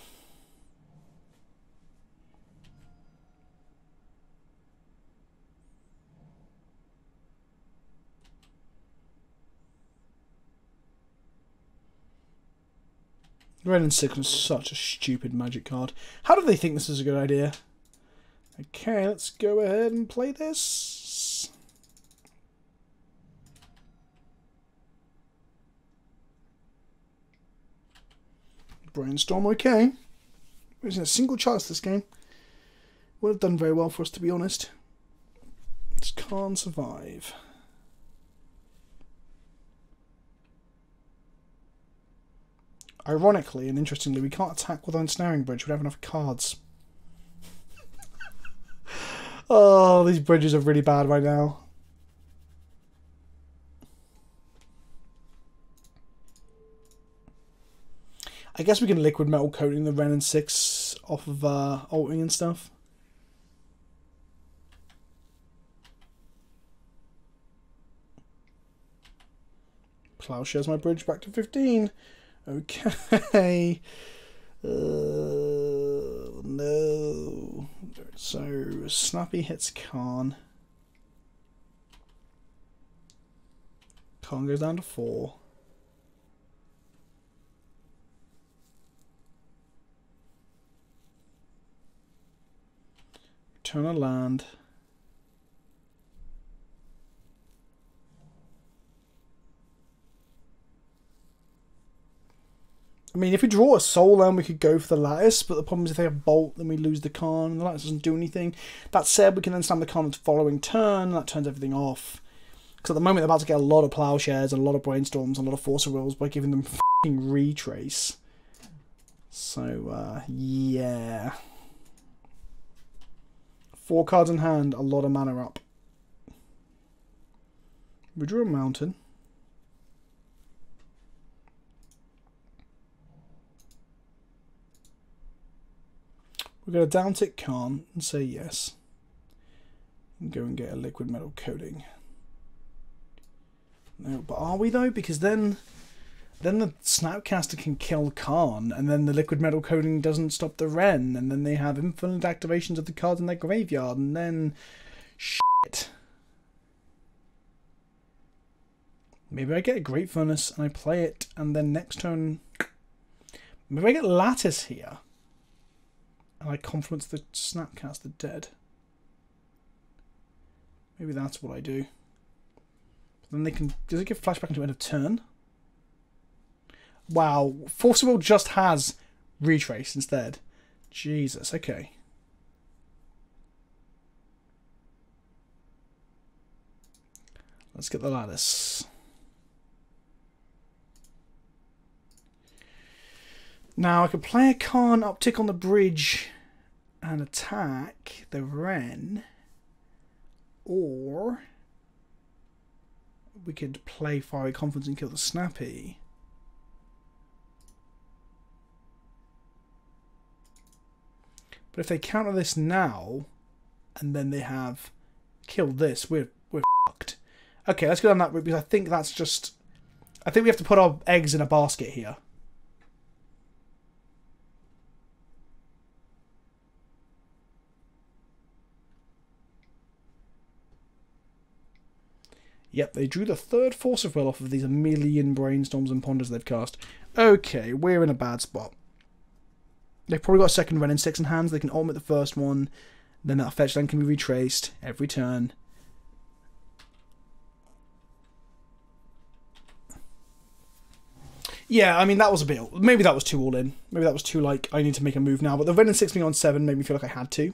Red and Six is such a stupid magic card. How do they think this is a good idea? Okay, let's go ahead and play this. Brainstorm, okay. There isn't a single chance this game. Would have done very well for us, to be honest. Just can't survive. Ironically and interestingly, we can't attack with our Ensnaring Bridge. We don't have enough cards. Oh, these bridges are really bad right now. I guess we can Liquid Metal Coating the Ren and six off of uh, altering and stuff. Plowshares my bridge back to fifteen. Okay. Uh, no. So, Snappy hits Khan. Khan goes down to four. Return a land. I mean, if we draw a Soul Land, we could go for the Lattice, but the problem is if they have Bolt, then we lose the Khan, and the Lattice doesn't do anything. That said, we can then slam the Khan on the following turn, and that turns everything off. Because at the moment, they're about to get a lot of Plowshares, and a lot of Brainstorms, and a lot of Force of Wills by giving them f***ing Retrace. So, uh, yeah. Four cards in hand, a lot of mana up. We drew a Mountain. We're going to down tick Khan and say yes. Go and get a liquid metal coating. No, but are we though? Because then, then the Snapcaster can kill Khan, and then the liquid metal coating doesn't stop the Ren, and then they have infinite activations of the cards in their graveyard, and then shit. Maybe I get a Great Furnace and I play it, and then next turn, maybe I get Lattice here, and I Confluence the Snapcaster dead. Maybe that's what I do. But then they can... Does it give flashback into end of turn? Wow. Force of Will just has Retrace instead. Jesus, okay. Let's get the Lattice. Now I could play a Khan, uptick on the bridge, and attack the Ren. Or we could play Fiery Confidence and kill the Snappy. But if they counter this now, and then they have killed this, we're we're fucked. Okay, let's go down that route because I think that's just. I think we have to put our eggs in a basket here. Yep, they drew the third Force of Will off of these a million Brainstorms and Ponders they've cast. Okay, we're in a bad spot. They've probably got a second Ren and six in hands. They can ultimate the first one. Then that fetch land can be retraced every turn. Yeah, I mean, that was a bit... Maybe that was too all in. Maybe that was too, like, I need to make a move now. But the Ren and six being on seven made me feel like I had to.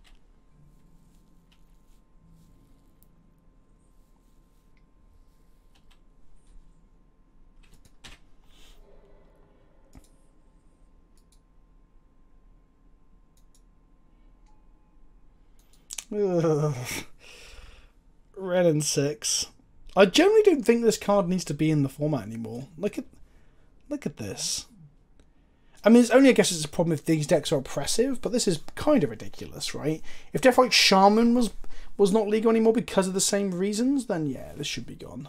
Ugh. Red and six. I generally don't think this card needs to be in the format anymore. Look at, look at this. I mean, it's only I guess it's a problem if these decks are oppressive, but this is kind of ridiculous, right? If Death like Shaman was was not legal anymore because of the same reasons, then yeah, this should be gone.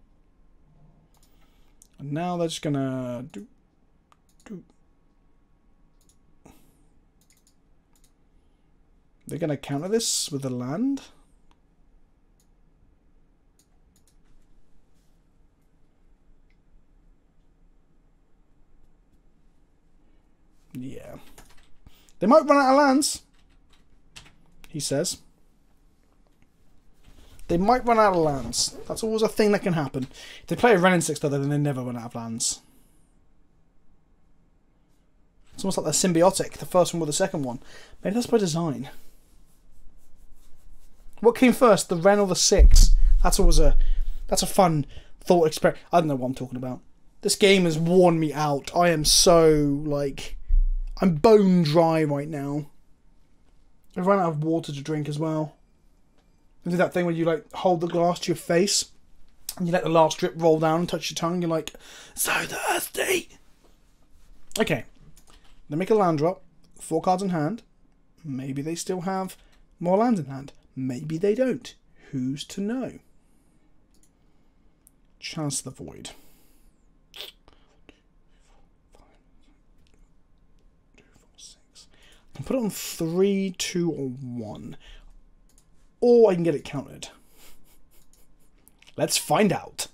And now they're just gonna do do. They're going to counter this with a land. Yeah. They might run out of lands, he says. They might run out of lands. That's always a thing that can happen. If they play a Ren and six, though, then they never run out of lands. It's almost like they're symbiotic, the first one with the second one. Maybe that's by design. What came first, the Ren or the six? That's always a, that's a fun thought experiment. I don't know what I'm talking about. This game has worn me out. I am so, like, I'm bone dry right now. I've run out of water to drink as well. I did that thing where you, like, hold the glass to your face and you let the last drip roll down and touch your tongue. You're like, so thirsty. Okay. They make a land drop. Four cards in hand. Maybe they still have more lands in hand. Maybe they don't. Who's to know? Chance the Void. I can put it on three, two, or one. Or I can get it countered. Let's find out.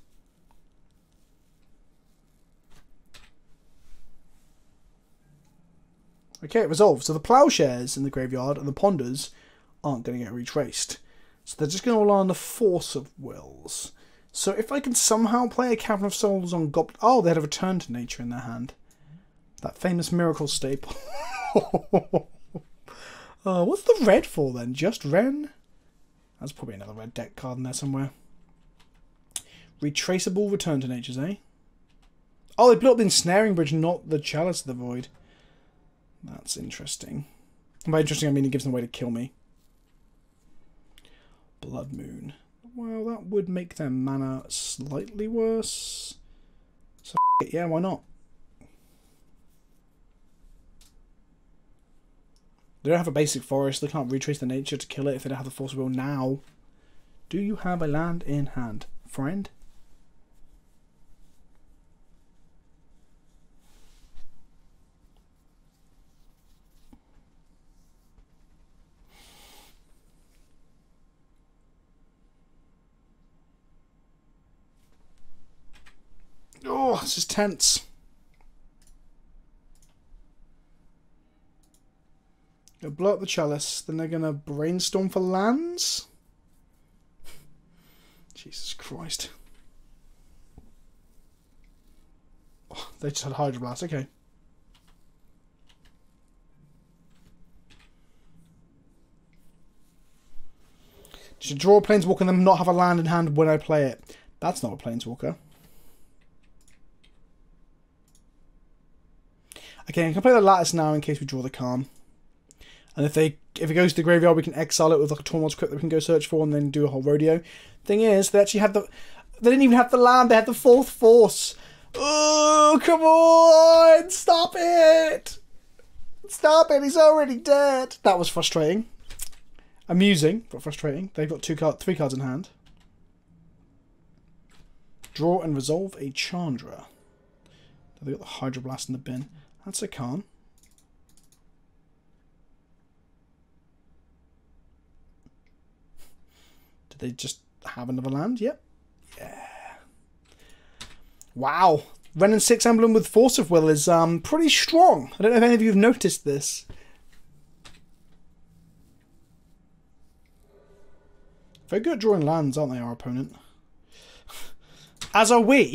Okay, it resolved. So the Plowshares in the graveyard and the Ponders aren't going to get retraced. So they're just going to rely on the Force of Wills. So if I can somehow play a Cavern of Souls on Goblin... Oh, they had a Return to Nature in their hand. That famous Miracle staple. uh, what's the red for then? Just Ren? There's probably another red deck card in there somewhere. Retraceable Return to Natures, eh? Oh, they built the Ensnaring Bridge, not the Chalice of the Void. That's interesting. And by interesting, I mean it gives them a way to kill me. Blood Moon. Well, that would make their mana slightly worse. So, yeah, why not? They don't have a basic forest. They can't retrace the nature to kill it if they don't have the force of will now. Do you have a land in hand, friend? Oh, this is tense. They'll blow up the chalice, then they're going to brainstorm for lands? Jesus Christ. Oh, they just had Hydroblast, okay. Should draw a Planeswalker and then not have a land in hand when I play it. That's not a Planeswalker. Okay, I can play the Lattice now in case we draw the Calm. And if they if it goes to the graveyard, we can exile it with like a Tormod's Crypt that we can go search for and then do a whole rodeo. Thing is, they actually had the... They didn't even have the land, they had the fourth force. Oh, come on! Stop it! Stop it, he's already dead! That was frustrating. Amusing, but frustrating. They've got two card, three cards in hand. Draw and resolve a Chandra. They've got the Hydroblast in the bin. That's a Khan. Did they just have another land? Yep. Yeah. Wow. Ren and six emblem with Force of Will is um pretty strong. I don't know if any of you have noticed this. Very good at drawing lands, aren't they, our opponent? As are we.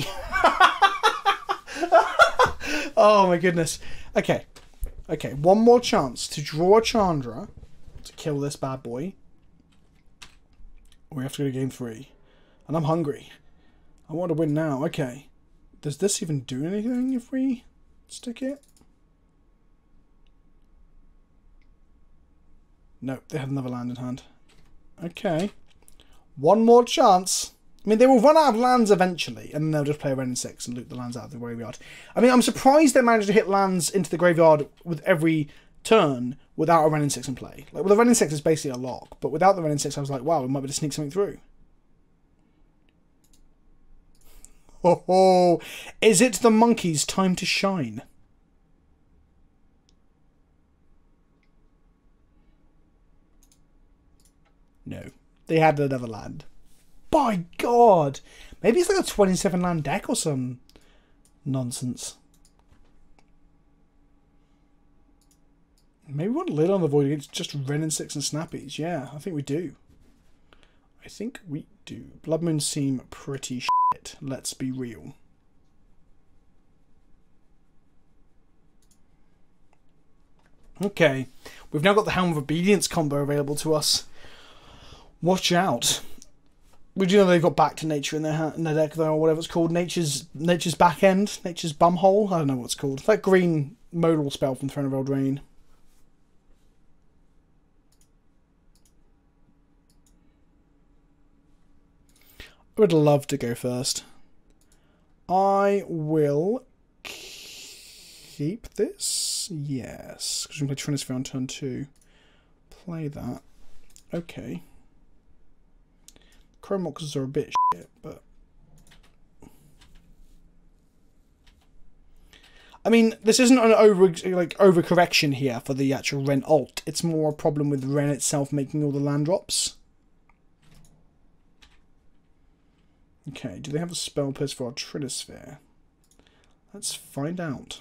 Oh my goodness. Okay. Okay, one more chance to draw a Chandra to kill this bad boy. We have to go to game three. And I'm hungry. I want to win now. Okay. Does this even do anything if we stick it? No, they have another land in hand. Okay. One more chance. I mean, they will run out of lands eventually, and then they'll just play a Ren and six and loot the lands out of the graveyard. I mean, I'm surprised they managed to hit lands into the graveyard with every turn without a Ren and six in play. Like, well, the Ren and six is basically a lock, but without the Ren and six, I was like, wow, we might be able to sneak something through. Oh, oh. Is it the monkey's time to shine? No. They had another land. By God! Maybe it's like a twenty-seven land deck or some nonsense. Maybe we want Lid on the Void against just Ren and six and Snappies. Yeah, I think we do. I think we do. Blood Moons seem pretty shit. Let's be real. Okay. We've now got the Helm of Obedience combo available to us. Watch out. We do know they've got Back to Nature in their, in their deck, though, or whatever it's called. Nature's Nature's Back End. Nature's Bumhole. I don't know what it's called. That green modal spell from Throne of Eldraine. I would love to go first. I will keep this. Yes. Because we can play Trinisphere on turn two. Play that. Okay. Chromoxes are a bit shit, but... I mean, this isn't an over like overcorrection here for the actual Ren alt. It's more a problem with Ren itself making all the land drops. Okay, do they have a spell pierce for our Trinisphere? Let's find out.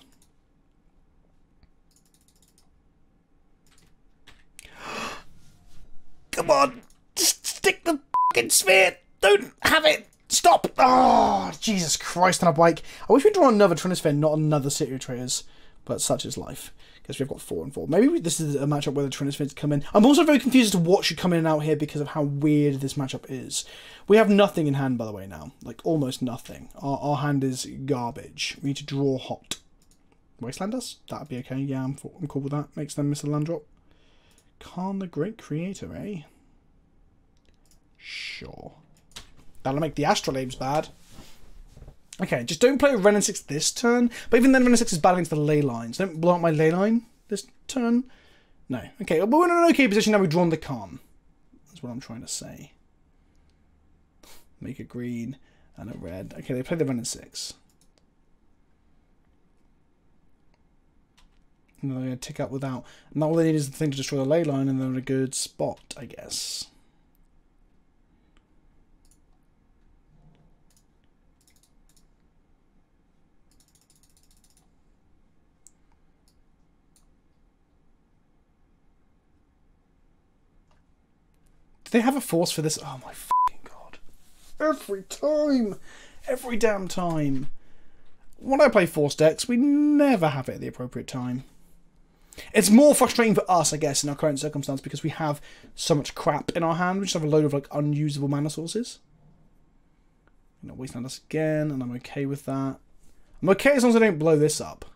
Come on! Just stick the fucking sphere! Don't have it! Stop! Oh, Jesus Christ on a bike. I wish we'd draw another Trinisphere, not another City of Traitors. But such is life. Because we've got four and four. Maybe we, this is a matchup where the Trinispheres come in. I'm also very confused as to what should come in and out here because of how weird this matchup is. We have nothing in hand, by the way, now. Like, almost nothing. Our, our hand is garbage. We need to draw hot. Wasteland us? That'd be okay. Yeah, I'm, I'm cool with that. Makes them miss a land drop. Khan the Great Creator, eh? Sure. That'll make the Astrolabes bad. Okay, just don't play Ren and six this turn. But even then, Ren and six is bad against the ley lines. Don't blow up my ley line this turn. No. Okay, well, we're in an okay position now. We've drawn the Khan. That's what I'm trying to say. Make a green and a red. Okay, they played the red in six. And they're going to tick up without. And all they need is the thing to destroy the ley line, and they're in a good spot, I guess. Do they have a force for this? Oh my fucking god. Every time. Every damn time. When I play force decks, we never have it at the appropriate time. It's more frustrating for us, I guess, in our current circumstance, because we have so much crap in our hand. We just have a load of like unusable mana sources. You know, wasteland us again, and I'm okay with that. I'm okay as long as I don't blow this up.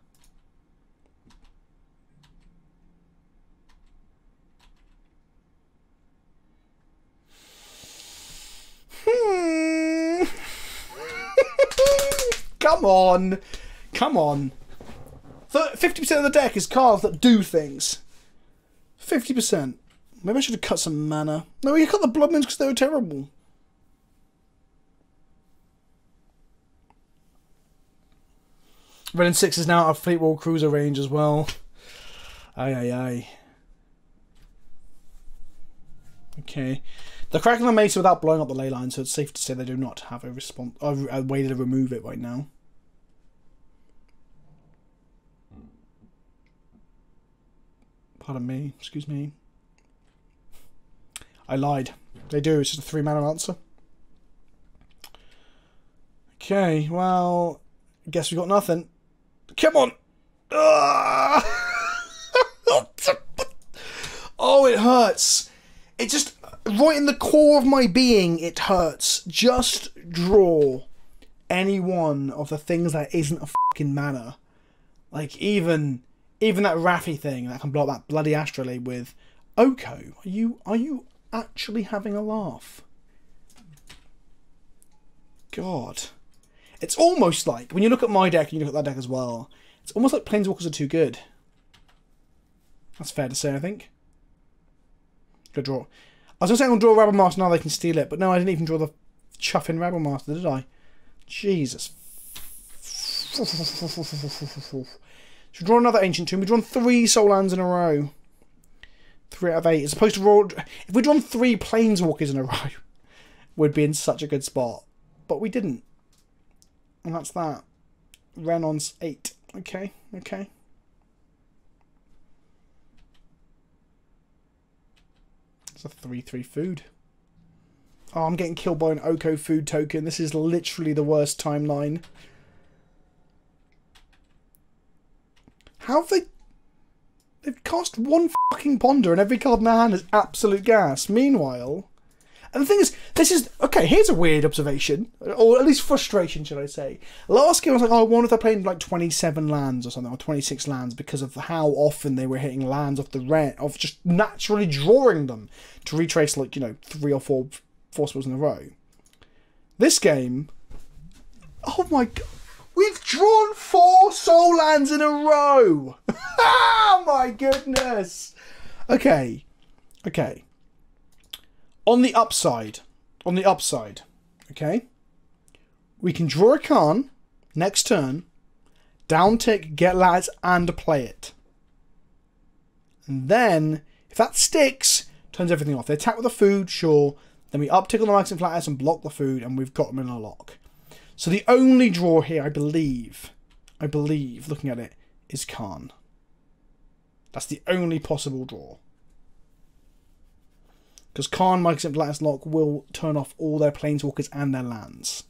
Hmm. Come on. Come on. fifty percent of the deck is cards that do things. fifty percent. Maybe I should have cut some mana. No, you cut the blood moons because they were terrible. Red and six is now out of Fleetwall Cruiser range as well. Aye, aye, aye. Okay. They're cracking the Mesa without blowing up the ley line, so it's safe to say they do not have a response, a way to remove it right now. Pardon me, excuse me. I lied. They do, it's just a three mana answer. Okay, well, I guess we got nothing. Come on! Oh, it hurts. It just, right in the core of my being, it hurts. Just draw any one of the things that isn't a fucking mana. Like, even... Even that Raffi thing that can blow up that bloody astrolabe with Oko. Are you are you actually having a laugh? God. It's almost like, when you look at my deck and you look at that deck as well, it's almost like Planeswalkers are too good. That's fair to say, I think. Good draw. I was going to say I'm going to draw a Rabble Master now they can steal it, but no, I didn't even draw the chuffing Rabble Master, did I? Jesus. Should we draw another Ancient Tomb? We've drawn three Soul Lands in a row. Three out of eight. As opposed to draw... If we'd drawn three Planeswalkers in a row, we'd be in such a good spot. But we didn't. And that's that. Renon's eight. Okay, okay. It's a three three food. Oh, I'm getting killed by an Oko food token. This is literally the worst timeline. How have they... They've cast one fucking Ponder and every card in their hand is absolute gas. Meanwhile... And the thing is, this is... Okay, here's a weird observation. Or at least frustration, should I say. Last game I was like, oh, I wonder if they're playing like twenty-seven lands or something, or twenty-six lands, because of how often they were hitting lands off the red, of just naturally drawing them to retrace, like, you know, three or four force spells in a row. This game... Oh my god... We've drawn four Soul Lands in a row! Oh my goodness! Okay. Okay. On the upside. On the upside. Okay? We can draw a Khan next turn, down tick, get lads, and play it. And then, if that sticks, turns everything off. They attack with the food, sure. Then we uptick on the Max and Flat Ice and block the food, and we've got them in a lock. So the only draw here, I believe, I believe, looking at it, is Khan. That's the only possible draw. Because Khan, Magnificent Blackness Lock will turn off all their Planeswalkers and their lands.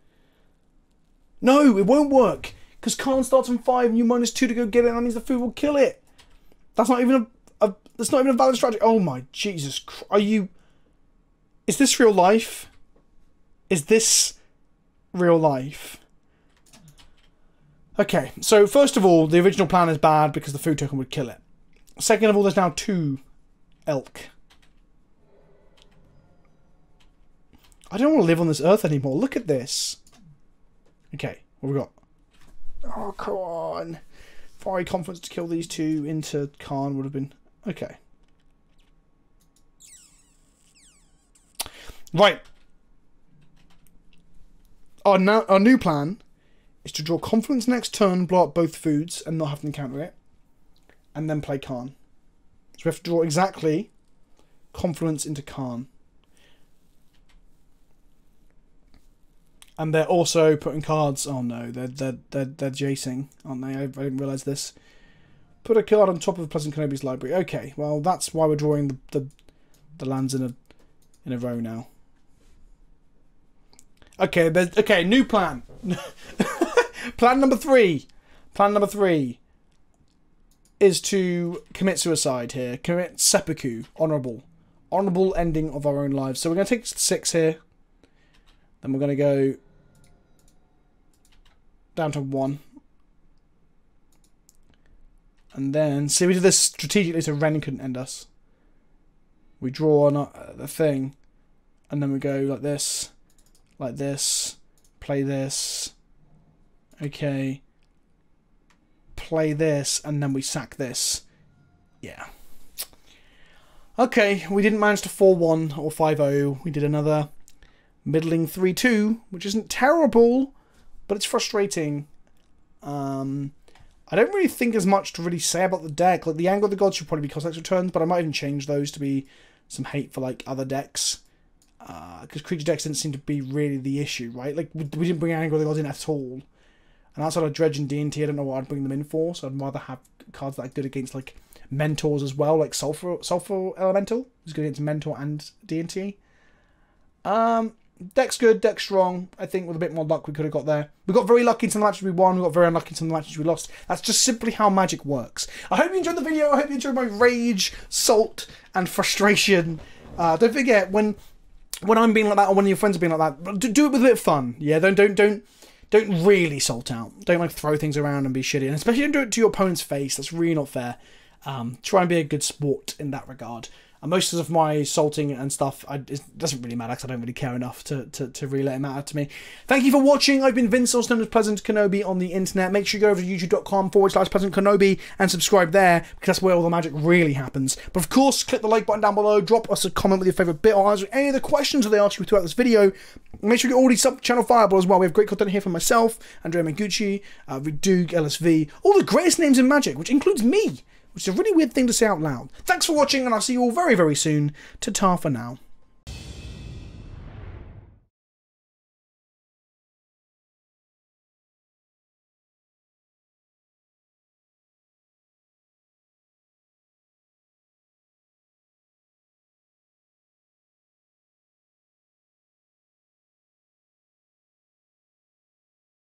No, it won't work. Because Khan starts on five and you minus two to go get it, and that means the food will kill it. That's not even a, a that's not even a valid strategy. Oh my Jesus Christ. Are you... Is this real life? Is this... real life? Okay, so first of all, the original plan is bad because the food token would kill it. Second of all, there's now two elk. I don't want to live on this earth anymore. Look at this. Okay, what have we got? Oh, come on. Fiery Confidence to kill these two into Khan would have been Okay. Right. Our, now, our new plan is to draw Confluence next turn, blow up both foods, and not have them counter it. And then play Khan. So we have to draw exactly Confluence into Khan. And they're also putting cards... Oh no, they're, they're, they're, they're jacing, aren't they? I, I didn't realise this. Put a card on top of PleasantKenobi's library. Okay, well that's why we're drawing the, the, the lands in a, in a row now. Okay, there's, okay, new plan. Plan number three. Plan number three is to commit suicide here. Commit seppuku. Honourable. Honourable ending of our own lives. So we're going to take six here. Then we're going to go down to one. And then, see, we did this strategically so Ren couldn't end us. We draw on uh, the thing. And then we go like this. Like this. Play this. Okay. Play this. And then we sack this. Yeah. Okay, we didn't manage to four one or five oh. We did another middling three two, which isn't terrible, but it's frustrating. Um, I don't really think there's much to really say about the deck. Like, the Anger of the Gods should probably be cost extra turns, but I might even change those to be some hate for, like, other decks. Because uh, creature decks didn't seem to be really the issue, right? Like, we, we didn't bring Anger of the Gods in at all. And outside of Dredge and D and T, I don't know what I'd bring them in for, so I'd rather have cards that are good against, like, Mentors as well, like Sulfur, Sulfur Elemental. It's good against Mentor and D and T. Um... Deck's good, deck's strong. I think with a bit more luck we could have got there. We got very lucky in some of the matches we won. We got very unlucky in some of the matches we lost. That's just simply how Magic works. I hope you enjoyed the video. I hope you enjoyed my rage, salt, and frustration. Uh, don't forget, when when I'm being like that or one of your friends are being like that, do, do it with a bit of fun. Yeah, don't don't don't don't really salt out. Don't like throw things around and be shitty. And especially don't do it to your opponent's face. That's really not fair. Um, try and be a good sport in that regard. And most of my salting and stuff, I, it doesn't really matter because I don't really care enough to, to, to really let it matter to me. Thank you for watching. I've been Vince, also known as PleasantKenobi on the internet. Make sure you go over to youtube.com forward slash PleasantKenobi and subscribe there because that's where all the magic really happens. But of course, click the like button down below. Drop us a comment with your favourite bit or answer any of the questions that they ask you throughout this video. Make sure you already sub to Channel Fireball as well. We have great content here from myself, Andrea Mengucci, uh, Vidug, L S V, all the greatest names in Magic, which includes me. Which is a really weird thing to say out loud. Thanks for watching, and I'll see you all very, very soon. Ta-ta for now.